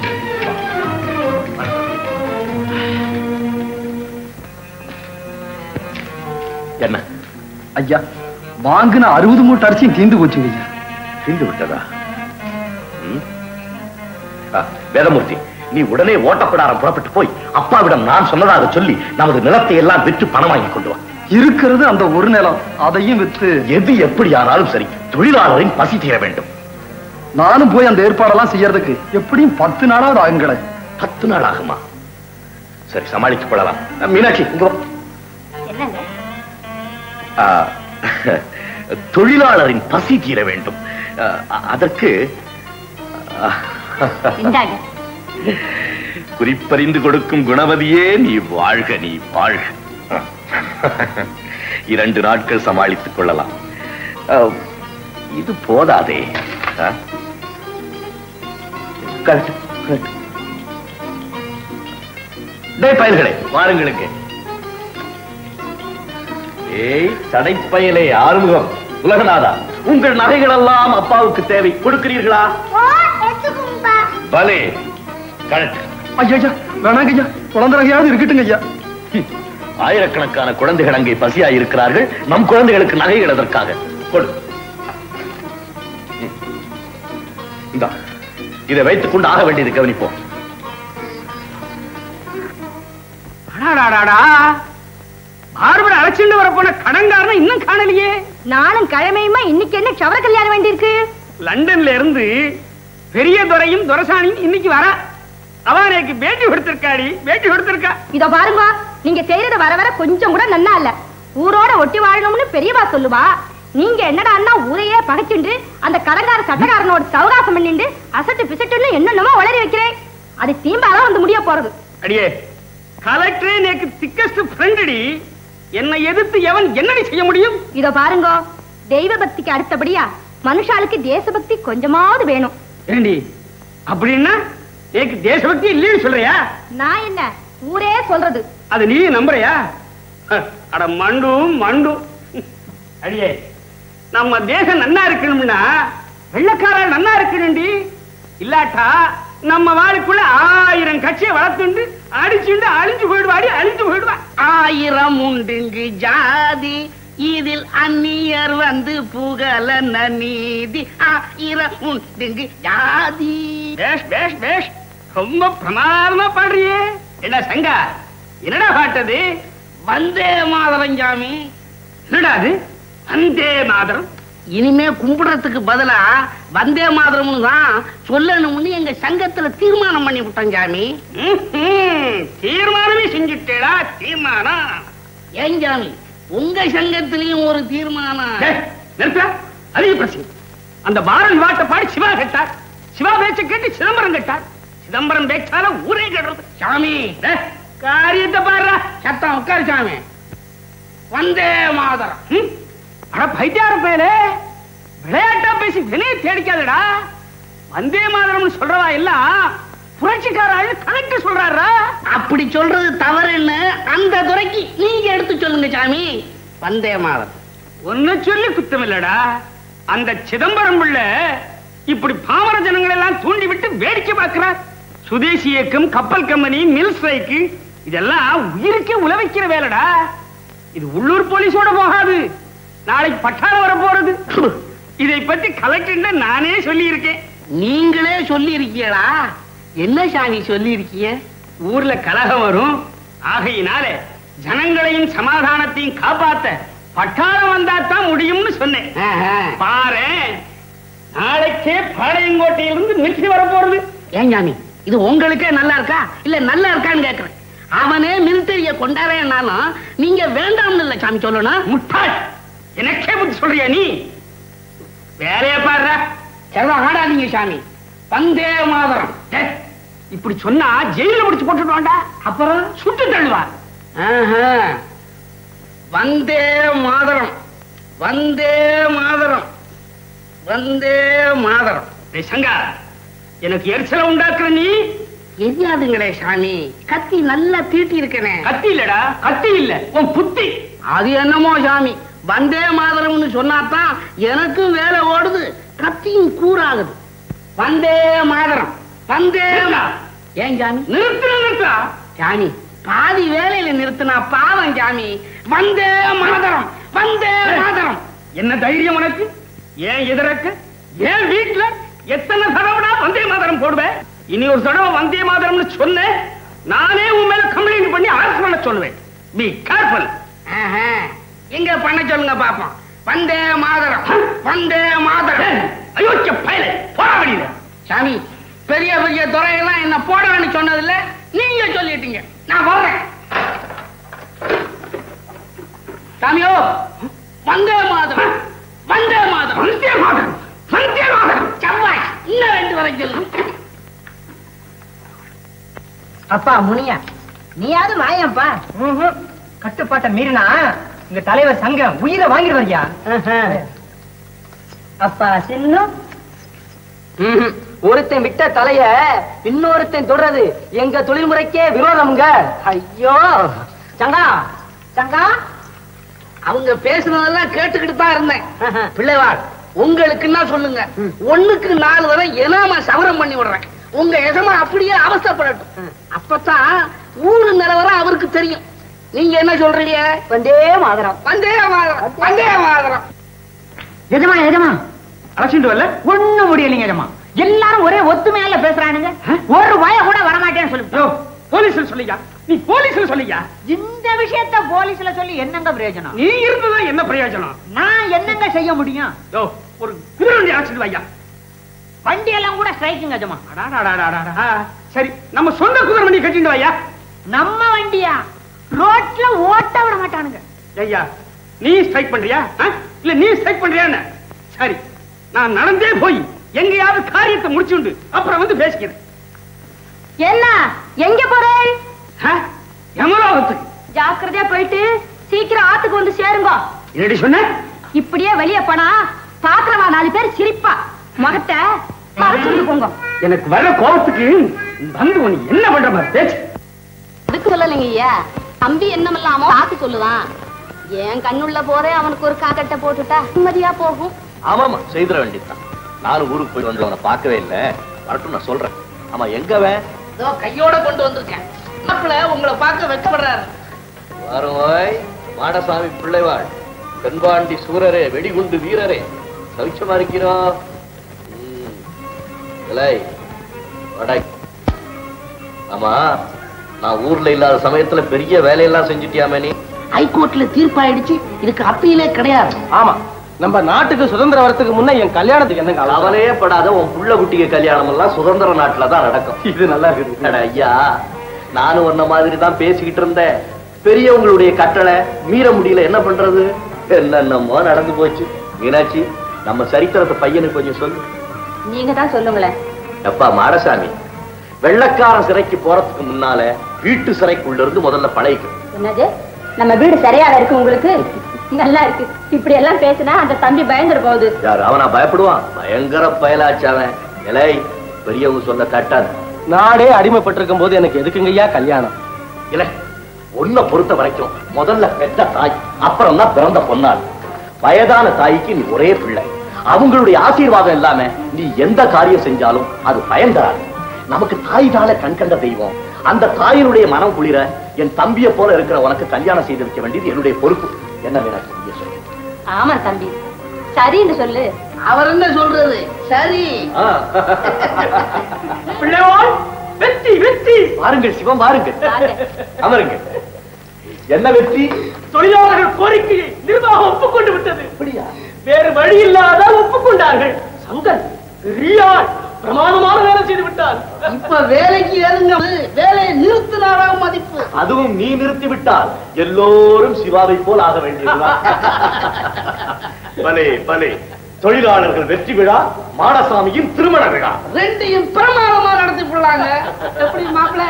என்ன ஐயா, வாங்கின அறுபது மூட்டை அரிசியும் தீந்து போச்சுங்க ஐயா. தீந்து விட்டதா? வேதமூர்த்தி, நீ உடனே ஓட்டப்படாரம் புறப்பட்டு போய் அப்பாவிடம் நான் சொன்னதாக சொல்லி நமது நிலத்தை எல்லாம் விற்று பணம் வாங்கி கொண்டு வா. இருக்கிறது அந்த ஒரு நிலம், அதையும் வித்து. எது எப்படி ஆனாலும் சரி, தொழிலாளரின் பசி தீர வேண்டும். நானும் போய் அந்த ஏற்பாடெல்லாம் செய்யறதுக்கு எப்படியும் பத்து நாளாவது ஆகுங்களே. பத்து நாள் ஆகுமா? சரி, சமாளித்துக் கொள்ளலாம். மீனாட்சி, இங்க வா. என்னங்க? தொழிலாளரின் பசி தீர வேண்டும். அதற்கு குறிப்பறிந்து கொடுக்கும் குணவதியே, நீ வாழ்க, நீ வாழ்க. இரண்டு நாட்கள் சமாளித்துக் கொள்ளலாம். இது போதாதே. பயல்களே, வாருங்களுக்கு. ஏய் சடைப்பயலே ஆறுமுகம், உலகநாதா, உங்கள் நகைகள் எல்லாம் அப்பாவுக்கு தேவை. கொடுக்கிறீர்களா? பலே, கரெக்ட். ஐயா வேணாங்க ஐயா, குழந்தை நகையாவது இருக்கட்டுங்க ஐயா. ஆயிரக்கணக்கான குழந்தைகள் அங்கே பசியா இருக்கிறார்கள். நம் குழந்தைகளுக்கு நகைகள் எதற்காக? கொடு. இந்தா, இதை வைத்துக் கொண்டு ஆக வேண்டியது கவனிப்போம். மாறுபட அழைச்சிட்டு வர போன கடன்காரன் இன்னும் காணலையே. நானும் கிழமையுமா இன்னைக்கு என்ன சவர கல்யாணம் வேண்டியிருக்கு. லண்டன்ல இருந்து பெரிய துரையும் துரசாணியும் இன்னைக்கு வர. அவனுக்கு பேட்டி கொடுத்திருக்காடி, பேட்டி கொடுத்திருக்கா. இதோ பாருங்க, நீங்க செய்யறது வர வர கொஞ்சம் கூட நல்லா இல்ல. ஊரோட ஒட்டி வாழணும்னு பெரியவா சொல்லுவா. நீங்க என்னடா அண்ணா ஊரையே பகைச்சுண்டு அந்த கடங்கார சட்டக்காரனோட சவகாசம் பண்ணிட்டு அசட்டு பிசட்டுன்னு என்னென்னமோ வளரி வைக்கிறேன். அது தீம்பாதான் வந்து முடிய போறது. அடியே, கலெக்டர் எனக்கு திக்கஸ்ட் ஃப்ரெண்டடி. என்னை எதிர்த்து எவன் என்னடி செய்ய முடியும்? இதோ பாருங்க, தெய்வ பக்திக்கு அடுத்தபடியா மனுஷாளுக்கு தேசபக்தி கொஞ்சமாவது வேணும். ஏண்டி அப்படின்னா எனக்கு தேசபக்தி இல்லைன்னு சொல்றியா? நான் என்ன, ஊரே சொல்றது. அது நீ நம்புறியா? அட மண்டு மண்டு. அடியே, நம்ம தேசம் நன்னா இருக்கணும்னா வெள்ளக்காரன் நன்னா இருக்கணும்டி. இல்லாட்டா நம்ம வாளுக்குள்ள ஆயிரம் கட்சியை வளர்த்துண்டு அடிச்சுண்டு அழிஞ்சு போயிடுவாடி, அழிஞ்சு போயிடுவா. ஆயிரம் உண்டுங்கு ஜாதி, இதில் அந்நியர் வந்து புகழ நீதி. ஆயிரம் உண்டுங்கு ஜாதி. பேஷ் பேஷ் பேஷ், ரொம்ப பிரமாதமா பாடுறியே. என்ன சங்கா, என்னடா பாட்டது? வந்தே மாதரம் சாமி. என்னடா அது வந்தே மாதரம்? இனிமே கும்பிடுறதுக்கு பதிலா வந்தே மாதரம்னு தான் சொல்லணும்னு எங்க சங்கத்துல தீர்மானம் பண்ணி விட்டோம் சாமி. தீர்மானமே செஞ்சுட்டேடா. தீர்மானம் ஏன் சாமி, உங்க சங்கத்திலையும் ஒரு தீர்மானம். அதிக பிரச்சனை. அந்த பாரதி பாட்டை பாடி சிவா கேட்டார். சிவா பேச்ச கேட்டு சிதம்பரம் கேட்டார். சிதம்பரம் பேச்சால ஊரே கேடுறது. சாமி, காரியத்தை பாரு. சத்தம் உட்காரு சாமி. வந்தே மாதரம். அட பைத்தியார பேரு, விளையாட்டா பேசி வினையை தேடிக்காதடா. வந்தே மாதரம் சொல்றவா எல்லாம் புரட்சிக்கார ஆளு கலெக்டர் சொல்றாரா? அப்படி சொல்றது தவறு இல்ல. அந்த துறைக்கு நீங்க எடுத்து சொல்லுங்க சாமி. வந்தே மாதரம் ஒன்னு சொல்லி குத்தம் இல்லடா. அந்த சிதம்பரம் பிள்ளை இப்படி பாமர ஜனங்கள் எல்லாம் தூண்டி விட்டு வேடிக்கை பார்க்கிறார். சுதேசி இயக்கம், கப்பல் கம்பெனி, மில் ஸ்ட்ரைக்கு இதெல்லாம் உயிருக்கே உழவைக்கிற வேலைடா. இது உள்ளூர் போலீஸோட போகாது. நாளைக்கு பட்டாளம் வர போறது. இதை பத்தி கலெக்டர் நானே சொல்லி இருக்கேன். நீங்களே சொல்லி இருக்கீங்களா? என்ன சாமி சொல்லி இருக்கீங்க? ஊர்ல கலகம் வரும், ஆகையினால ஜனங்களையும் சமாதானத்தையும் காப்பாத்த பட்டாளம் வந்தா தான் முடியும்னு சொன்னேன். பாரு, நாளைக்கே பாளையங்கோட்டையிலிருந்து மிலிட்டரி வர போறது. ஏன் சாமி, இது உங்களுக்கே நல்லா இருக்கா இல்ல நல்லா இருக்கான்னு கேக்குறேன். அவனே மிலிட்டரிய கொண்டாடுறேன்னாலும் நீங்க வேண்டாம்னு இல்ல சாமி சொல்லணும். முட்டாள், எனக்கே புத்தி சொல்றியா நீ? வேலைய பாரு. ஆடாதீங்க சாமி. வந்தே மாதரம் இப்படி சொன்னா ஜெயில முடிச்சு போட்டுடுவாண்டா. அப்புறம் சுட்டு தள்ளுவா. வந்தே மாதரம், வந்தே மாதரம், வந்தே மாதரம். சங்கா, எனக்கு எரிச்சல உண்டாக்குற நீ எரியாதுங்களே சாமி. கத்தி நல்லா தீட்டி இருக்கனே. கத்தி இல்லடா, கத்தி இல்ல, உன் புத்தி. அது என்னமோ சாமி, வந்தே மாதரம்னு சொன்னாதான் எனக்கும் வேலை ஓடுது, கத்தியும் கூறாகுது. வந்தே மாதரம், வந்தே. ஏன் சாமி நிறுத்து நிறுத்தா சாமி? பாதி வேலையில நிறுத்தினா பாவம் சாமி. வந்தே மாதரம், வந்தே மாதரம். என்ன தைரியம் உனக்கு? ஏன் எதிரக்க? ஏன் வீட்டுல எத்தனை தடவைடா வந்தே மாதரம் போடுவேன்? இனி ஒரு தடவை வந்தே மாதரம்னு சொன்ன நானே உன் மேல கம்ப்ளைண்ட் பண்ணி அரசு பண்ண சொல்லுவேன். Be careful. எங்க பண்ண சொல்லுங்க பாப்போம். வந்தே மாதரம், வந்தே மாதரம். அயோக்கிய பயலே, போட முடியல சாமி. பெரிய பெரிய துறையெல்லாம் என்ன போடணும்னு சொன்னதில்ல, நீங்க சொல்லிட்டீங்க. நான் வர்றேன் சாமியோ. வந்தே மாதரம், வந்தே மாதரம், வந்தே மாதரம், வந்தே மாதரம். செவ்வாய் இன்னும் ரெண்டு வரை சொல்லு. அப்பா முனியா, நீயாவது வாயப்பா. கட்டுப்பாட்டை மீறினா இங்க தலைவர் சங்கம் உயிரை வாங்கிடுவாரியா? அப்பா சின்னம் ஒருத்தன் விட்ட தலைய இன்னொருத்தன் தொடறது எங்க தொழில்முறைக்கே விரோதம்ங்க. ஐயோ சங்கா, சங்கா அவங்க பேசுனதெல்லாம் கேட்டுக்கிட்டு தான் இருந்தேன். பிள்ளைவாள், உங்களுக்குன்னா சொல்லுங்க, ஒண்ணுக்கு நாலு வரை எனாம சவரம் பண்ணி விடுறேன். உங்க எஜமா அப்படியே அவஸ்தைப்படட்டும். அப்பதான் ஊரு நிலவரம் அவருக்கு தெரியும். நீங்க என்ன சொல்றீங்க? வந்தே மாதரம், வந்தே மாதரம், வந்தே மாதரம். எஜமா எஜமா அழைச்சிட்டு வரல ஒண்ணு முடியலைங்க எஜமா. எல்லாரும் ஒரே ஒத்துமையால பேசுறானுங்க. ஒரு வாய கூட வரமாட்டேன்னு சொல்லு. போலீஸ்ல சொல்லியா? நீ போலீஸ்ல சொல்லியா? இந்த விஷயத்த போலீஸ்ல சொல்லி என்னங்க பிரயோஜனம்? நீ இருந்ததா என்ன பிரயோஜனம்? நான் என்னங்க செய்ய முடியும்? ஒரு குதிரை வண்டி அழைச்சிட்டு வையா. வண்டி எல்லாம் கூட ஸ்ட்ரைக்குங்க எஜமா. சரி, நம்ம சொந்த குதிரை வண்டி கட்டிட்டு வையா. நம்ம வண்டியா? ரோட்ல ஓட்ட விட மாட்டானுங்க. ஐயா, நீ ஸ்ட்ரைக் பண்றியா இல்ல நீ ஸ்ட்ரைக் பண்றியா? சரி, நான் நடந்தே போய் எங்கயாவது காரியத்தை முடிச்சுண்டு அப்புறம் வந்து பேசிக்கிறேன். என்ன எங்க போறேன்? யமலோகத்துக்கு. ஜாக்கிரதையா போயிட்டு சீக்கிரம் ஆத்துக்கு வந்து சேருங்க. என்னடி சொன்ன? இப்படியே வெளியே போனா பாக்குறவா நாலு பேர் சிரிப்பா. முகத்தை மறைச்சுட்டு போங்க. எனக்கு வர கோபத்துக்கு வந்து உன்னை என்ன பண்ற மாதிரி பேச்சு. அதுக்கு சொல்லலைங்க ஐயா, தம்பி என்னமெல்லாமோ ஆத்து சொல்லுவான். என் கண்ணுள்ள போதே அவனுக்கு ஒரு காக்கட்டை போட்டுட்டா நிம்மதியா போகும். ஆமாமா, செய்திட வேண்டியதுதான். நானும் ஊருக்கு போய் வந்து அவனை பார்க்கவே இல்லை. வரட்டும், நான் சொல்றேன். ஆமா, எங்கவன்? கையோட கொண்டு வந்திருக்கேன். உங்களை பார்க்க வெக்கப்படுறாரு. வாரோய் மாடசாமி பிள்ளைவாள், பெண்பாண்டி சூரரே, வெடிகுண்டு வீரரே, சவிச்சமா இருக்கிறோம். ஆமா, நான் ஊர்ல இல்லாத சமயத்துல பெரிய வேலையெல்லாம் செஞ்சுட்டியாமே நீ? ஹைகோர்ட்ல தீர்ப்பாயிடுச்சு, இதுக்கு அப்பீலே கிடையாது. ஆமா, நம்ம நாட்டுக்கு சுதந்திரம் வரத்துக்கு முன்ன என் கல்யாணத்துக்கு என்ன கவலையே படாத. உன் புள்ள குட்டிக்கு கல்யாணம் எல்லாம் சுதந்திர நாட்டுல தான் நடக்கும். இது நல்லா இருக்கு ஐயா. நானும் உன்ன மாதிரி தான் பேசிக்கிட்டு இருந்தேன். பெரியவங்களுடைய கட்டளை மீற முடியல, என்ன பண்றது? என்னென்னமோ நடந்து போச்சு. மீனாட்சி, நம்ம சரித்திரத்தை பையனுக்கு கொஞ்சம் சொல்லு. நீங்க தான் சொல்லுங்களேன். அப்பா மாடசாமி, வெள்ளக்கார சிறைக்கு போறதுக்கு முன்னால வீட்டு சிறைக்குள்ள இருந்து முதல்ல பழகிக்கணும். என்னது நம்ம வீடு சரியாக இருக்கு உங்களுக்கு? நல்லா இருக்கு. இப்படி எல்லாம் பேசினா அந்த தம்பி பயந்துட போகுது. யார் அவனா பயப்படுவான்? பயங்கர பயலாச்சாவன். இலை பெரியவங்க சொல்ல தட்டாது. நாடே அடிமைப்பட்டிருக்கும் போது எனக்கு எதுக்குங்கய்யா கல்யாணம்? இல்ல ஒன்ன பொறுத்த வரைக்கும் முதல்ல பெற்ற தாய், அப்புறம் தான் பிறந்த பொன்னாள். வயதான தாய்க்கு நீ ஒரே பிள்ளை. அவங்களுடைய ஆசீர்வாதம் இல்லாம நீ எந்த காரியம் செஞ்சாலும் அது பயன் தராது. நமக்கு தாய் தாழ கண் கண்ட தெய்வம். அந்த தாயினுடைய மனம் குளிர என் தம்பியை போல இருக்கிற உனக்கு கல்யாணம் செய்து வைக்க வேண்டியது என்னுடைய பொறுப்பு. என்ன வேணும் சொல்லு. ஆமா தம்பி, சரின்னு சொல்லு. அவர் என்ன சொல்றது? சரி. பிள்ளைவாள் வெற்றி வெற்றி. வாருங்கள் சிவம், வாருங்கள், அமருங்க. என்ன வெற்றி? தொழிலாளர்கள் கோரிக்கையை நிர்வாகம் ஒப்புக்கொண்டு விட்டது. அப்படியா? வேறு வழி இல்லாத ஒப்புக்கொண்டார்கள். சங்கர் பெரியார் பிரமாதமான வேலை செய்து விட்டார். இப்ப வேலைக்கு ஏறுங்க, வேலையை நிறுத்தினாரா மதிப்பு. அதுவும் நீ நிறுத்தி விட்டால் எல்லோரும் சிவாவை போல் ஆக வேண்டியதுதான். பலே பலே. தொழிலாளர்கள் வெற்றி விழா, மாடசாமியின் திருமண விழா, ரெண்டையும் பிரமாதமா நடத்தி போடலாங்க. எப்படி மாப்பிள்ள?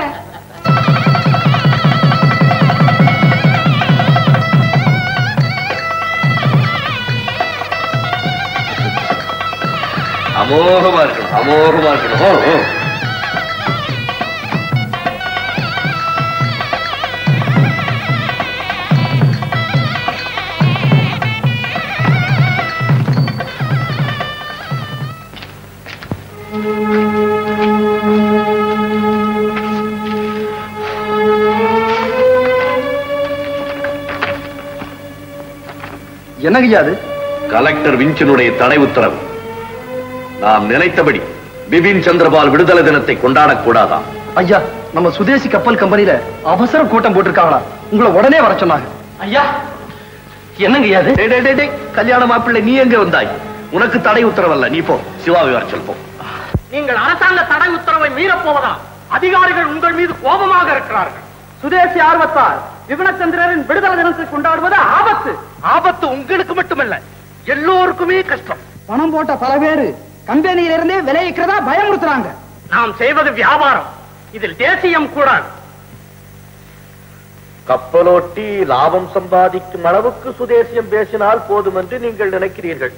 அமோகமா இருக்கணும், அமோகமா இருக்கணும். என்னங்கய்யா அது? கலெக்டர் வின்சனுடைய தடை உத்தரவு. நாம் நினைத்தபடி பிபின் சந்திரபால் விடுதலை தினத்தை கொண்டாடக்கூடாதா? ஐயா, நம்ம சுதேசி கப்பல் கம்பெனியில அவசர கூட்டம் போட்டிருக்காங்களா? உங்களை உடனே வர சொன்னாங்க. ஐயா என்னங்கய்யா அது? டேய், டேய், டேய், கல்யாண மாப்பிள்ளை நீ எங்க வந்தாய்? உனக்கு தடை உத்தரவல்ல, நீ போ. சிவாவை வர சொல் போ. நீங்கள் அரசாங்க தடை உத்தரவை மீறப்போவதா? அதிகாரிகள் உங்கள் மீது கோபமாக இருக்கிறார்கள். சுதேசி ஆர்வத்தால் விபினச்சந்திரரின் விடுதலை தினத்தை கொண்டாடுவது ஆபத்து. ஆபத்து உங்களுக்கு மட்டுமல்ல, எல்லோருக்குமே கஷ்டம். பணம் போட்ட பல பேரு கம்பெனியில இருந்தே விளைவிக்கிறதா பயமுறுத்துறாங்க. நாம் செய்வது வியாபாரம், இதில் தேசியம் கூடாது. கப்பலோட்டி லாபம் சம்பாதிக்கும் அளவுக்கு சுதேசியம் பேசினால் போதும் என்று நீங்கள் நினைக்கிறீர்கள்.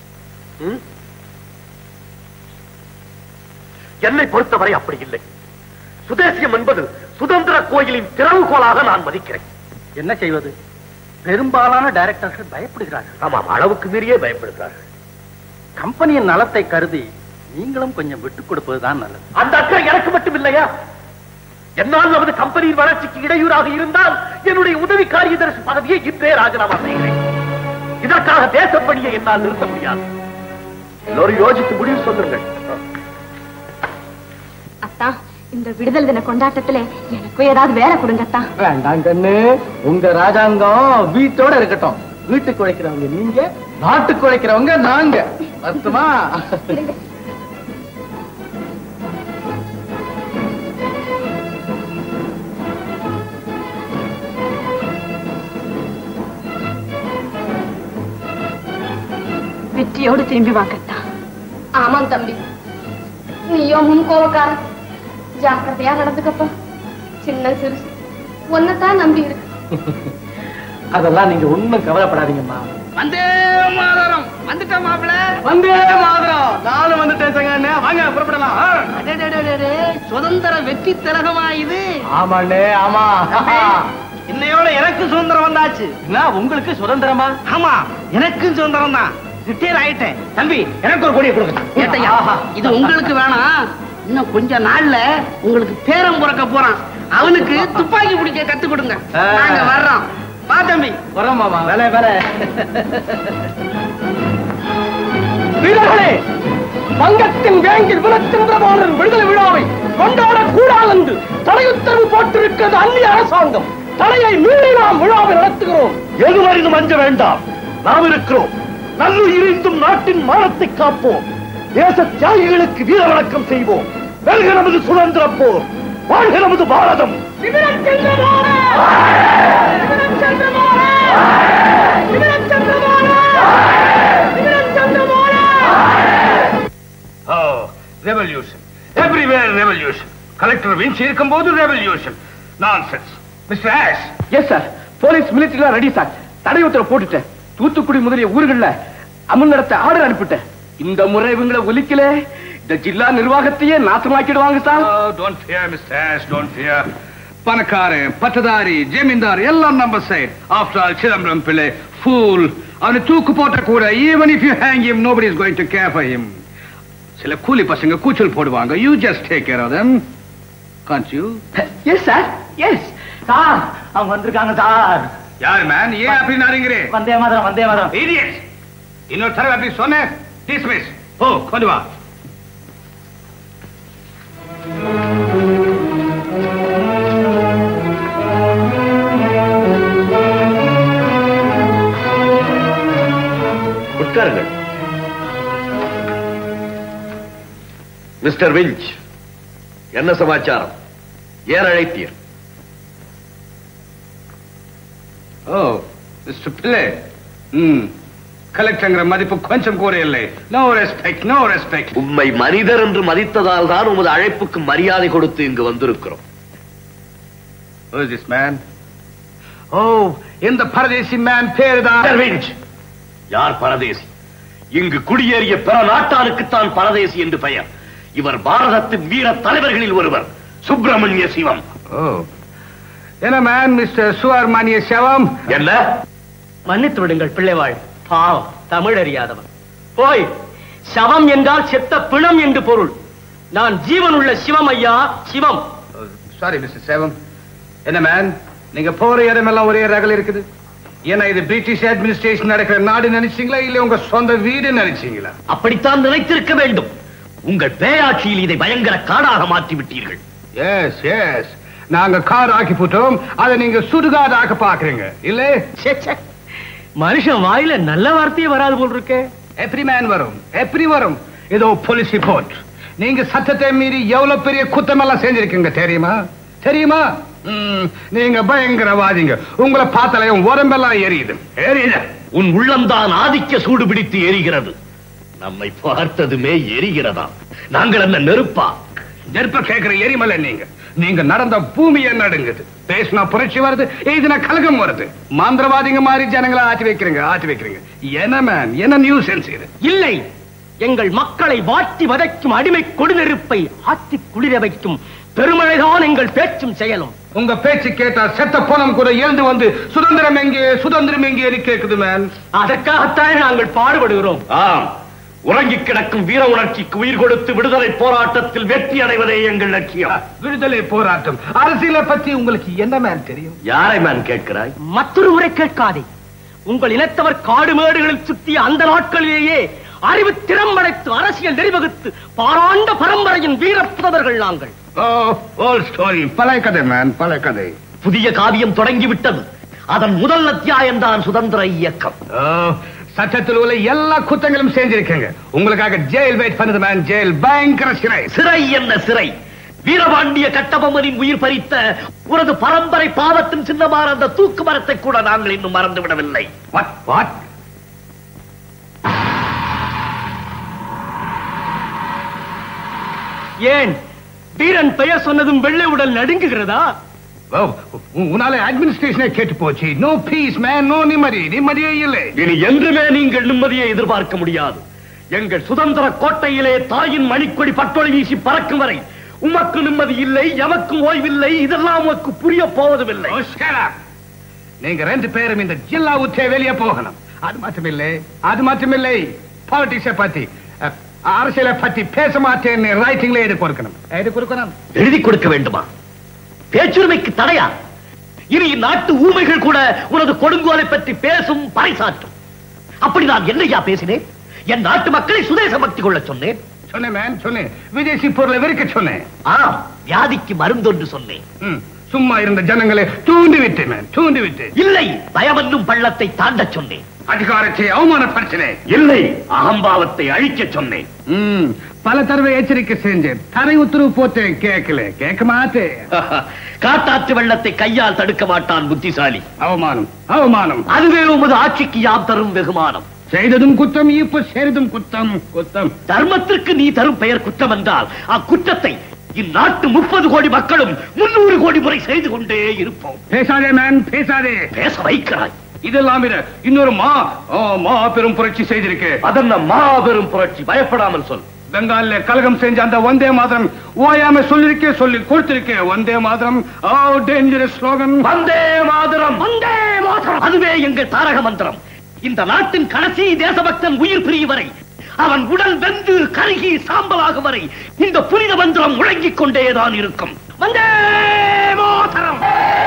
என்னை பொறுத்தவரை அப்படி இல்லை. சுதேசியம் என்பது சுதந்திர கோயிலின் திறவுகோலாக நான் மதிக்கிறேன். என்ன செய்வது? பெரும்பாலான டைரக்டர்கள் பயப்படுகிறார்கள். ஆமாம், அளவுக்கு மீறியே பயப்படுகிறார்கள். கம்பெனியின் நலத்தை கருதி நீங்களும் கொஞ்சம் விட்டுக் கொடுப்பதுதான் நல்லது. அந்த அக்கறை எனக்கு மட்டும் இல்லையா? என்னால் நமது கம்பெனியின் வளர்ச்சிக்கு இடையூறாக இருந்தால் என்னுடைய உதவி காரியதர்சி பதவியை இன்றே ராஜினாமா செய்கிறேன். இதற்காக தேசப்பணியை என்னால் நிறுத்த முடியாது. எல்லோரும் யோசித்து முடிவு சொல்லுங்கள். அத்தா, இந்த விடுதலை தின கொண்டாட்டத்துல எனக்கும் ஏதாவது வேலை கொடுங்கத்தா. வேண்டாம் கண்ணு, உங்க ராஜாங்கம் வீட்டோட இருக்கட்டும். வீட்டுக்கு உழைக்கிறவங்க நீங்க, நாட்டுக்கு உழைக்கிறவங்க நாங்க. அர்த்தமா? வெற்றியோடு திரும்பி வாங்கத்தா. ஆமாம் தம்பி, நீயோ முன் கோவக்காரன். ஜாக்கிரதையா நடந்துக்கப்பா. சின்ன சிறுசு ஒன்னதான் நம்பி இருக்கு. அதெல்லாம் நீங்க ஒண்ணும் கவலைப்படாதீங்கம்மா. வந்தே மாதரம் வந்துட்ட மாப்பிள. வந்தே மாதரம். நானும் வந்துட்டேன் சங்க. வாங்க புறப்படலாம். சுதந்திர வெற்றி திலகமா இது? ஆமாண்ணே, ஆமா. இன்னையோட எனக்கு சுதந்திரம் வந்தாச்சு. என்ன உங்களுக்கு சுதந்திரமா? ஆமா, எனக்கும் சுதந்திரம் தான். ரிட்டையர் ஆயிட்டேன். தம்பி, எனக்கு ஒரு கொடியை கொடுங்க. இது உங்களுக்கு வேணாம். இன்னும் கொஞ்ச நாள்ல உங்களுக்கு பேரம் பிறக்க போறான். அவனுக்கு துப்பாக்கி பிடிக்க கத்து கொடுங்க. நாங்க வர்றோம். வா தம்பி. வரோம் மாமா. வேலை வேலை. வீரர்களே, வங்கத்தின் வேங்கில் விபினச்சந்திரபாலன் விடுதலை விழாவை கொண்டாடக்கூடாது என்று தடை உத்தரவு போட்டிருக்கிறது அந்நிய அரசாங்கம். தடையை மீறி நாம் விழாவை நடத்துகிறோம். எதுவரையும் அஞ்ச வேண்டாம், நாம் இருக்கிறோம். நல்லுயிரிந்தும் நாட்டின் மானத்தை காப்போம். தேச தியாகிகளுக்கு வீர வணக்கம் செய்வோம். வெல்க நமது சுதந்திர போர், வாழ்க நமது Bharatam. Revolution, everywhere revolution. Collector Wynch இருக்கும்போது revolution nonsense. Mister Ashe. Yes sir, police மிலிட்டரிலாம் ரெடி சார். தடை உத்தரவு போட்டுட்டேன். தூத்துக்குடி முதலிய ஊர்கள்ல அமல் நடத்த ஆர்டர் அனுப்பிட்டேன். இந்த முறை இவங்களை ஒலிக்கல இந்த ஜில்லா நிர்வாகத்தையே நாசமாக்கிடுவாங்க sir. Don't fear mister Ashe, don't fear. பணக்காரன், பட்டதாரி, ஜமீன்தார் எல்லாம் நம்ம side. After all Chidambaram Pillai pool. அவனை தூக்கு போட்ட கூட even if you hang him nobody is going to care for him. சில கூலி பசங்க கூச்சல் போடுவாங்க. You just take care of them. Can't you? Yes sir, yes sir. அவங்க வந்திருக்காங்க சார். யார் மேன்? ஏன் அப்படி நாரிங்கறே? வந்தே மாதரம், வந்தே மாதரம். Idiots. இன்னொரு தடவை அப்படி சொன்னேன் dismiss. போ, கொண்டு வா. உட்காருங்கள். மிஸ்டர் விஞ்ச், என்ன சமாச்சாரம்? ஏன் அழைத்தீர்? ஓ மிஸ்டர் பிள்ளை, ம் கலெக்டர்ங்கிற மதிப்பு கொஞ்சம் கூட இல்லை. No respect, no respect. உம்மை மனிதர் என்று மதித்ததால் தான் உமது அழைப்புக்கு மரியாதை கொடுத்து இங்கு வந்திருக்கிறோம். Who is this man? ஓ, இந்த பரதேசி மேன் பேருதான் விஞ்ச். யார் பரதேசி? இங்கு குடியேறிய பிற நாட்டாருக்குத்தான் பரதேசி என்று பெயர். இவர் பாரதத்தின் வீர தலைவர்களில் ஒருவர், சுப்பிரமணிய சிவம். ஓ, என்ன மேன் மிஸ்டர் சுப்பிரமணிய சிவம்? என்ன? மன்னித்து விடுங்கள் பிள்ளைவாள், பாவம் தமிழ் அறியாதவன். போய் சவம் என்றால் செத்த பிணம் என்று பொருள். நான் ஜீவன் உள்ள சிவம் ஐயா, சிவம். சாரி மிஸ்டர் சிவம். என்ன மேன், நீங்க போற இடமெல்லாம் ஒரே ரகல் இருக்குது. ஏன்னா இது பிரிட்டிஷ் அட்மினிஸ்ட்ரேஷன் நடக்கிற நாடு நினைச்சீங்களா, இல்ல உங்க சொந்த வீடு நினைச்சீங்களா? அப்படித்தான் நினைத்திருக்க வேண்டும். உங்கள் பேராட்சியில் இதை பயங்கர காடாக மாற்றி விட்டீர்கள். எஸ் எஸ், நாங்க கார் ஆக்கி போட்டோம், அதை நீங்க சுடுகாடு ஆக்க பாக்குறீங்க இல்ல? மனுஷன் வாயில நல்ல வார்த்தையே வராது போல் இருக்கு. எப்படி மேன் வரும், எப்படி வரும்? ஏதோ போலீஸ் ரிப்போர்ட். நீங்க சட்டத்தை மீறி எவ்வளவு பெரிய குத்தம் எல்லாம் செஞ்சிருக்கீங்க தெரியுமா? தெரியுமா? நீங்க பயங்கரவாதிங்க. உங்களை பார்த்தாலையும் உடம்பெல்லாம் எரியுது, எரியுது. உன் உள்ளம்தான் ஆதிக்க சூடு பிடித்து எரிகிறது. நம்மை பார்த்ததுமே எரிகிறதா? நாங்கள் என்ன நெருப்பா? நெருப்ப கேட்கிற எரிமலை நீங்க. நீங்க நடந்த பூமியை நடுங்குது. பேசினா புரட்சி வருது, எழுதினா கலகம் வருது. மந்திரவாதிங்க மாதிரி ஜனங்களை ஆட்டி வைக்கிறீங்க, ஆட்டி வைக்கிறீங்க. என்ன மேன், என்ன நியூசன்ஸ் இது? இல்லை, எங்கள் மக்களை வாட்டி வதைக்கும் அடிமை கொடுநெருப்பை ஆத்தி குளிர வைக்கும் பெருமழைதான் எங்கள் பேச்சும் செயலும். உங்க பேச்சு கேட்டா செத்த போனம் கூட எழுந்து வந்து சுதந்திரம் எங்கே, சுதந்திரம் எங்கே கேட்குது மேன். அதற்காகத்தான் நாங்கள் பாடுபடுகிறோம். ஆம், உறங்கி கிடக்கும் வீர உணர்ச்சிக்கு உயிர் கொடுத்து விடுதலை போராட்டத்தில் வெற்றி அடைவதே எங்கள் லட்சியம். விடுதலை போராட்டம், அரசியலை பத்தி உங்களுக்கு என்ன மேன் தெரியும்? யாரை மேன் கேட்கிறாய்? மற்றொரு முறை கேட்காதே. உங்கள் இனத்தவர் காடு மேடுகளில் சுத்திய அந்த நாட்களிலேயே அறிவு திறம்படைத்து அரசியல் நெறிவகுத்து பாராண்ட பரம்பரையின் வீரப்புதவர்கள் நாங்கள். பழைய கதை மேன், பழைய கதை. புதிய காவியம் தொடங்கிவிட்டது. அதன் முதல் அத்தியாயம் தான் சுதந்திர இயக்கம். சட்டத்தில் உள்ள எல்லா குற்றங்களும் செஞ்சிருக்கீங்க. உங்களுக்காக ஜெயில் வெயிட் பண்ணது மேன், ஜெயில். பயங்கர சிறை. சிறை என்ன சிறை? வீரபாண்டிய கட்டபொம்மனின் உயிர் பறித்த உனது பரம்பரை பாவத்தின் சின்னமான அந்த தூக்கு மரத்தை கூட நாங்கள் இன்னும் மறந்து விடவில்லை. What what? ஏன் வீரன் பெயர் சொன்னதும் வெள்ளை உடல் நடுங்குகிறதா? உன்னால அட்மினிஸ்ட்ரேஷனே கேட்டு போச்சு. நோ பீஸ் மேன், நோ நிம்மதி. நிம்மதியே இல்லை. இனி என்றுமே நீங்கள் நிம்மதியை எதிர்பார்க்க முடியாது. எங்கள் சுதந்திர கோட்டையிலே தாயின் மணிக்கொடி பட்டொளி வீசி பறக்கும் வரை உமக்கு நிம்மதி இல்லை, எமக்கும் ஓய்வில்லை. இதெல்லாம் உமக்கு புரிய போவதுமில்லை. நீங்க ரெண்டு பேரும் இந்த ஜில்லா விட்டே வெளியே போகணும். அது மட்டுமில்லை, அது மட்டுமில்லை, பாலிடிக்ஸை பத்தி, அரசியலை பத்தி பேச மாட்டேன். ரைட்டிங்ல எழுதி கொடுக்கணும். எழுதி கொடுக்கணும். எழுதி கொடுக்க வேண்டுமா? பேச்சுரிமைக்கு தடையா? இனி நாட்டு ஊமைகள் கூட உனது கொடுங்கோலை பற்றி பேசும், பறைசாற்றும். அப்படி நான் என்னையா பேசினேன்? என் நாட்டு மக்களை சுதேச பக்தி கொள்ள சொன்னேன். சொன்னேன், சொன்னேன். விதேசி பொருளை வெறுக்க சொன்னேன். ஆ, வியாதிக்கு மருந்தொன்று சொன்னேன். சும்மா இருந்த ஜனங்களை தூண்டி விட்டேன், தூண்டி விட்டேன். இல்லை, பயமன்னும் பள்ளத்தை தாண்ட சொன்னேன். அதிகாரத்தை அவமானப்படுத்தினேன். இல்லை, அகம்பாவத்தை அழிக்க சொன்னேன். பல தடவை எச்சரிக்கை செஞ்சேன். தரை உத்தரவு போட்டேன், கேட்கல, கேட்க மாட்டேன். காட்டாற்று வெள்ளத்தை கையால் தடுக்க மாட்டான் புத்திசாலி. அவமானம், அவமானம். அதுவே உமது ஆட்சிக்கு யாம் தரும் வெகுமானம். செய்ததும் குற்றம், இப்ப செய்ததும் குற்றம், குற்றம். தர்மத்திற்கு நீ தரும் பெயர் குற்றம் என்றால் அக்குற்றத்தை இந்நாட்டு முப்பது கோடி மக்களும் முன்னூறு கோடி முறை செய்து கொண்டே இருப்போம். பேசாதே மேன், பேசாதே. பேச வைக்கிறாய். இதெல்லாம் இன்னொரு மா மாபெரும் புரட்சி செய்திருக்கேன். அதென்ன மாபெரும் புரட்சி? பயப்படாமல் சொல். பெங்கால்ல கலகம் செஞ்ச அந்த வந்தே மாதரம் ஓயாம சொல்லிருக்கே, சொல்லி கொடுத்திருக்கே. Vande Mataram dangerous slogan. வந்தே மாதரம், வந்தே மாதரம், அதுவே எங்கள் தாரக மந்திரம். இந்த நாட்டின் கடைசி தேசபக்தன் உயிர் பிரியும் வரை, அவன் உடல் வெந்து கருகி சாம்பலாகும் வரை இந்த புனித மந்திரம் முழங்கிக் கொண்டேதான் இருக்கும். வந்தே மாதரம்.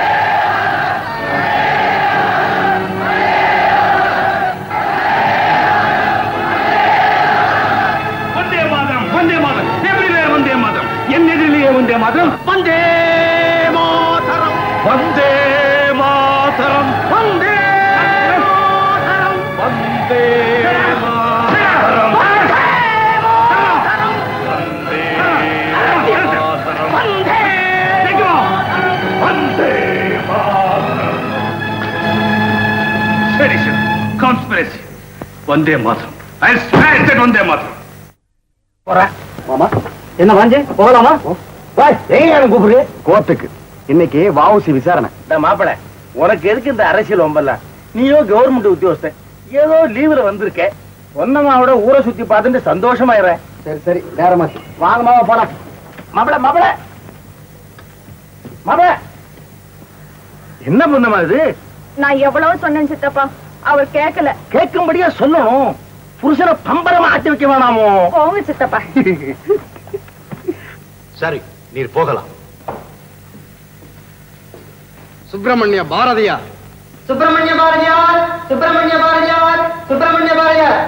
வந்தே மாதரம், வந்தே மாதரம், எவ்ரிவேர் வந்தே மாதரம். என் எதிரிலேயே Vande Mataram. Vande Mataram, Vande Mataram, Vande Mataram, Vande conspiracy. Vande Mataram. I swear that Vande Mataram. மாமா என்ன வாஞ்சே போகலாமா? கூப்பிடு கோர்ட்டுக்கு. இன்னைக்கு வாவுசி விசாரணை. மாப்பிள, உனக்கு எதுக்கு இந்த அரசியல் ஒம்பல்ல? நீயோ கவர்மெண்ட் உத்தியோகஸ்தன், ஏதோ லீவுல வந்திருக்க. ஒன்னமாவோட ஊரை சுத்தி பார்த்துட்டு சந்தோஷமாயிரேன். சரி சரி நேரமாச்சு. வாங்க மாமா போலாம். மாப்பிள மாப்பிள மாப்பிள, என்ன பண்ணமா இது? நான் எவ்வளவு சொன்னேன் சித்தப்பா, அவர் கேட்கல. கேட்கும்படியா சொல்லணும். புருஷனை பம்பரமா ஆட்டி வைக்க வேணாமோ? போங்க சித்தப்பா. சரி, நீர் போகலாம். சுப்பிரமணிய பாரதியா, சுப்பிரமணிய பாரதியார், சுப்பிரமணிய பாரதியார், சுப்பிரமணிய பாரதியார்.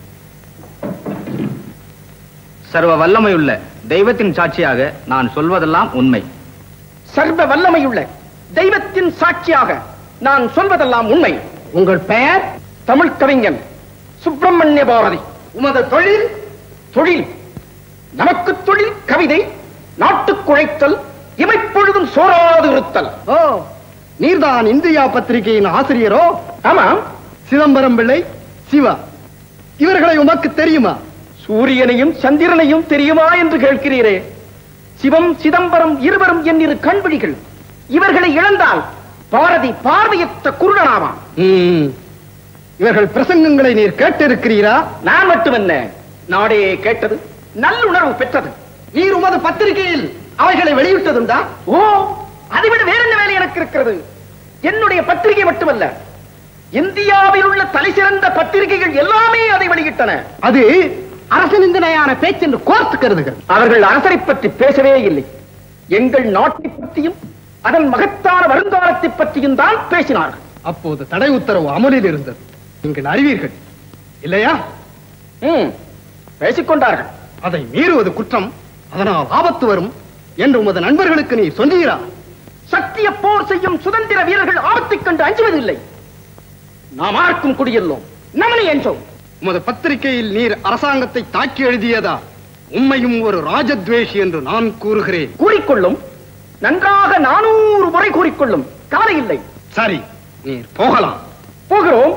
சர்வ வல்லமையுள்ள தெய்வத்தின் சாட்சியாக நான் சொல்வதெல்லாம் உண்மை. சர்வ வல்லமையுள்ள தெய்வத்தின் சாட்சியாக நான் சொல்வதெல்லாம் உண்மை. உங்கள் பெயர்? தமிழ் கவிஞன் சுப்பிரமணிய பாரதி. உமது தொழில்? தொழில் நமக்கு தொழில் கவிதை, நாட்டுக்கு உழைத்தல், இமைப்பொழுதும் சோராது இருத்தல். ஓ, நீர்தான் இந்தியா பத்திரிகையின் ஆசிரியரோ? ஆமா. சிதம்பரம் பிள்ளை, சிவா, இவர்களை உமக்கு தெரியுமா? சூரியனையும் சந்திரனையும் தெரியுமா என்று கேட்கிறீரே. சிவம் சிதம்பரம் இருவரும் என் இரு கண்விழிகள். இவர்களை இழந்தால் பாரதி பார்வையற்ற குருடனாவான். இவர்கள் பிரசங்கங்களை நீர் கேட்டிருக்கிறீரா? நான் மட்டுமல்ல, நாடே கேட்டது, நல்லுணர்வு பெற்றது. நீர் உமது பத்திரிகையில் அவைகளை வெளியிட்டதுண்டா? ஓ, அதைவிட வேற என்ன வேலை எனக்கு இருக்கிறது? என்னுடைய பத்திரிகை மட்டுமல்ல, இந்தியாவில் உள்ள தலை சிறந்த பத்திரிகைகள் எல்லாமே அதை வெளியிட்டன. அது அரசு நிந்தனையான பேச்சு என்று கோர்த்து கருதுகள். அவர்கள் அரசரை பற்றி பேசவே இல்லை. எங்கள் நாட்டை பற்றியும் அதன் மகத்தான வருங்காலத்தை பற்றியும் தான் பேசினார்கள். அப்போது தடை உத்தரவு அமலில் இருந்தது, நீங்கள் அறிவீர்கள் இல்லையா? பேசிக்கொண்டார்கள். அதை மீறுவது குற்றம், அதனால் ஆபத்து வரும் என்று உமது நண்பர்களுக்கு நீ சொல்லுகிறா? சத்திய போர் செய்யும் சுதந்திர வீரர்கள் ஆபத்தைக் கண்டு அஞ்சுவதில்லை. நாம் ஆர்க்கும் குடியெல்லோம், நமனை என்றோம். உமது பத்திரிகையில் நீர் அரசாங்கத்தை தாக்கி எழுதியதா? உண்மையும் ஒரு ராஜத்வேஷி என்று நான் கூறுகிறேன். கூறிக்கொள்ளும், நன்றாக நானூறு முறை கூறிக்கொள்ளும், கவலை இல்லை. சரி, நீர் போகலாம். போகிறோம்.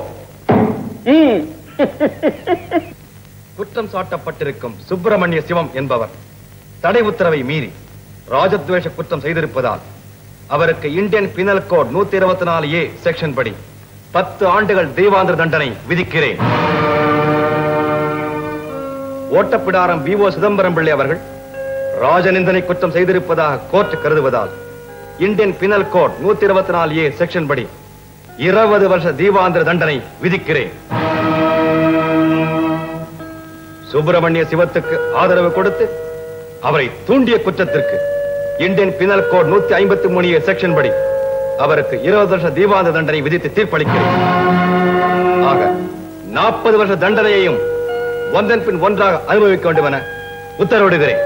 குற்றம் சாட்டப்பட்டிருக்கும் சுப்பிரமணிய சிவம் என்பவர் தடை உத்தரவை மீறி ராஜத்வேஷ குற்றம் செய்திருப்பதால் அவருக்கு இந்தியன் பினல் கோட் நூத்தி இருபத்தி நாலு ஏ செக்ஷன் படி பத்து ஆண்டுகள் தெய்வாந்திர தண்டனை விதிக்கிறேன். ஓட்டப்பிடாரம் வி ஓ சிதம்பரம் பிள்ளை அவர்கள் ராஜநிந்தனை குற்றம் செய்திருப்பதாக கோர்ட் கருதுவதால் இந்தியன் பினல் கோட் நூத்தி இருபத்தி நாலு ஏ செக்ஷன் படி இருபது வருஷ தீபாந்திர தண்டனை விதிக்கிறேன். சுப்பிரமணிய சிவத்துக்கு ஆதரவு கொடுத்து அவரை தூண்டிய குற்றத்திற்கு இந்தியன் பினல் கோட் நூத்தி ஐம்பத்தி மூணு ஏ செக்ஷன் படி அவருக்கு இருபது வருஷ தீபாந்திர தண்டனை விதித்து தீர்ப்பளிக்கிறேன். ஆக நாற்பது வருஷ தண்டனையையும் ஒன்றன் பின் ஒன்றாக அனுபவிக்க வேண்டும் என உத்தரவிடுகிறேன்.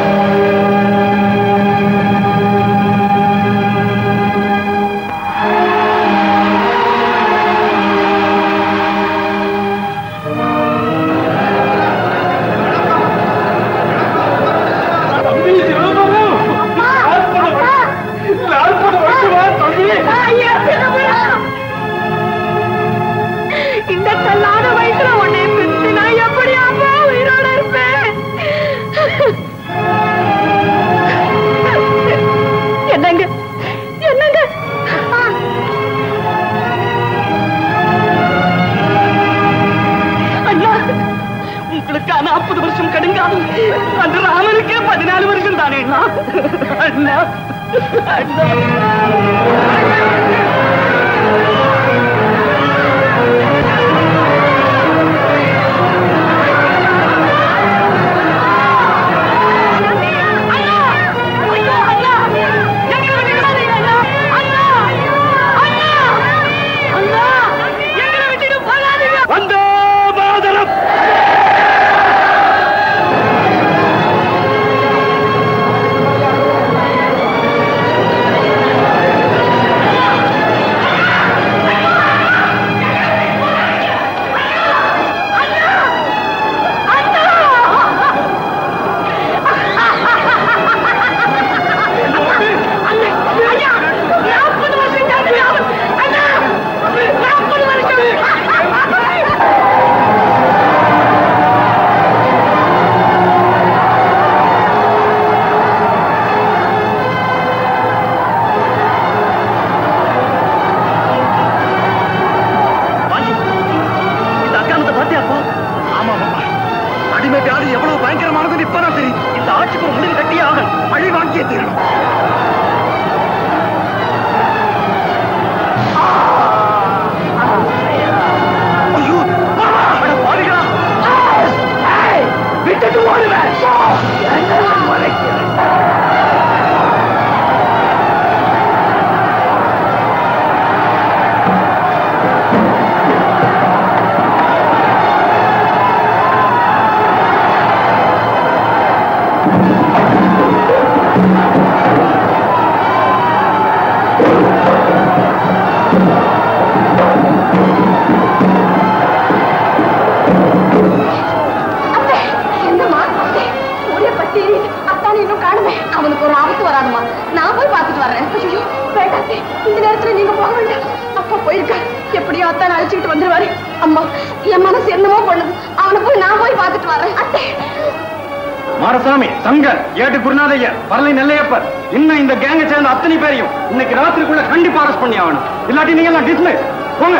இந்த கல்லாத வயசுல உன்னை பிரித்து நான் எப்படி அப்பா உயிரோட இருப்பேன்? நாற்பது வருஷம் கடுங்காதும் அந்த ராமனுக்கே பதினாலு வருஷம் தானே அண்ணா அண்ணா மாரசாமி, சங்கர், ஏட்டு குருநாதையர், பரளை நெல்லையப்பர், இன்னும் இந்த கேங்க சேர்ந்த அத்தனை பேரையும் இன்னைக்கு ராத்திரிக்குள்ள கண்டிப்பா அரெஸ்ட் பண்ணி ஆகணும். இல்லாட்டி நீங்க எல்லாம் டிஸ்மிஸ் போங்க.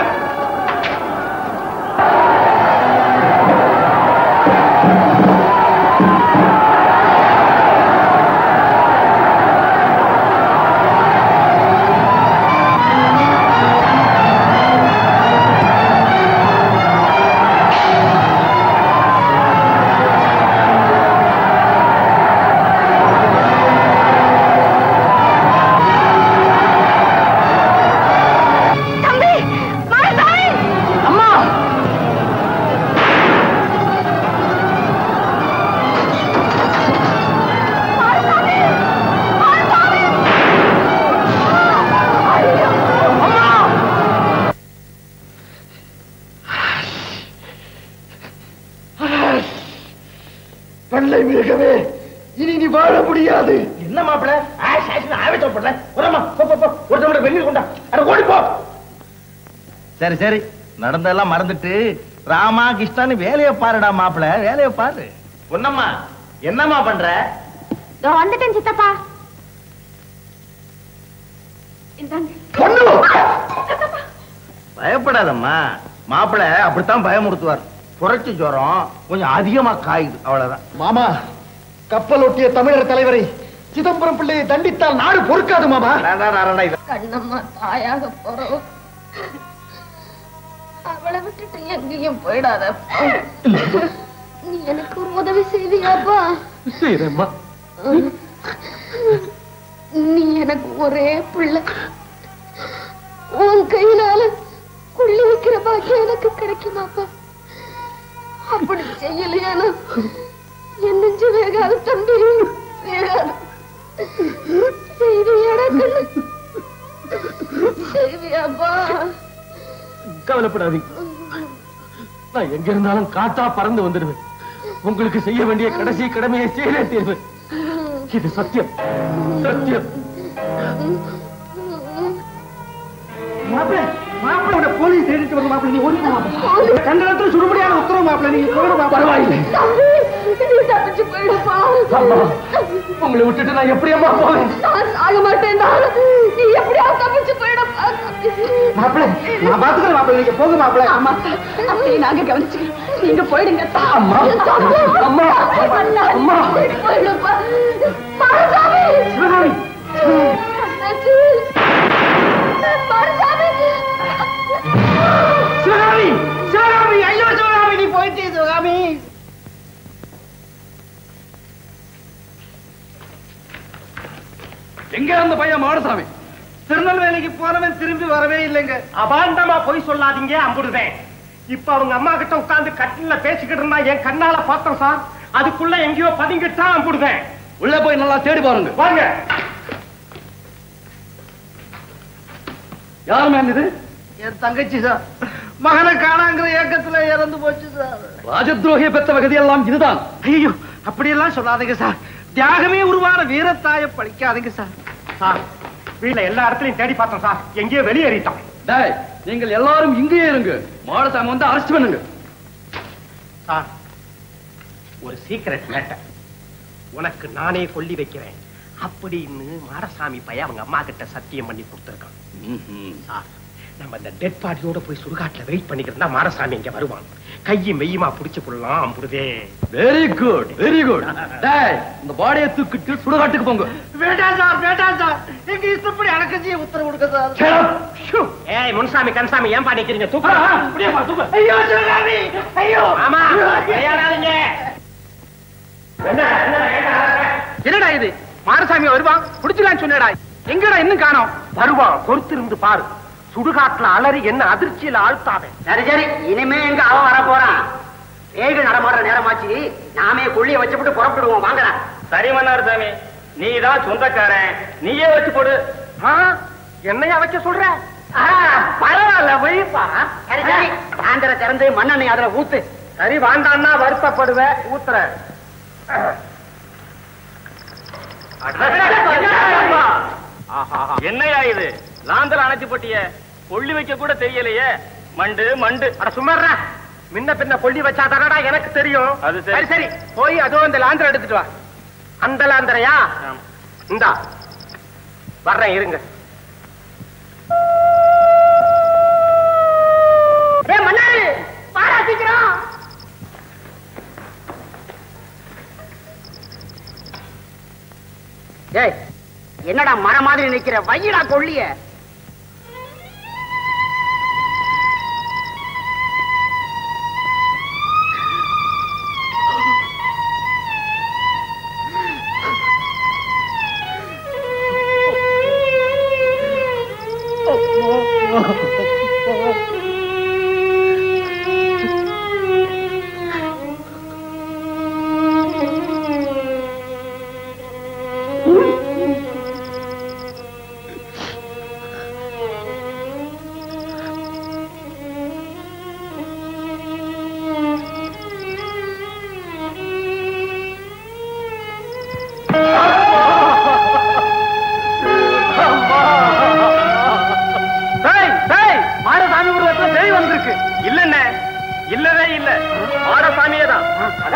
இனி நீ வாழ முடியாது. என்ன மாப்பிள்ள ஆவேசப்படல ஒரு வெந்நீர் கொண்டா ஓடி போ. சரி சரி, நடந்தெல்லாம் மறந்துட்டு ராமா கிருஷ்ணான்னு வேலையை பாருடா மாப்பிள்ள, வேலையை பாரு. பொன்னம்மா, என்னம்மா பண்ற? வந்துட்டேன் சித்தப்பா. பயப்படாதம்மா, மாப்பிள்ள அப்படித்தான் பயமுறுத்துவார். புரட்சி ஜுரம் கொஞ்சம் அதிகமா காயுது, அவ்வளவுதான். மாமா, கப்பல் ஒட்டிய தமிழர் தலைவரை சிதம்பரம் பிள்ளையை தண்டித்தால் நாடு பொறுக்காது மாமா. கண்ணம்மா தாயாக போறோம், அவளை விட்டுட்டு எங்கேயும் போயிடாத. நீ எனக்கு ஒரு உதவி செய்வியாப்பா? செய்யறேம்மா. நீ எனக்கு ஒரே பிள்ளை, உன் கையினால கொள்ளி வைக்கிற பாக்கியம் எனக்கு கிடைக்குமாப்பா? அப்படி செய்யலையானா என் நெஞ்சு வேகாது தம்பி, வேகாது. செய்வியாடா கண்ணு, செய்வியாப்பா? கவலைப்படாதீங்க, நான் எங்க இருந்தாலும் காத்தா பறந்து வந்துடுவேன். உங்களுக்கு செய்ய வேண்டிய கடைசி கடமையை செய்ய தீர்வேன். இது சத்தியம், சத்தியம். மாப்பிள்ள, மாப்பிள்ள போலீஸ் எடுத்து வந்து மாப்பிள்ள, நீ ஓடி போவாங்க. கண்டனத்துல சுடுபடியான உத்தரவு மாப்பிள்ள, நீங்க போயிடுமா? பரவாயில்லை, தப்பிச்சு போயிடுப்பா. உங்களை விட்டுட்டு நான் எப்படி அம்மா போவேன்? நான் சாக மாட்டேன், நீ எப்படியாவது தப்பிச்சு போயிடப்பா. மாப்பிள்ள, நான் பாத்துக்கிறேன். மாப்பிள்ள நீங்க போங்க மாப்பிள்ள. ஆமா அப்படியே நாங்க கவனிச்சுக்கிறோம். நீங்க போயிடுங்க. அம்மா அம்மா அம்மா போயிடுப்பா. மாரசாமி சிவகாமி மாரசாமி சிவகாமி சிவகாமி ஐயோ சிவகாமி நீ போயிட்டே சிவகாமி. எங்க அந்த பையன் மாடசாமி? திருநெல்வேலிக்கு போனவன் திரும்பி வரவே இல்லைங்க. அபாண்டமா போய் சொல்லாதீங்க, அம்புடுவேன். இப்ப அவங்க அம்மா கிட்ட உட்கார்ந்து கட்டில பேசிக்கிட்டு இருந்தா என் கண்ணால பார்த்தோம் சார். அதுக்குள்ள எங்கேயோ பதுங்கிட்டா அம்புடுவேன். உள்ள போய் நல்லா தேடி பாருங்க. வாங்க. யார் மேன் இது? என் தங்கச்சி சார். மகனை காணாங்கிற ஏக்கத்துல இறந்து போச்சு சார். ராஜத்ரோகிய பெற்ற வகதியெல்லாம் இதுதான். ஐயோ அப்படியெல்லாம் சொல்லாதீங்க சார். தியாகமே உருவான வீரத்தாய பழிக்காதீங்க சார். சார் வீட்டுல எல்லா இடத்துலயும் தேடி பார்த்தோம் சார், எங்கேயோ வெளியேறிட்டோம். டேய், நீங்கள் எல்லாரும் இங்கேயே இருங்க. மாடசாமி வந்து அரெஸ்ட் பண்ணுங்க. சார் ஒரு சீக்கிரட் மேட்டர், உனக்கு நானே கொல்லி வைக்கிறேன் அப்படின்னு மாடசாமி பையன் அவங்க அம்மா கிட்ட சத்தியம் பண்ணி கொடுத்துருக்கான். சார் நம்ம இந்த டெட் பாடியோட போய் சுடுகாட்டுல வெயிட் பண்ணிக்கிட்டு இருந்தா மாடசாமி இங்க வருவான். கையும் மெய்யுமா புடிச்சு கொள்ளலாம் அம்புடுதே. Very good very good. டேய், இந்த பாடியை தூக்கிட்டு சுடுகாட்டுக்கு போங்க. வேண்டாம் சார் வேண்டாம் சார். எங்க இஷ்டப்படி அடக்கச்சி உத்தரவு கொடுக்க சார். ஏய் முன்சாமி கன்சாமி ஏன் பாடிக்கிறீங்க? தூக்கு. ஐயோ சிவகாமி ஐயோ. ஆமா விளையாடாதீங்க. என்னடா இது? மாரசாமி வருவான் புடிச்சலான்னு சொன்னடா. எங்கடா இன்னும் காணோம்? வருவான், பொறுத்திருந்து பாரு. சுடுகாட்டுல அலறி என்ன அதிர்ச்சியில ஆழ்த்தாவே. சரி சரி, இனிமே எங்க அவன் வர போறான்? ஏழு நடமாடுற நேரமாச்சு, நாமே கொள்ளிய வச்சுட்டு புறப்படுவோம். வாங்கடா. சரி மன்னார் சாமி, நீ தான் சொந்தக்காரன், நீயே வச்சு போடு. என்னையா வைக்க சொல்ற? பரவாயில்ல வைப்பா. சரி சரி, ஆந்திர திறந்து மண்ணெண்ணெய் அதுல ஊத்து. சரி வாண்டான்னா வருத்தப்படுவேன், ஊத்துற. என்னையா இது? லாந்தல அணைச்சு போட்டிய, கொள்ளி வைக்க கூட தெரியலையே. மண்டு மண்டு. அட சும்மாறா, முன்ன பின்ன கொள்ளி வச்சா தானடா எனக்கு தெரியும். அது சரி சரி, போய் அதோ அந்த லாந்தர எடுத்துட்டு வா. அந்த லாந்தரையா? இந்தா வர்றேன், இருங்க. மன்னாரு பாராட்டிக்கிறோம். ஏய், என்னடா மர மாதிரி நிக்கிற? வையிடா கொள்ளிய. இல்லவே இல்ல, மாடசாமியே தான்.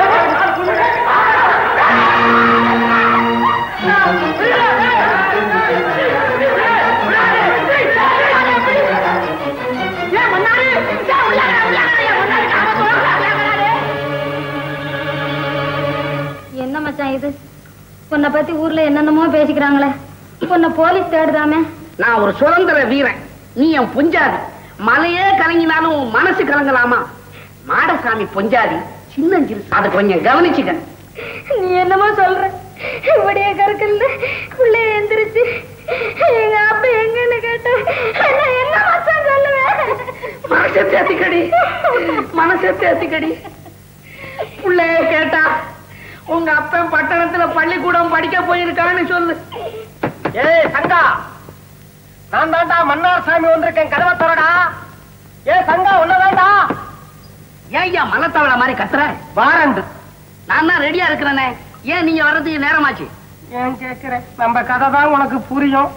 என்ன மச்சான் இது? உன்னை பத்தி ஊர்ல என்னென்னமோ பேசிக்கிறாங்களே. உன்னை போலீஸ் தேடுதாமே. நான் ஒரு சுதந்திர வீரன், நீ என் பொஞ்சாதி. மலையே கலங்கினாலும் மனசு கலங்கலாமா? மாடசாமி பொஞ்சாதி சின்னஞ்சிறு, அதை கொஞ்சம் கவனிச்சுக்க. நீ என்னமோ சொல்ற? இப்படியே கற்கல்ல உள்ளே எந்திரிச்சு எங்க அப்பா எங்கன்னு கேட்ட என்ன மச்சான் சொல்லுவேன்? மனசை தேத்திக்கடி, மனசை தேத்திக்கடி. பிள்ளைய கேட்டா உங்க அப்பா பட்டணத்துல பள்ளிக்கூடம் படிக்க போயிருக்கான்னு சொல்லு. ஏய் சங்கா, நான் தாண்டா மன்னார் சாமி வந்திருக்கேன், கதவை தரடா. ஏ சங்கா, உன்னதாண்டா. ஏய்யா மலத்தவள மாதிரி கத்துற? வாரண்டு, நான் தான் ரெடியா இருக்கிறேனே. ஏன் நீங்க வர்றதுக்கு நேரமாச்சு? ஏன் கேக்குற? நம்ம கதை தான் உனக்கு புரியும்.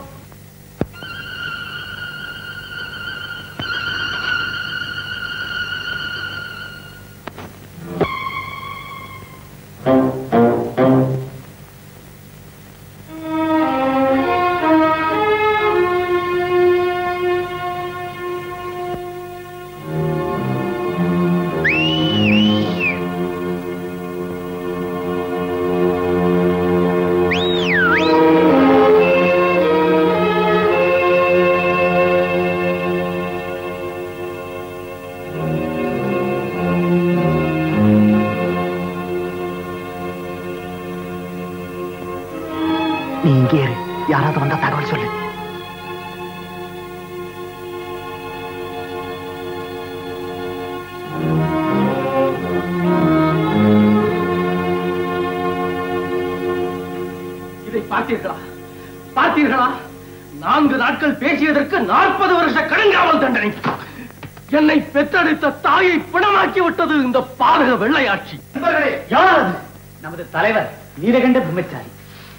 இங்கே இரு, யாராவது வந்தா தகவல் சொல்லு. இதை பார்த்தீர்களா பார்த்தீர்களா நான்கு நாட்கள் பேசியதற்கு நாற்பது வருஷ கடுங்காவல் தண்டனை. என்னை பெற்றெடுத்த தாயை பிணமாக்கி விட்டது இந்த பாதக வெள்ளையாட்சி. யார் நமது தலைவர் நீலகண்ட பிரம்மச்சாரி.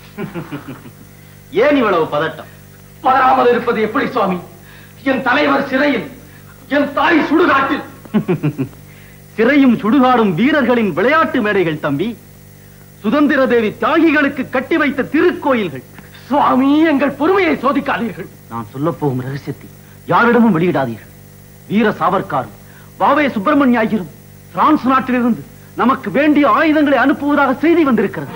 ஏன் இவ்வளவு பதட்டம்? பதறாமல் இருப்பது எப்படி சுவாமி? என் தலைவர் சிறையில், என் தாய் சுடுகாட்டில். சிறையும் சுடுகாடும் வீரர்களின் விளையாட்டு மேடைகள் தம்பி. சுதந்திர தேவி தியாகிகளுக்கு கட்டி வைத்த திருக்கோயில்கள். சுவாமி, எங்கள் பொறுமையை சோதிக்காதீர்கள். நான் சொல்ல போகும் ரகசியத்தை யாரிடமும் வெளியிடாதீர்கள். வீர சாவர்காரும் வாவே சுப்பிரமணிய ஐயரும் பிரான்ஸ் நாட்டிலிருந்து நமக்கு வேண்டிய ஆயுதங்களை அனுப்புவதாக செய்தி வந்திருக்கிறது.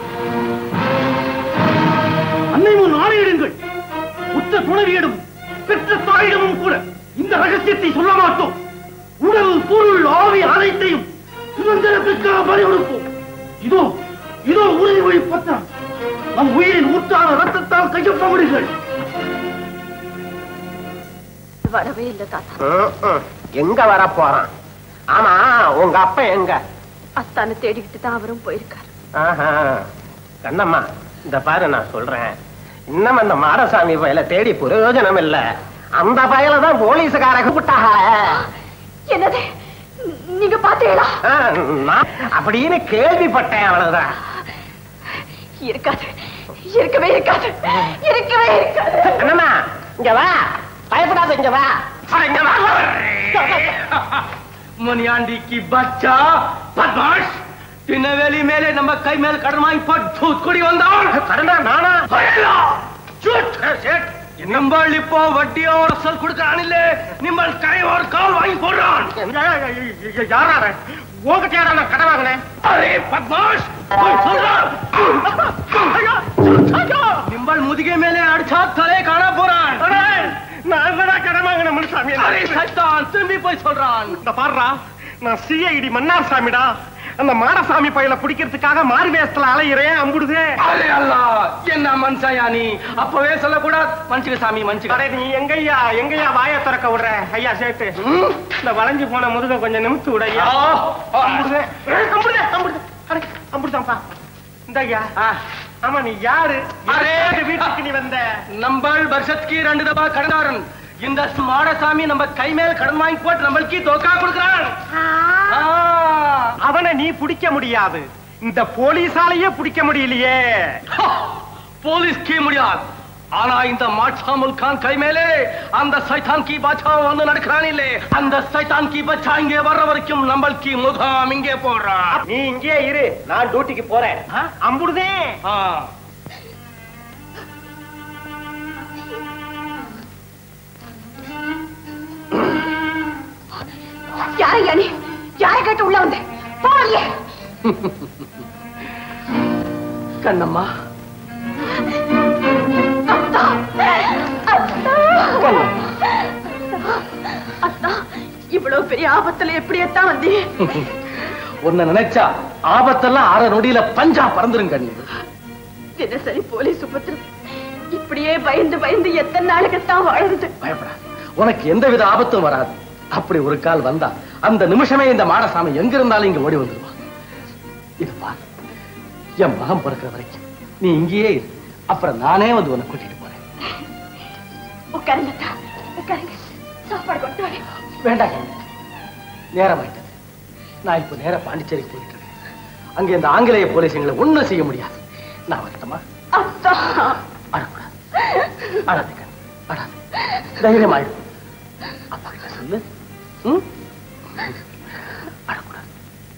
அன்னை முன் ஆணையிடுங்கள். உற்ற துணைவியிடமும் பெற்ற தாயிடமும் கூட இந்த ரகசியத்தை சொல்ல மாட்டோம். உடல் பொருள் ஆவி அனைத்தையும் சுதந்திரத்திற்காக பலி கொடுப்போம். இதோ இதோ உறுதிமொழி பத்திரம். நம் உயிரின் ஊற்றான ரத்தத்தால் கையொப்பமிடுங்கள். வரவே இல்லை தாத்தா. எங்க வர போறான்? ஆமா, உங்க அப்பா எங்க? அத்தானை தேடிக்கிட்டு தான் அவரும் போயிருக்காரு. ஆஹா, கண்ணம்மா, இந்த பாரு, நான் சொல்றேன், இன்னும் அந்த மாடசாமி பயல தேடி பிரயோஜனம் இல்ல. அந்த பயல தான் போலீஸுக்கார கூப்பிட்டாக. என்னது நீங்க பாத்தீங்களா? அப்படின்னு கேள்விப்பட்டேன், அவ்வளவுதான். இருக்காது, இருக்கவே இருக்காது, இருக்கவே இருக்காது. என்னம்மா, இங்க வா, பயப்படாத, இங்க வா. मुनियांडी की बच्चा बदमाश तिनवेली मेले नमक कई मेल कड़माई पर धूत कुड़ी वंदार करना नाना झूठ सेठ नंबर लिपो वड्डी और असल कुड़ कराने निम्बल कई और काल वाई पोरान यार आ रहे वो क्या रहा ना कड़ा वागने अरे बदमाश कोई सुन रहा निम्बल मुदिगे मेले अड़छा थले काना पोरान अरे நான் தான் கடமாங்கன மனுசாமி. அரே சைத்தான், திரும்பி போய் சொல்றான். இந்த பாருடா, நான் சிஐடி மன்னார் சாமிடா. அந்த மாடசாமி பையல பிடிக்கிறதுக்காக மாறு வேஷத்துல அலையிறேன், அம்புடுதே. அரே அல்லாஹ், என்ன மனுஷயா நீ? அப்பவே சொல்ல கூட மனுஷக சாமி மனுஷக. அரே நீ எங்கய்யா எங்கய்யா வாயை திறக்க விடுற? ஐயா சேட்டு, இந்த வளைஞ்சு போன முதுக கொஞ்சம் நிமித்து விடையா. அம்புடுதே அம்புடுதே அம்புடுதே அரே அம்புடுதாம்பா. இந்த ஐயா, ஆமா, நீ யாரு? அரே வீட்டுக்கு நீ வந்த? நம்பள் வருஷத்துக்கு ரெண்டு தபா கடன்காரன். இந்த மாடசாமி நம்ம கை மேல கடன் வாங்கி போட்டு நம்மளுக்கு தோக்கா கொடுக்கிறான். அவனை நீ பிடிக்க முடியாது, இந்த போலீஸாலேயே பிடிக்க முடியலையே. போலீஸ் கீ முடியாது, ஆனா இந்த மாட்சாமுல் கான் கை மேலே அந்த சைத்தான் கி பச்சா வந்து நடக்கிறான். இல்லே, அந்த சைத்தான் கி பச்சா இங்கே வர்ற வரைக்கும் நம்மளுக்கு முகாம் இங்கே போடுறான். நீ இங்கே இரு, நான் டியூட்டிக்கு போறேன். அம்புடுதே. யாரையா நீ? யாரை கேட்டு உள்ள வந்த? போலியே. கண்ணம்மா, அத்தா, அத்தா, இவ்வளவு பெரிய ஆபத்துல எப்படியத்தான் வந்தீ? உன்னை நினைச்சா ஆபத்தெல்லாம் அரை நொடியில பஞ்சா பறந்துருங்க. தினசரி போலீஸ் உபத்திரம், இப்படியே பயந்து பயந்து எத்தனை நாளுக்குத்தான் வாழுது? பயப்படாது, உனக்கு எந்தவித ஆபத்தும் வராது. அப்படி ஒரு கால் வந்தா அந்த நிமிஷமே இந்த மாடசாமி எங்க இருந்தாலும் இங்க ஓடி வந்துருவான். இது பாரு, என் மகன் பிறக்கிற வரைக்கும் நீ இங்கேயே இரு, அப்புறம் நானே வந்து உன்னை கூட்டிட்டு போறேன். உட்காருங்க, உட்காருங்க, சாப்பாடு கொண்டு வரேன். வேண்டாம், நேரம் ஆயிட்டது. நான் இப்ப நேர பாண்டிச்சேரிக்கு போயிட்டு இருக்கேன். அங்க இந்த ஆங்கிலேய போலீஸுங்களை ஒண்ணும் செய்ய முடியாது. நான் வரட்டுமா? அழக்கூடாது, அழாது கண், அழாது, தைரியம் ஆயிடும். அப்பா கிட்ட சொல்லு. அழக்கூடாது.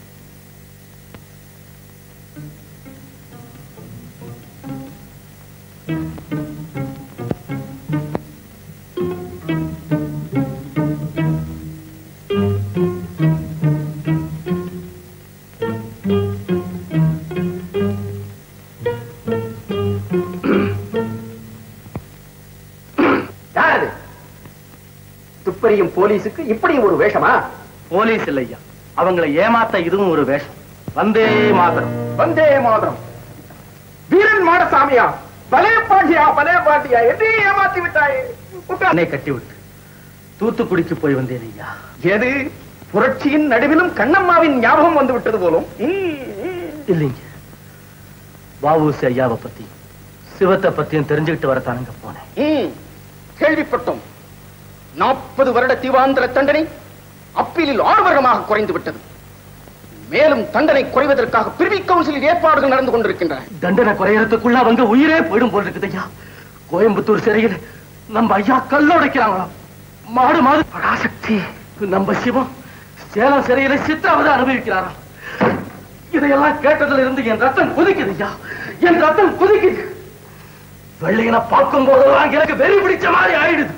துப்பறியும் போலீஸுக்கு இப்படி ஒரு வேஷமா? போலீஸ் இல்லையா, அவங்களை ஏமாத்த இதுவும் ஒரு வேஷம். வந்தே மாதரம், வந்தே மாதரம். வீரன் மாடசாமியா? பலே பாட்டியா பலே பாட்டியா என்னை ஏமாத்தி விட்டாயே. என்னை கட்டிவிட்டு தூத்துக்குடிக்கு போய் வந்தேன் ஐயா. எது புரட்சியின் நடுவிலும் கண்ணம்மாவின் ஞாபகம் வந்து விட்டது போலும். இல்லைங்க, வாவூசி ஐயாவை பத்தி சிவத்தை பத்தியும் தெரிஞ்சுக்கிட்டு வரத்தானுங்க போனேன். கேள்விப்பட்டோம். நாற்பது வருட தீவாந்திர தண்டனை அப்பீலில் ஆறு வருடமாக குறைந்து விட்டது. மேலும் தண்டனை குறைவதற்காக பிரிவி கவுன்சிலில் ஏற்பாடுகள் நடந்து கொண்டிருக்கின்றன. தண்டனை குறையறதுக்குள்ள அவங்க உயிரே போயிடும் போல் இருக்குது ஐயா. கோயம்புத்தூர் சிறையில் நம்ம ஐயா கல்லோடைக்கிறாங்களாம். மாடு மாடு பராசக்தி நம்ம சிவம் சேலம் சிறையில சித்திரவதை அனுபவிக்கிறாராம். இதையெல்லாம் கேட்டதுல இருந்து என் ரத்தம் குதிக்குது ஐயா, என் ரத்தம் குதிக்குது. வெள்ளையனை பார்க்கும் போதெல்லாம் எனக்கு வெறி பிடிச்ச மாதிரி ஆயிடுது.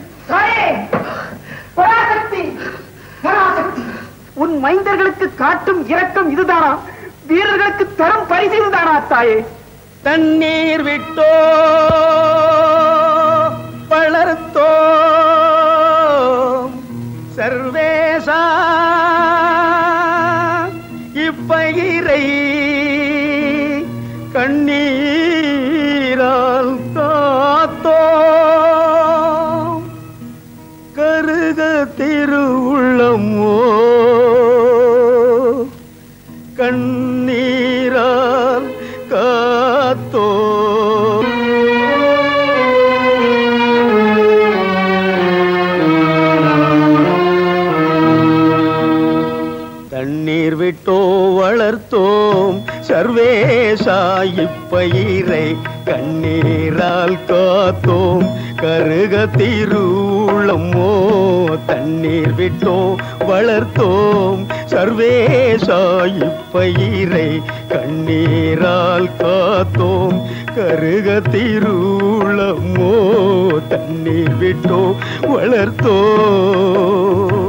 பராசக்தி பராசக்தி, உன் மைந்தர்களுக்கு காட்டும் இரக்கம் இதுதானா? வீரர்களுக்கு தரும் பரிசு இதுதானா தாயே? தண்ணீர் விட்டோ வளர்த்தோ சர்வேசா இப்பயிரை கண்ணீரால் காத்தோ கருக திருவுள்ளமோ கண்ணீரால் காத்தோ. தண்ணீர் விட்டோ வளர்த்தோம் சர்வேசா இப்பயிரை கண்ணீரால் காத்தோம் கருக திருவுளமோ. தண்ணீர் விட்டோ வளர்த்தோம் சர்வேசா இப்பயிரை கண்ணீரால் காத்தோம் கருக திருவுளமோ. தண்ணீர் விட்டோ வளர்த்தோம்.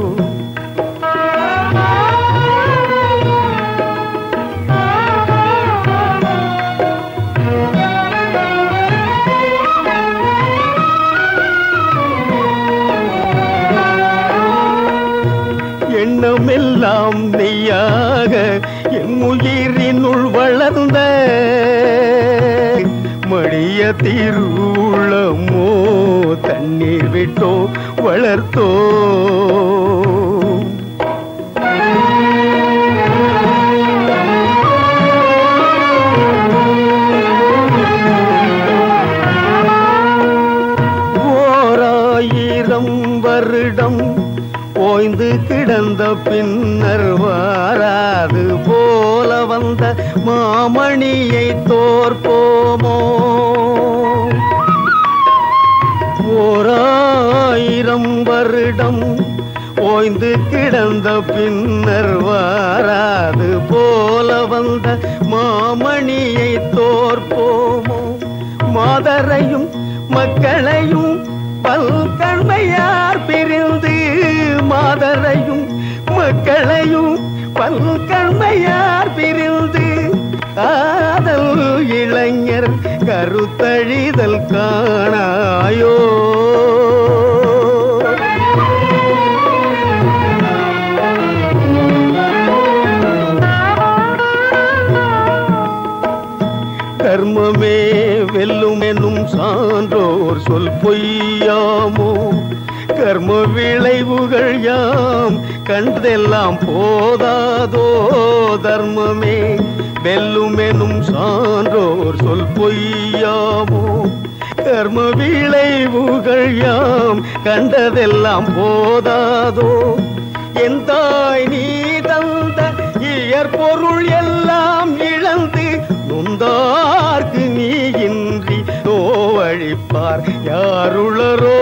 எண்ணமெல்லாம் நெய்யாக என் உயிரினுள் வளர்ந்த மடிய திருவுளமோ. தண்ணீர் விட்டோ வளர்த்தோ. ஓராயிரம் வருடம் ஓய்ந்து கிடந்த பின்னர் வாராது போல வந்த மாமணியை தோற்போமோ. ஓராயிரம் வருடம் ஓய்ந்து கிடந்த பின்னர் வாராது போல வந்த மாமணியை தோற்போமோ. மாதரையும் மக்களையும் பல்கண்மையார் பிரிந்து மாதரையும் மக்களையும் பல்கண்மையார் பிரிந்து காதல் இளைஞர் கருத்தழிதல் காணாயோ. கர்மமே வெல்லும் என்னும் சான்றோர் சொல் பொய்யாமோ. கர்ம விளைவுகள் யாம் கண்டதெல்லாம் போதாதோ. தர்மமே வெல்லும் எனும் சான்றோர் சொல் பொய்யாமோ. கர்ம விளைவுகள் யாம் கண்டதெல்லாம் போதாதோ. என் தாய் நீ தந்த இயற்பொருள் எல்லாம் இழந்து நொந்தார்க்கு நீ இன்றி நோவழிப்பார் யாருளரோ.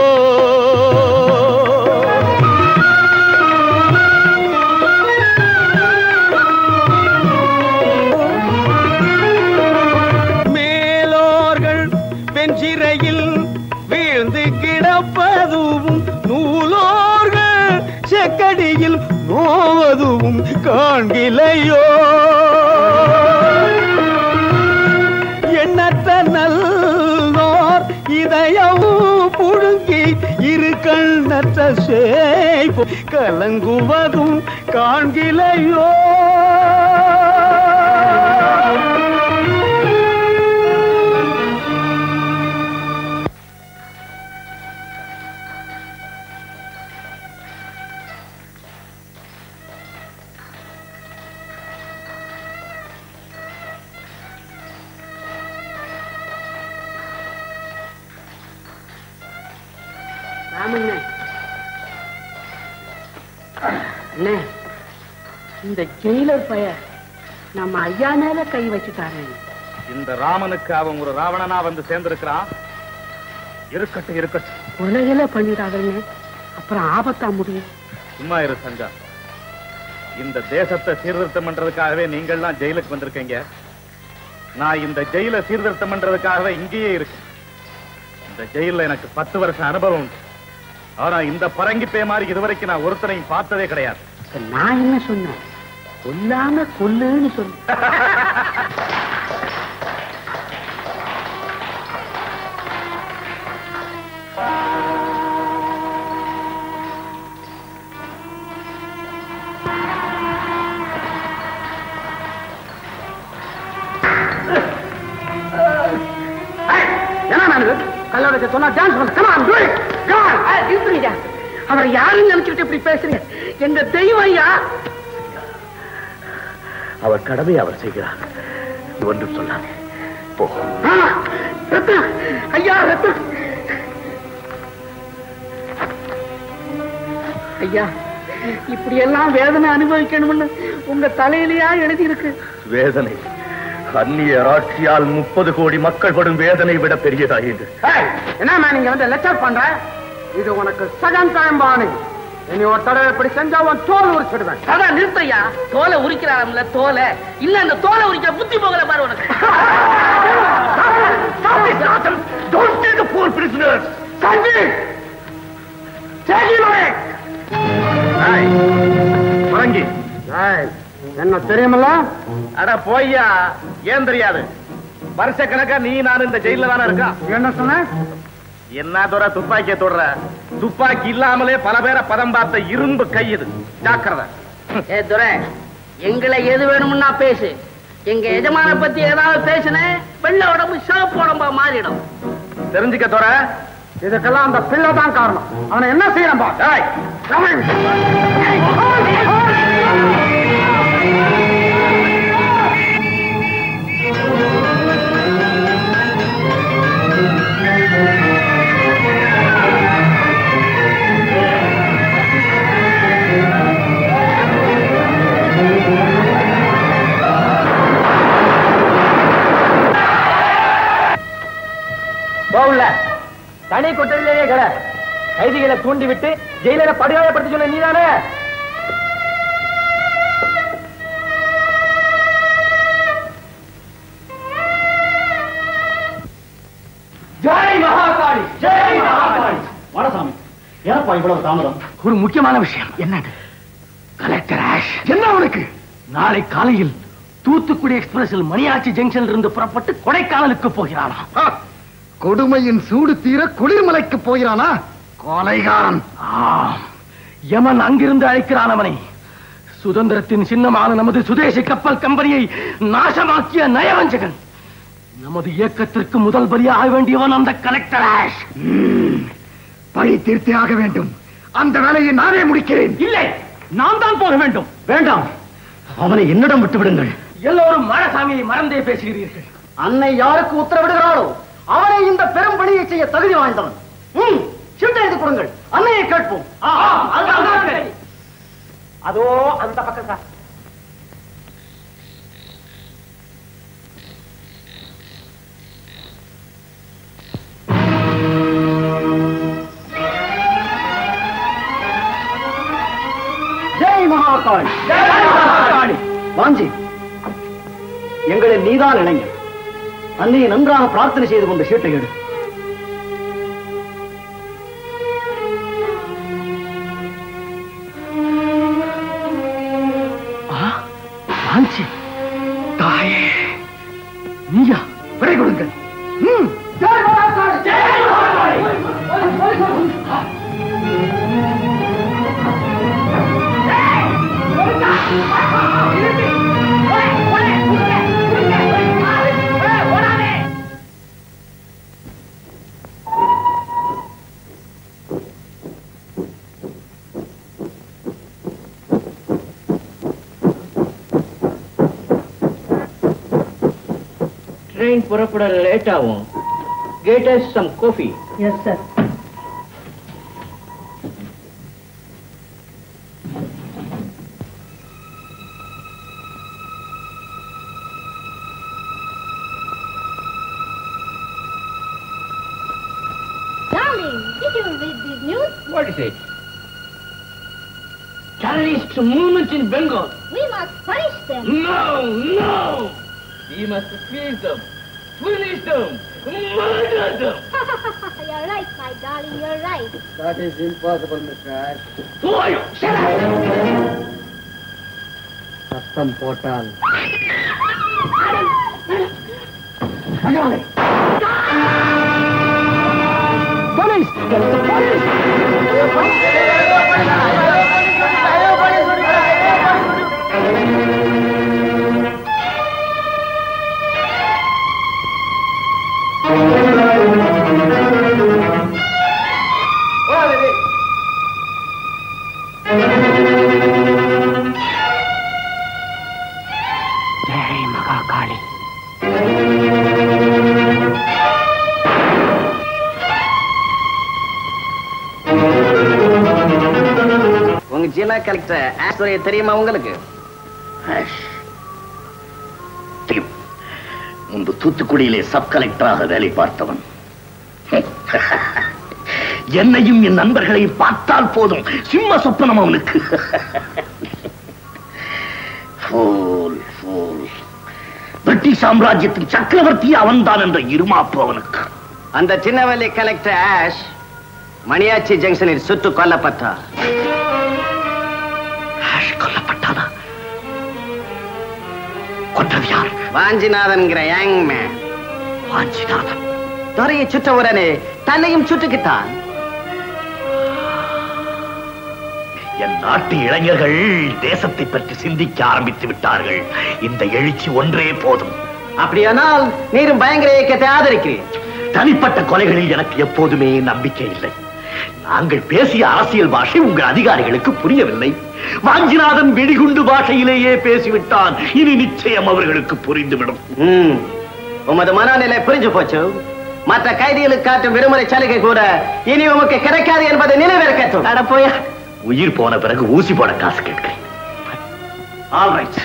மேலோர்கள் வெஞ்சிறையில் வீழ்ந்து கிடப்பதும் நூலோர்கள் செக்கடியில் நோவதும் காண்கிலையோ. எண்ணற்ற நல்லோர் இதயமும் புழுங்கி இரு கண்ணற்ற சேய்ப்பு கலங்குவதும் காண்கிலையோ. அண்ணே, இந்த ஜெயிலர் பைய நம்ம ஐயா மேல கை வச்சுட்டாரு. இந்த ராமனுக்கு அவன் ஒரு ராவணனா வந்து சேர்ந்திருக்கிறான். இருக்கட்டும் இருக்கட்டும். உலகில பண்ணிடாதே, அப்புறம் ஆபத்தா முடியும். சும்மா இரு சங்கா. இந்த தேசத்தை சீர்திருத்தம் பண்றதுக்காகவே நீங்கள்லாம் ஜெயிலுக்கு வந்திருக்கீங்க. நான் இந்த ஜெயில சீர்திருத்தம் பண்றதுக்காகவே இங்கேயே இருக்கு. இந்த ஜெயில எனக்கு பத்து வருஷம் அனுபவம் உண்டு. ஆனா இந்த பரங்கி பே மாதிரி இதுவரைக்கும் நான் ஒருத்தரையும் பார்த்ததே கிடையாது. நான் என்ன சொன்னேன்? கொல்லாம கொல்லுன்னு சொன்ன. கல்லூரி சொன்னா டான்ஸ் பண்ண. Come on, do it. Come on. இருந்துங்க. அவர் யாருன்னு நினைச்சிட்டு இப்படி பேசுறீங்க? எங்க தெய்வம் ஐயா. அவர் கடமையை அவர் செய்கிறார். ஒன்றும் சொல்லாதே. போ. ரத்தம் ஐயா, ரத்தம் ஐயா. இப்படி எல்லாம் வேதனை அனுபவிக்கணும்னு உங்க தலையிலேயா எழுதி இருக்கு? வேதனை அந்நிய ஆட்சியால் முப்பது கோடி மக்கள் படும் வேதனை விட பெரியதாயிது. என்னம்மா நீங்க வந்து லெக்சர் பண்ற? இது உனக்கு செகண்ட் டைம் வார்னிங். இனி ஒரு தடவை இப்படி செஞ்சா உன் தோல் உரிச்சிடுவேன். அதான் நிறுத்தையா. தோலை உரிக்கிறாருல தோலை. இல்ல அந்த தோலை உரிக்க புத்தி போகல பாரு உனக்கு. Don't take the poor prisoners. பரங்கி என்ன தெரியுமில்ல? அட போய்யா. ஏன் தெரியாது? வருஷ கணக்கா நீ நான் இந்த ஜெயில தானே இருக்கா. என்ன சொன்ன? என்ன துறை துப்பாக்கிய தொடர? துப்பாக்கி இல்லாமலே பல பேரை பதம் பார்த்த இரும்பு கை இது. ஜாக்கிரதை. ஏ துரை, எங்களை எது வேணும்னா பேசு. எங்க எஜமான பத்தி ஏதாவது பேசுனே வெள்ள உடம்பு சிவப்பு உடம்பா மாறிடும். தெரிஞ்சுக்க துறை, இதுக்கெல்லாம் அந்த பிள்ளை தான் காரணம். அவனை என்ன செய்யணும் பா? தனி கொட்டடிலேயே கட கைதிகளை தூண்டி விட்டு ஜெயிலரை படுகாயப்படுத்த சொன்ன நீதானே? ஜெய் மகாகாளி, ஜெய் மகாகாளி. வாடசாமி, ஏனப்பா இவ்வளவு தாமதம்? ஒரு முக்கியமான விஷயம். என்னது? Collector Ashe. என்ன உனக்கு? நாளை காலையில் தூத்துக்குடி எக்ஸ்பிரஸில் மணியாச்சி ஜங்ஷனில் இருந்து புறப்பட்டு கொடைக்கானலுக்கு போகிறானா? கொடுமையின் சூடு தீர குளிர்மலைக்கு போகிறானா? கொலைகாரன். யமன் அங்கிருந்து அழைக்கிறான் அவனை. சுதந்திரத்தின் சின்னமான நமது சுதேசி கப்பல் கம்பெனியை நாசமாக்கிய நயவஞ்சகன். நமது இயக்கத்திற்கு முதல் பலியாக வேண்டியவன் அந்த கலெக்டர் ஆஷ். பழி தீர்த்தே ஆக வேண்டும். அந்த வேலையை நானே முடிக்கிறேன். இல்லை, நான் தான் போக வேண்டும். வேண்டாம், அவனை என்னிடம் விட்டு விடுங்கள். எல்லோரும் மாடசாமியை மறந்தே பேசுகிறீர்கள். அன்னை யாருக்கு உத்தரவிடுகிறாளோ அவனை இந்த பெரும் பணியை செய்ய தகுதி வாய்ந்தவன். ம், சீட்டை எழுதி கொடுங்கள், அன்னையை கேட்போம். அதோ அந்த பக்கம் சார். ஜெய் மகாகாளி, ஜெய் மகாகாளி. வாஞ்சி, எங்களை நீதான் இளைஞர். அன்னையை நன்றாக பிரார்த்தனை செய்து கொண்டு சீட்டை எடு. வாஞ்சி, தாயே, நீயா? விடை கொடுங்கள். ஜெய் மகாகாளி, ஜெய் மகாகாளி. ட்ரெயின் புறப்பட லேட் ஆகும். Get us some coffee. Yes, sir. did you read this news? What is it? Terrorist movement in Bengal. We must punish them. No, no! We must seize them, punish them, murder them. You're right, my darling, you're right. That is impossible, Mister Ash. Who are you? Shut up! சத்தம் போட்டால் Police! Get the police! Jai Mahakali. உங்க ஜில்லா கலெக்டர் ஆஸ்வரிய தெரியுமா உங்களுக்கு? முன்பு தூத்துக்குடியிலே சப் கலெக்டராக வேலை பார்த்தவன். என்னையும் என் நண்பர்களையும் பார்த்தால் போதும் சிம்ம சொப்பனம் அவனுக்கு. பிரிட்டிஷ் சாம்ராஜ்யத்தின் சக்கரவர்த்தி அவன்தான் என்ற இருமாப்பு அவனுக்கு. அந்த சின்னவெளி கலெக்டர் ஆஷ் மணியாச்சி ஜங்ஷனில் சுட்டு கொல்லப்பட்டார். ஆஷ் கொல்லப்பட்டானா? கொன்றது யார்? வாஞ்சிநாதன்கிற யங் மேன். வாஞ்சிநாதன் துறையை சுட்ட உடனே தன்னையும் சுட்டுக்கிட்டான். என் நாட்டு இளைஞர்கள் தேசத்தை பற்றி சிந்திக்க ஆரம்பித்து விட்டார்கள். இந்த எழுச்சி ஒன்றே போதும். அப்படியானால் நீரும் பயங்கர இயக்கத்தை ஆதரிக்கிறேன். தனிப்பட்ட கொலைகளில் எனக்கு எப்போதுமே நம்பிக்கை இல்லை. நாங்கள் பேசிய அரசியல் பாஷை உங்கள் அதிகாரிகளுக்கு புரியவில்லை. வாஞ்சிநாதன் வெடிகுண்டு பாஷையிலேயே பேசிவிட்டான். இனி நிச்சயம் அவர்களுக்கு புரிந்துவிடும். உமது மனநிலை புரிஞ்சு போச்சு. மற்ற கைதிகளுக்கு காட்டும் விடுமுறை சலுகை கூட இனி உமக்கு கிடைக்காது என்பதை நினைவிருக்கட்டும். போய உயிர் போன பிறகு ஊசி போட காசு கேட்கிறேன். All right.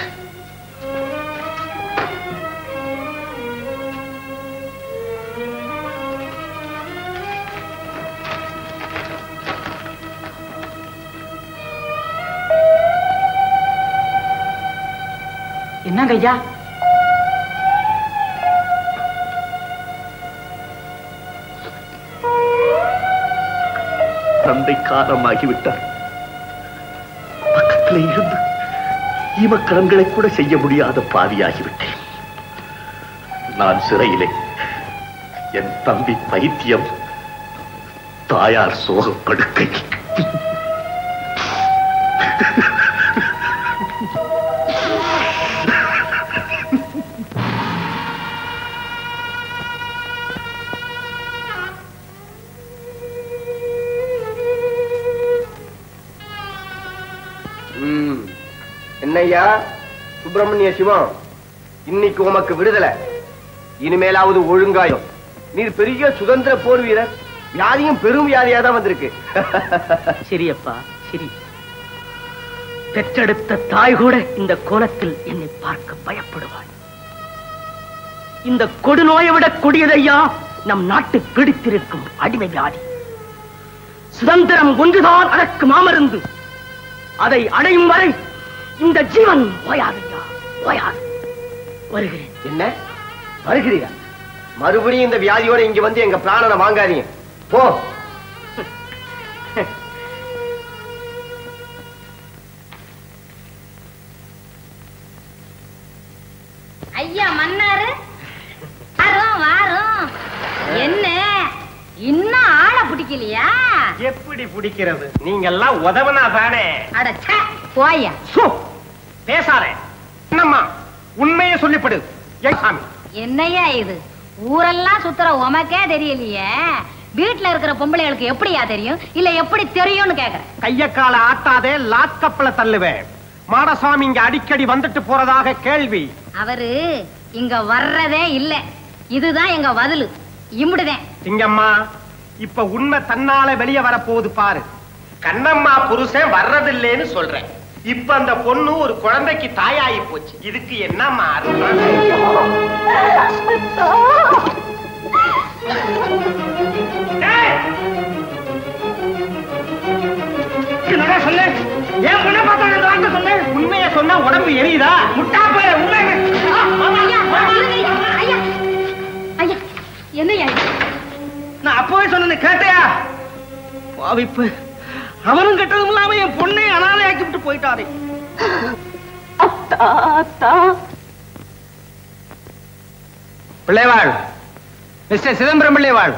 என்னங்க ஐயா? தந்தை காரணமாகிவிட்டார். பக்கத்தில் இருந்து ஈமக்கடன்களை கூட செய்ய முடியாத பாவியாகிவிட்டேன். நான் சிறையிலே என் தம்பி பைத்தியம், தாயார் சோகம் படுக்கை. என்னையா சுப்பிரமணிய சிவம், இன்னைக்கு உமக்கு விடுதலை. இனிமேலாவது ஒழுங்காயும். நீர் பெரிய சுதந்திர போர் வீரர். வியாதியும் பெரும் வியாதியா தான் வந்திருக்கு. சரியப்பா சரி. பெற்றெடுத்த தாய் கூட இந்த கோலத்தில் என்னை பார்க்க பயப்படுவாள். இந்த கொடுநோயை விட கொடியதையா நம் நாட்டு பிடித்திருக்கும் அடிமை வியாதி. சுதந்திரம் ஒன்றுதான் அதற்கு மாமருந்து. அதை அடையும் வரை இந்த ஜீவன் ஓயாதையா ஓயாது. வருகிறேன். என்ன வருகிறீரா? மறுபடியும் இந்த வியாதியோட இங்க வந்து எங்க பிராணனை வாங்காதீங்க. போ. ஐயா மன்னாரு வாரும் வாரும். என்ன இன்னும் ஆளை பிடிக்கலையா? எப்படி பிடிக்கிறது? நீங்க எல்லாம் உதவனா தானே. அடச்சே போயா. பேசாதே. என்னம்மா உண்மையை சொல்லிப்படு. சாமி என்னையா இது? ஊரெல்லாம் சுத்துற உமக்கே தெரியலையே. வீட்டுல இருக்கிற பொம்பளைகளுக்கு எப்படியா தெரியும்? இல்ல எப்படி தெரியும்னு கேக்குறேன். கைய கால ஆட்டாதே, லாக்கப்ல தள்ளுவேன். மாடசாமி இங்க அடிக்கடி வந்துட்டு போறதாக கேள்வி. அவரு இங்க வர்றதே இல்ல. இதுதான் எங்க பதிலு. இம்முடுதேன். சிங்கம்மா, இப்ப உண்மை தன்னால வெளியே வரப்போகுது பாரு. கண்ணம்மா புருஷன் வர்றதில்லைன்னு சொல்றேன். இப்ப அந்த பொண்ணு ஒரு குழந்தைக்கு தாயாயி போச்சு. இதுக்கு என்னம்மா அர்த்தம்? வார்த்தை சொல்லு. ஏன் பொண்ணை பார்த்தா ரெண்டு வார்த்தை சொல்லு. உண்மையை சொன்னா உடம்பு எரியுதா? முட்டா போய் உண்மை. என்னையா நான் அப்பவே சொன்னது கேட்டையா? பாவிப்பு. அவனும் கெட்டதும் இல்லாம என் பொண்ணை அனாதை ஆக்கி விட்டு போயிட்டாரு. பிள்ளைவாள், மிஸ்டர் சிதம்பரம் பிள்ளைவாள்.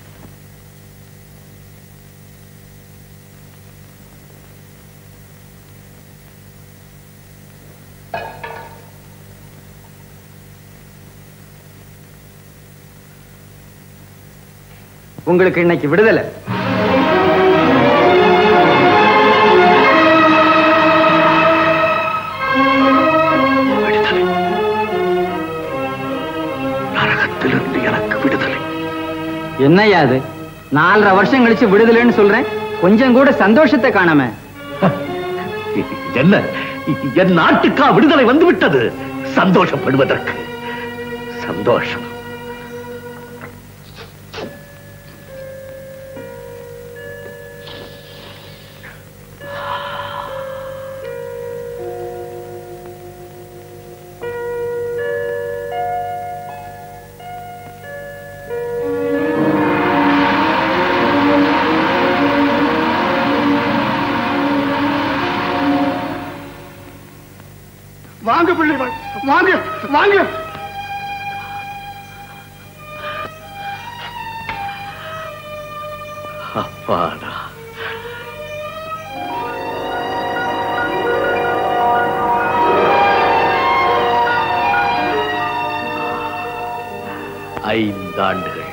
உங்களுக்கு இன்னைக்கு விடுதலை. நரகத்திலிருந்து எனக்கு விடுதலை. என்னையா அது? நாலரை வருஷம் கழிச்சு விடுதலைன்னு சொல்றேன், கொஞ்சம் கூட சந்தோஷத்தை காணாம. என்ன, என் நாட்டுக்கா விடுதலை வந்து விட்டது? சந்தோஷப்படுவதற்கு சந்தோஷம். வாங்க பிள்ளைகள், வாங்க வாங்க. அப்பாடா, ஐந்தாண்டுகள்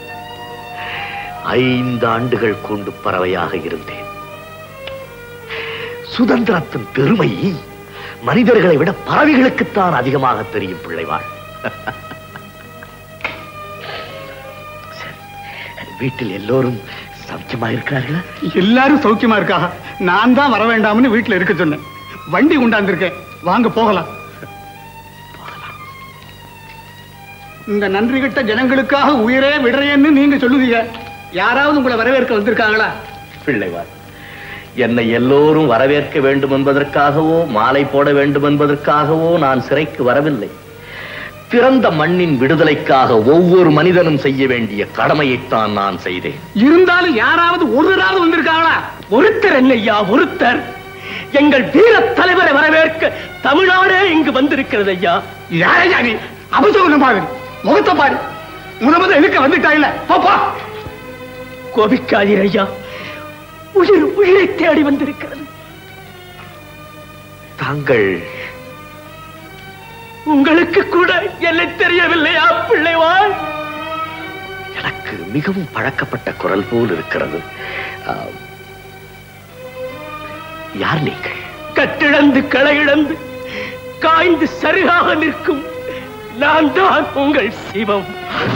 ஐந்தாண்டுகள் கொண்டு பறவையாக இருந்தேன். சுதந்திரத்தின் பெருமை மனிதர்களை விட பறவைகளுக்குத்தான் அதிகமாக தெரியும் பிள்ளைவாள். வீட்டில் எல்லோரும் சௌக்கியமா இருக்கிறார்களா? எல்லாரும் சௌக்கியமா இருக்கா? நான் தான் வர வேண்டாம்னு வீட்டுல இருக்க சொன்னேன். வண்டி கொண்டாந்துருக்கேன், வாங்க போகலாம். இந்த நன்றி கட்ட ஜனங்களுக்காக உயிரே விடுறேன்னு நீங்க சொல்லுவீங்க. யாராவது உங்களை வரவேற்க வந்திருக்காங்களா? பிள்ளைவாள், என்னை எல்லோரும் வரவேற்க வேண்டும் என்பதற்காகவோ மாலை போட வேண்டும் என்பதற்காகவோ நான் சிறைக்கு வரவில்லை. பிறந்த மண்ணின் விடுதலைக்காக ஒவ்வொரு மனிதனும் செய்ய வேண்டிய கடமையைத்தான் நான் செய்தேன். இருந்தாலும் யாராவது ஒருவராவது வந்திருக்காங்களா? ஒருத்தர் என்னையா, ஒருத்தர். எங்கள் வீர தலைவரை வரவேற்க தமிழ்நாடே இங்கு வந்திருக்கிறது ஐயா. யாரையா நீ? அபசகுணம் பாரு, முகத்தை பாரு. முத முத இழுக்க வந்துட்டா இல்ல? பாப்பா, கோபிக்காதீர் ஐயா, உயிர் உயிரை தேடி வந்திருக்கிறது. தாங்கள் உங்களுக்கு கூட என்னை தெரியவில்லையா பிள்ளைவாள்? எனக்கு மிகவும் பழக்கப்பட்ட குரல் போல் இருக்கிறது. யார் நீங்கள்? கட்டிழந்து களையிழந்து காய்ந்து சரியாக நிற்கும் நான் தான் உங்கள் சிவம்.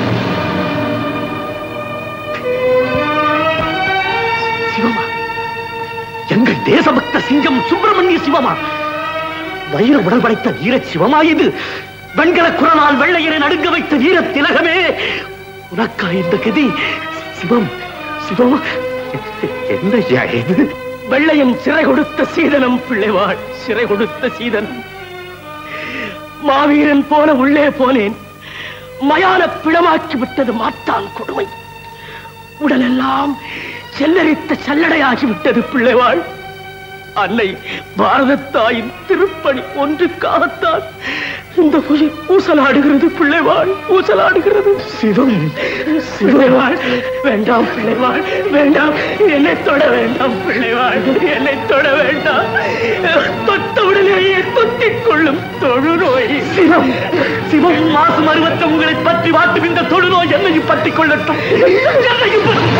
சிவமா? எங்கள் தேசபக்த சிங்கம் சுப்பிரமணிய சிவமா? வைர உடல் படைத்த வீர சிவமா இது? வெண்கல குரலால் வெள்ளையரை நடுங்க வைத்த வீர திலகமே, உனக்கா இந்த கதி? சிவம், சிவம், என்ன இது? வெள்ளையன் சிறை கொடுத்த சீதனம் பிள்ளைவாள், சிறை கொடுத்த சீதனம். மாவீரன் போன உள்ளே போனேன், மயான பிணமாக்கி விட்டது மாட்டான் கொடுமை. உடலெல்லாம் செல்லரித்த சல்லடையாகிவிட்டது பிள்ளைவாள். அன்னை பாரத தாயின் திருப்பணி ஒன்றுக்காகத்தான் இந்த உயிர் ஊசலாடுகிறது பிள்ளைவாள், ஊசலாடுகிறது. சிவம், பிள்ளைவாள், வேண்டாம் பிள்ளைவாள், வேண்டாம், என்னை தொட வேண்டாம் பிள்ளைவாள், என்னை தொட வேண்டாம். தொட்டவுடனேயே தொத்திக் கொள்ளும் தொழுநோய். சிவம், சிவம், மாசு மருவத்தை உங்களை பற்றி வாட்டும் இந்த தொழுநோய் என்னையும் பற்றிக் கொள்ளட்டும், என்னையும் பற்றிக்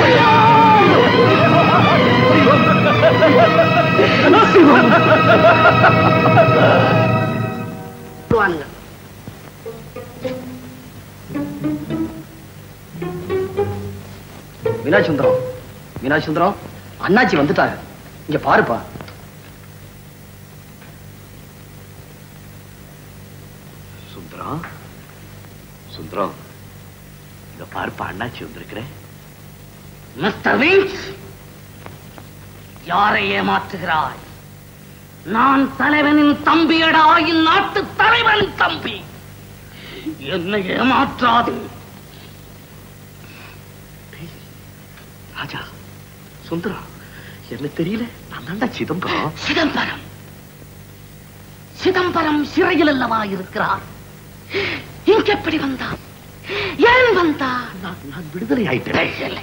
மீனாட்சுந்தரம், மீனாட்சுந்தரம், அண்ணாச்சி வந்துட்டாங்க, இங்க பாருப்பா. சுந்தரம், சுந்தரம், இங்க பாருப்பா, அண்ணாச்சி வந்திருக்கிறேன். மிஸ்டர் விங்ஸ், யாரை ஏமாற்றுகிறாய்? நான் தலைவனின் தம்பியடா, இந்நாட்டு தலைவனின் தம்பி. என்னை ஏமாற்றாது. ராஜா, சுந்தரா, என்ன தெரியல, நான் தாண்டா சிதம்பரம். சிதம்பரம் சிதம்பரம் சிறையில் அல்லவா இருக்கிறார்? இங்க எப்படி வந்தான்? ஏன் வந்தான்? நான் விடுதலை ஆயிட்டேன்.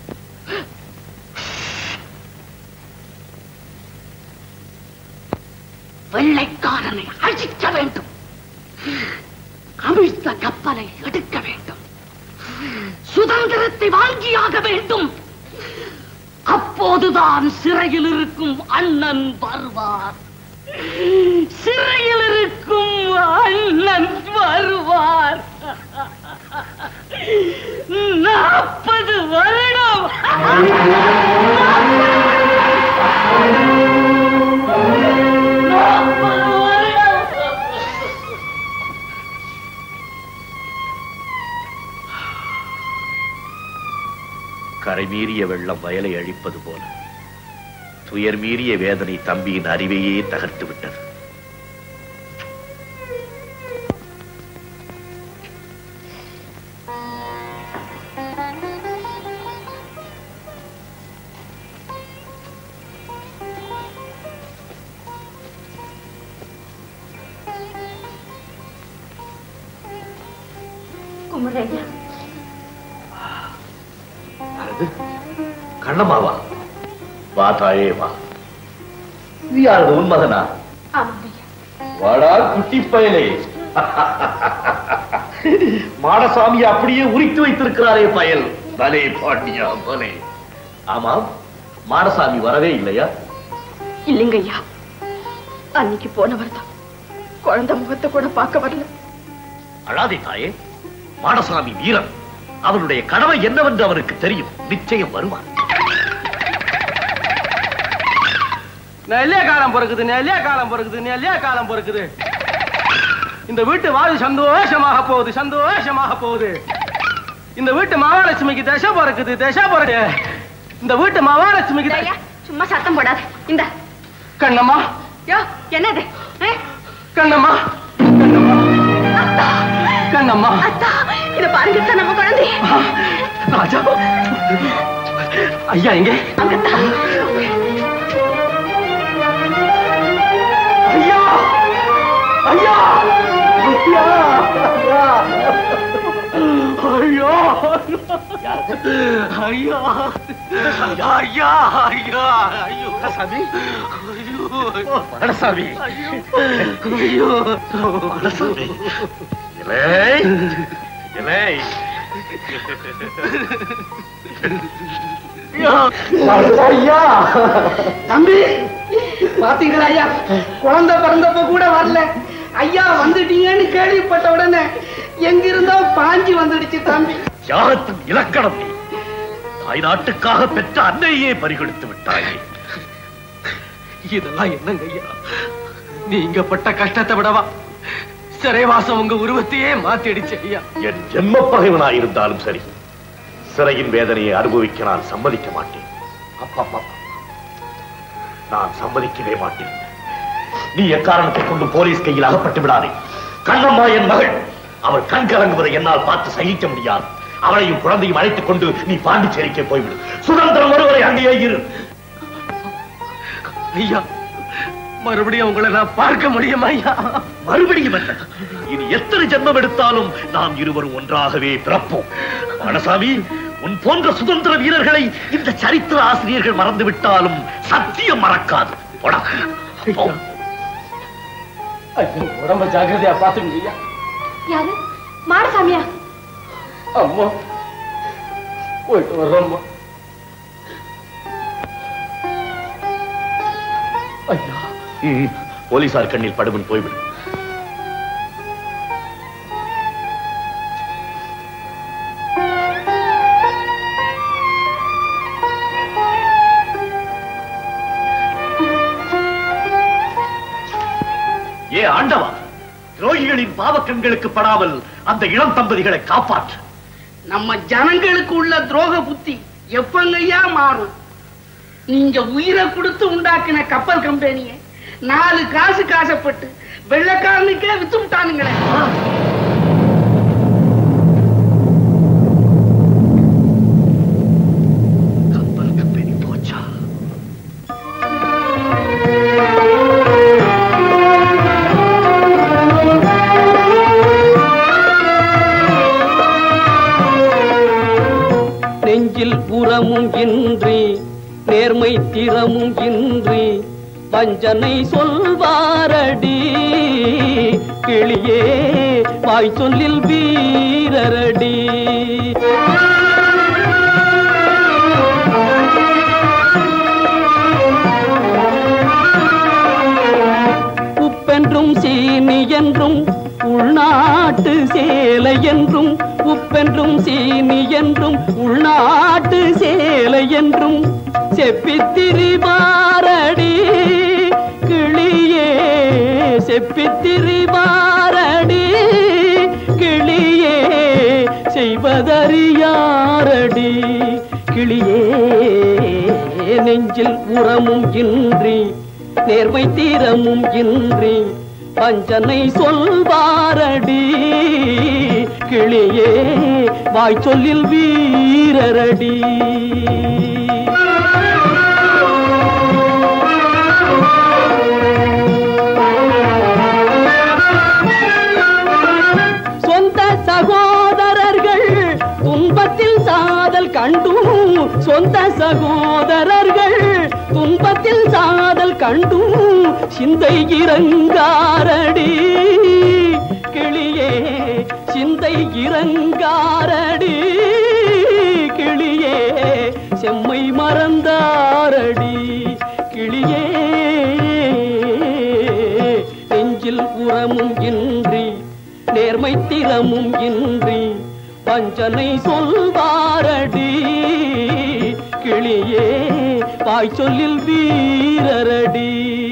வெள்ளைக்காரனை அழிக்க வேண்டும். அமிழ்த்த கப்பலை எடுக்க வேண்டும். சுதந்திரத்தை வாங்கியாக வேண்டும். அப்போதுதான் சிறையில் இருக்கும் அண்ணன் வருவார். சிறையில் இருக்கும் அண்ணன் வருவார். நாற்பது வருடம் கரை மீறிய வெள்ளம் வயலை அழிப்பது போல துயர் மீறிய வேதனை தம்பியின் அறிவையே தகர்த்து விட்டது. குமரையா, கண்ணம்மாவா? வா தாயே வா. இது யாரது, உன் மகனா? வாடா குட்டி பயலே. மாடசாமி அப்படியே உரித்து வைத்திருக்கிறாரே பயல். பலே பாண்டியா பலே. ஆமாம், மாடசாமி வரவே இல்லையா? இல்லைங்க ஐயா, அன்னைக்கு போனவர் தான். குழந்தை முகத்தை கூட பார்க்க வரல. அழாதே தாயே, மாடசாமி வீரன். அவனுடைய கடமை என்னவென்று அவனுக்கு தெரியும். நிச்சயம் வருவான். நெல்லிய காலம் பொறுக்குது, நெல்லிய காலம் பொறுக்குது, நெல்லிய காலம் பொறுக்குது. இந்த வீட்டு வாழ்வு சந்தோஷமாக போகுது, சந்தோஷமாக போகுது. இந்த வீட்டு மகாலட்சுமிக்கு தசை பொறுக்குது, தசை பொறுக்கு. இந்த வீட்டு மகாலட்சுமிக்கு சும்மா சத்தம் போடாத. இந்த கண்ணம்மா. யோ, என்னது? கண்ணம்மா, கண்ணம்மா, இத பாருங்க, நம்ம குழந்தை. ராஜா, ஐயா எங்க? ஐயா, ஐயா, ஐயா, ஐயா, ஐயா, ஐயா, ஐயா, ஐயோ சாமி, ஐயோ மடசாமி, ஐயோ மடசாமி. இலை, இலை. ஐயா, தம்பி பாத்தீங்களா ஐயா, குழந்தை பிறந்தப்ப கூட வரல. ஐயா வந்துட்டீங்கன்னு கேள்விப்பட்ட உடனே எங்க இருந்தோ பாஞ்சி வந்துடுச்சு தம்பி. தியாகத்தின் இலக்கணம் நீ. தாய் நாட்டுக்காக பெற்ற அன்னையே பறிகொடுத்து விட்டாயே. இதெல்லாம் என்னங்க ஐயா, நீங்க பட்ட கஷ்டத்தை விடவா சிறைவாசம் உங்க உருவத்தையே மாத்திடுச்சு ஐயா. என் ஜென்ம பகைவனாயிருந்தாலும் சரி, சிறையின் வேதனையை அனுபவிக்க நான் சம்மதிக்க மாட்டேன். அப்பா, நான் சம்மதிக்கவே மாட்டேன். நீ எக்காரணத்தை கொண்டு போலீஸ் கையில் அகப்பட்டு விடாதே. கண்ணம்மா என் மகள். அவள் கண் கலங்குவதை என்னால் பார்த்து சகிக்க முடியாது. அவளையும் குழந்தையும் அழைத்துக் கொண்டு நீ பாண்டிச்சேரிக்கே போய்விடு. சுதந்திரம் ஒருவரை அங்கேயே இரு. ஐயா, மறுபடியும் உங்களை நான் பார்க்க முடியுமா ஐயா? மறுபடியும் என்ன? இனி எத்தனை ஜென்மம் எடுத்தாலும் நாம் இருவரும் ஒன்றாகவே பிறப்போம். மனசாமி, உன் போன்ற சுதந்திர வீரர்களை இந்த சரித்திர ஆசிரியர்கள் மறந்து விட்டாலும் சத்தியம் மறக்காது. உடம்ப ஜாக்கிரதையா பாத்துங்க ஐயா. யாரு? மாடசாமியா? அம்மா, போயிட்டு வர்றோம்மா. ஐயா, போலீசார் கண்ணில் படுவன் போய்விடு. ஏ ஆண்டவா, துரோகிகளின் பாவக்கண்களுக்கு படாமல் அந்த இளம் தம்பதிகளை காப்பாற்று. நம்ம ஜனங்களுக்கு உள்ள துரோக புத்தி எப்பங்கய்யா மாறும்? நீங்க உயிரை கொடுத்து உண்டாக்கின கப்பல் கம்பெனியை நாலு காசு காசப்பட்டு வெள்ளக்காரனுக்கே வித்து விட்டானுங்களே. கப்பல் கம்பெனி போச்சா? நெஞ்சில் புறமும் இன்றி நேர்மை திறமும் இன்றி வஞ்சனை சொல்வாரடி கிளியே வாய் சொல்லில் வீரரடி. உப்பென்றும் சீனி என்றும் உள்நாட்டு சேலை என்றும் உப்பென்றும் சீனி என்றும் உள்நாட்டு சேலை என்றும் செப்பித்திரிபாரடி கிளியே செப்பித்திரிபாரடி கிளியே செய்வதறியாரடி கிளியே. நெஞ்சில் உரமும் இன்றி நேர்மை தீரமும் இன்றி வஞ்சனை சொல்வாரடி கிளியே வாய் சொல்லில் வீரரடி. சொந்த சகோதரர்கள் துன்பத்தில் சாதல் கண்டும் சொந்த சகோதரர்கள் துன்பத்தில் சாதல் கண்டும் சிந்தை இறங்காரடி கிளியே சிந்தை இறங்காரடி கிளியே செம்மை மறந்தாரடி கிளியே. நெஞ்சில் உரமும் இன்றி நேர்மை திறமும் இன்றி வஞ்சனை சொல்வாரடி கிளியே வாய் சொல்லில் வீரரடி.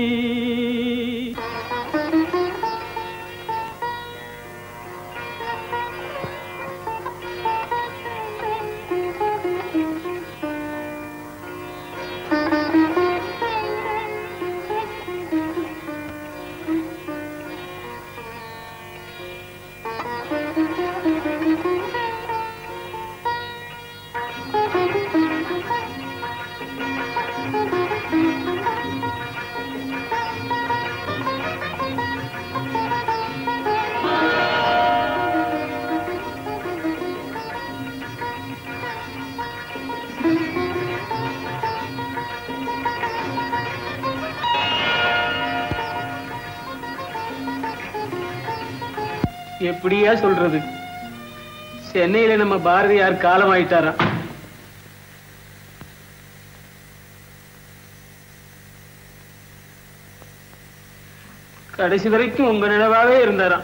எப்படியா சொல்றது? சென்னையில நம்ம பாரதியார் காலம் ஆயிட்டாரா? கடைசி வரைக்கும் உங்க நினைவாவே இருந்தாராம்.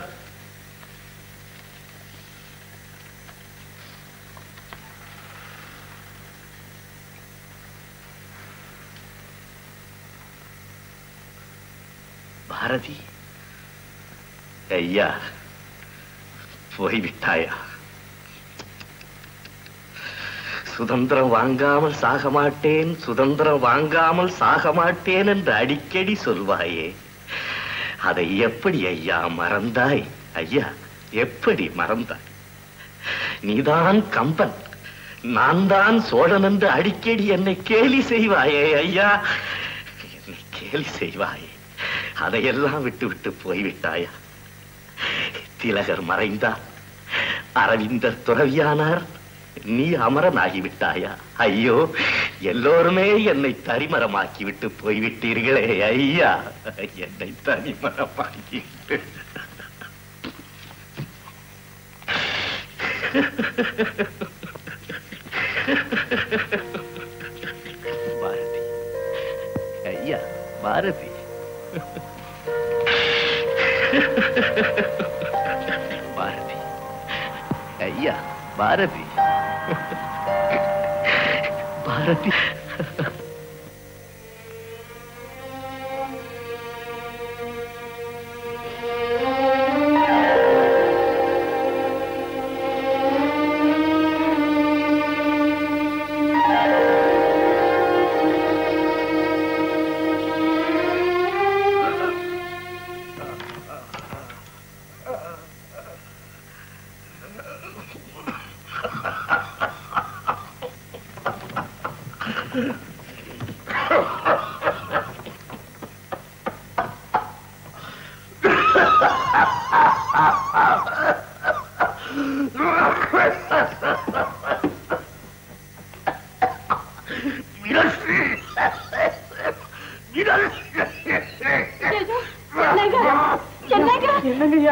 பாரதி ஐயா போய்விட்டாயா? சுதந்திரம் வாங்காமல் சாக மாட்டேன் சுதந்திரம் வாங்காமல் சாக மாட்டேன் என்று அடிக்கடி சொல்வாயே, அதை எப்படி ஐயா மறந்தாய்? ஐயா எப்படி மறந்தாய்? நீதான் கம்பன், நான் தான் சோழன் என்று அடிக்கடி என்னை கேலி செய்வாயே ஐயா, என்னை கேலி செய்வாயே. அதையெல்லாம் விட்டு விட்டு போய்விட்டாயா? திலகர் மறைந்தார், அரவிந்தர் துறவியானார், நீ அமரனாகிவிட்டாயா? ஐயோ, எல்லோருமே என்னை தரிமரமாக்கி விட்டு போய்விட்டீர்களே ஐயா, என்னை தரிமரமாக்கிவிட்டு. பாரதி ஐயா, பாரதி பாரதி ஐயா, பாரதி பாரதி என்னங்கய்யா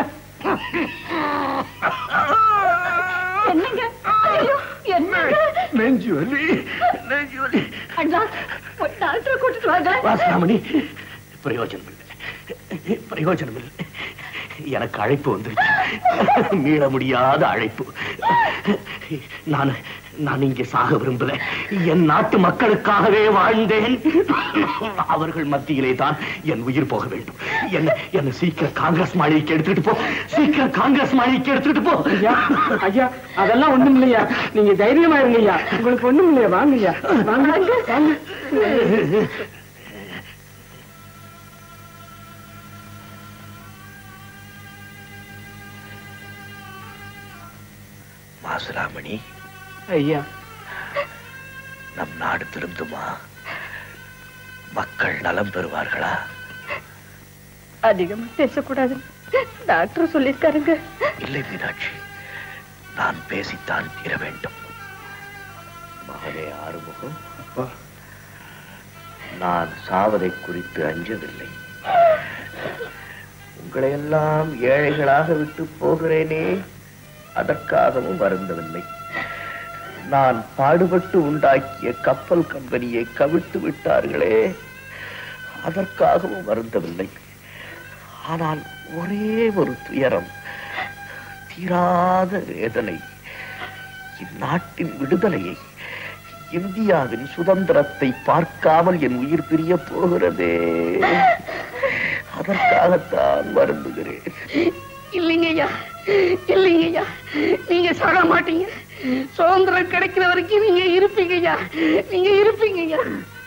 என்னங்க ஐயோ என்னங்க நெஞ்சு வலி நெஞ்சு வலி அண்ணா ஒரு டாக்டரை கூட்டிட்டு வாங்க வாசனாமணி பிரயோஜனம் இல்லை பிரயோஜனம் இல்லை எனக்கு அழைப்பு வந்துருச்சு மீள முடியாத அழைப்பு நான் நான் இங்கே சாக விரும்பல என் நாட்டு மக்களுக்காகவே வாழ்ந்தேன் அவர்கள் மத்தியிலே தான் என் உயிர் போக வேண்டும் என்ன என்ன சீக்கிரம் காங்கிரஸ் மாளிகைக்கு எடுத்துட்டு போ சீக்கிரம் காங்கிரஸ் மாளிகைக்கு எடுத்துட்டு போ ஐயா ஐயா அதெல்லாம் ஒண்ணும் இல்லையா நீங்க தைரியமா இருங்க ஐயா உங்களுக்கு ஒண்ணும் இல்லையா வாங்க ஐயா வாங்க வாங்க மாசுராமணி ஐயா நம் நாடு திருந்துமா மக்கள் நலம் பெறுவார்களா அதிகமா பேசக்கூடாது டாக்டர் சொல்லிருக்காருங்க இல்லை மீனாட்சி நான் பேசித்தான் தீர வேண்டும் மகனே ஆறுமுகம் நான் சாவதை குறித்து அஞ்சவில்லை உங்களை எல்லாம் ஏழைகளாக விட்டு போகிறேனே அதற்காகவும் வருந்தவில்லை நான் பாடுபட்டு உண்டாக்கிய கப்பல் கம்பெனியை கவிழ்த்து விட்டார்களே அதற்காகவும் வருந்தவில்லை ஆனால் ஒரே ஒரு துயரம் தீராத வேதனை இந்நாட்டின் விடுதலையை இந்தியாவின் சுதந்திரத்தை பார்க்காமல் என் உயிர் பிரிய போகிறதே அதற்காகத்தான் வருந்துகிறேன் இல்லைங்கய்யா இல்லைங்கய்யா நீங்க சாக மாட்டீங்க சுதந்திரம் கிடைக்கிற வரைக்கும் நீங்க இருப்பீங்கய்யா நீங்க இருப்பீங்கய்யா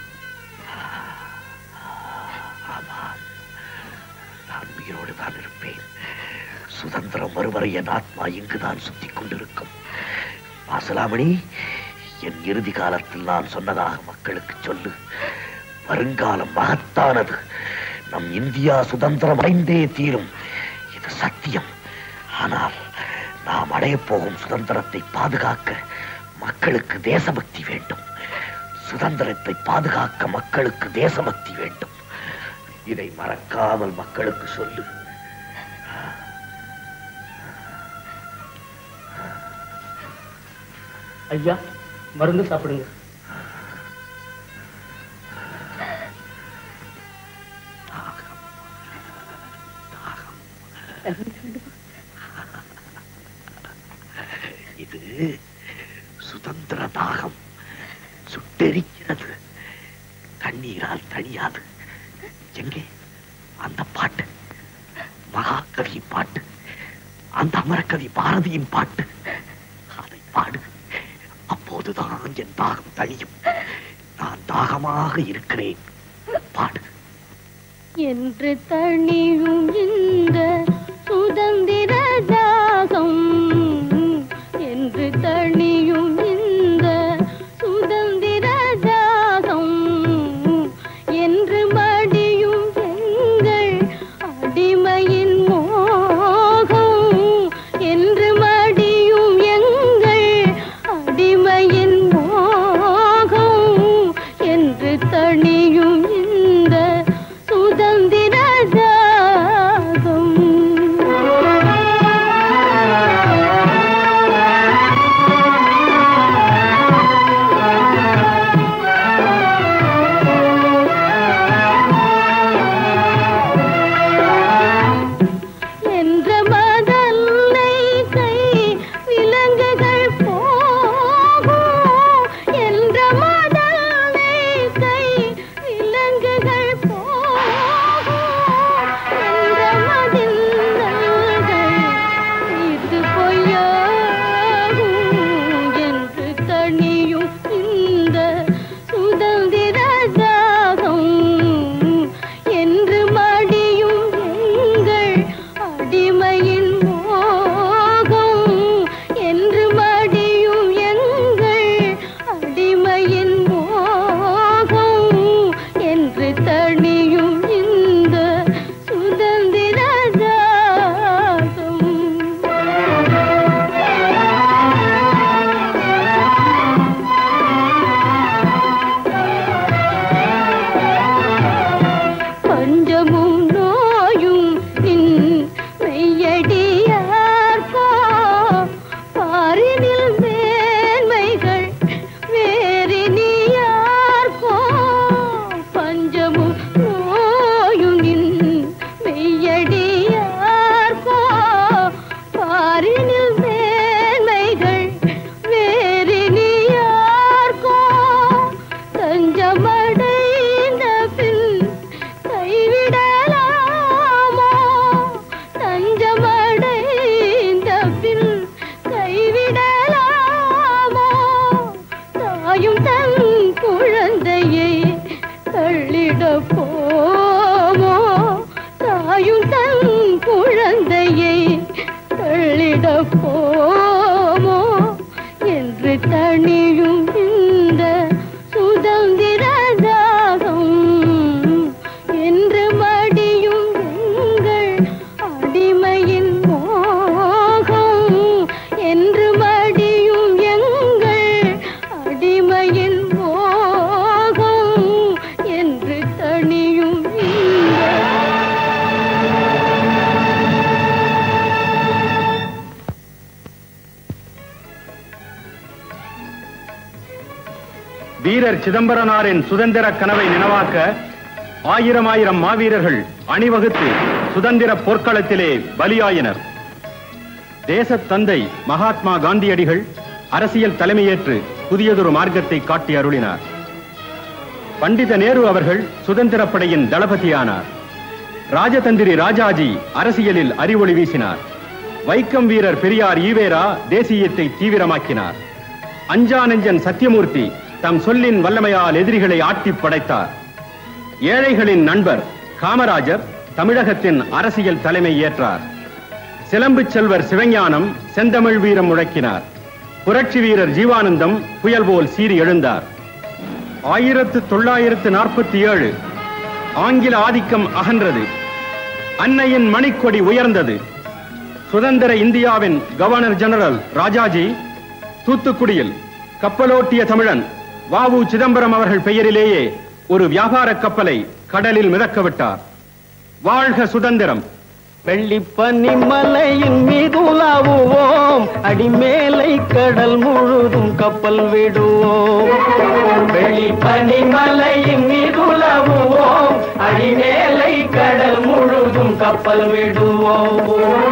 நான் உயிரோடு தான் இருப்பேன் சுதந்திரம் வருவரை என் ஆத்மா இங்குதான் சுத்தி கொண்டிருக்கும் மாசலாமணி என் இறுதி காலத்தில் நான் சொன்னதாக மக்களுக்கு சொல்லு வருங்காலம் மகத்தானது நம் இந்தியா சுதந்திரம் அடைந்தே தீரும் இது சத்தியம் ஆனால் நாம் அடையப் போகும் சுதந்திரத்தை பாதுகாக்க மக்களுக்கு தேசபக்தி வேண்டும் சுதந்திரத்தை பாதுகாக்க மக்களுக்கு தேசபக்தி வேண்டும் இதை மறக்காமல் மக்களுக்கு சொல்லு ஐயா மருந்து சாப்பிடுங்க இது சுதந்திர தாகம் சுட்டெரிக்கிறது தண்ணீரால் தணியாது எங்கே அந்த பாட்டு மகாகவி பாட்டு அந்த அமரகவி பாரதியின் பாட்டு அதை பாடு அப்போதுதான் என் தாகம் தணியும் நான் தாகமாக இருக்கிறேன் பாடு என்று தணியும் இந்த சுதந்திர தாகம் என்று தணியும் இந்த சுதந்திர தாகம் என்று மடியும் எங்கள் அடிமையின் மோகம் என்று மடியும் எங்கள் அடிமையின் மோகம் என்று தணியும் இந்த சுதந்திர தாகம் வீரர் சிதம்பரனாரின் சுதந்திர கனவை நினைவாக்க ஆயிரம் ஆயிரம் மாவீரர்கள் அணிவகுத்து சுதந்திர போர்க்களத்திலே பலியாயினர். தேசத் தந்தை மகாத்மா காந்தியடிகள் அரசியல் தலைமையேற்று புதியதொரு மார்க்கத்தை காட்டி அருளினார். பண்டித நேரு அவர்கள் சுதந்திரப் படையின் தளபதியானார். ராஜதந்திரி ராஜாஜி அரசியலில் அறிவொளி வீசினார். வைக்கம் வீரர் பெரியார் ஈவேரா தேசியத்தை தீவிரமாக்கினார். அஞ்சா நெஞ்சன் சத்தியமூர்த்தி தம் சொல்லின் வல்லமையால் எதிரிகளை ஆட்டி படைத்தார். ஏழைகளின் நண்பர் காமராஜர் தமிழகத்தின் அரசியல் தலைமை ஏற்றார். சிலம்பு செல்வர் சிவஞானம் செந்தமிழ் வீரம் முழக்கினார். புரட்சி வீரர் ஜீவானந்தம் புயல் போல் சீறி எழுந்தார். ஆயிரத்து தொள்ளாயிரத்து நாற்பத்தி ஏழு ஆங்கில ஆதிக்கம் அகன்றது. அன்னையின் மணிக்கொடி உயர்ந்தது. சுதந்திர இந்தியாவின் கவர்னர் ஜெனரல் ராஜாஜி தூத்துக்குடியில் கப்பலோட்டிய தமிழன் வாவு சிதம்பரம் அவர்கள் பெயரிலேயே ஒரு வியாபார கப்பலை கடலில் மிதக்க விட்டார். வாழ்க சுதந்திரம்! வெள்ளிப்பனி மலையின் மீது உலாவுவோம், அடிமேலை கடல் முழுதும் கப்பல் விடுவோம். வெள்ளிப்பனி மலையின் மீது உலாவுவோம், அடிமேலை கடல் முழுதும் கப்பல் விடுவோம்.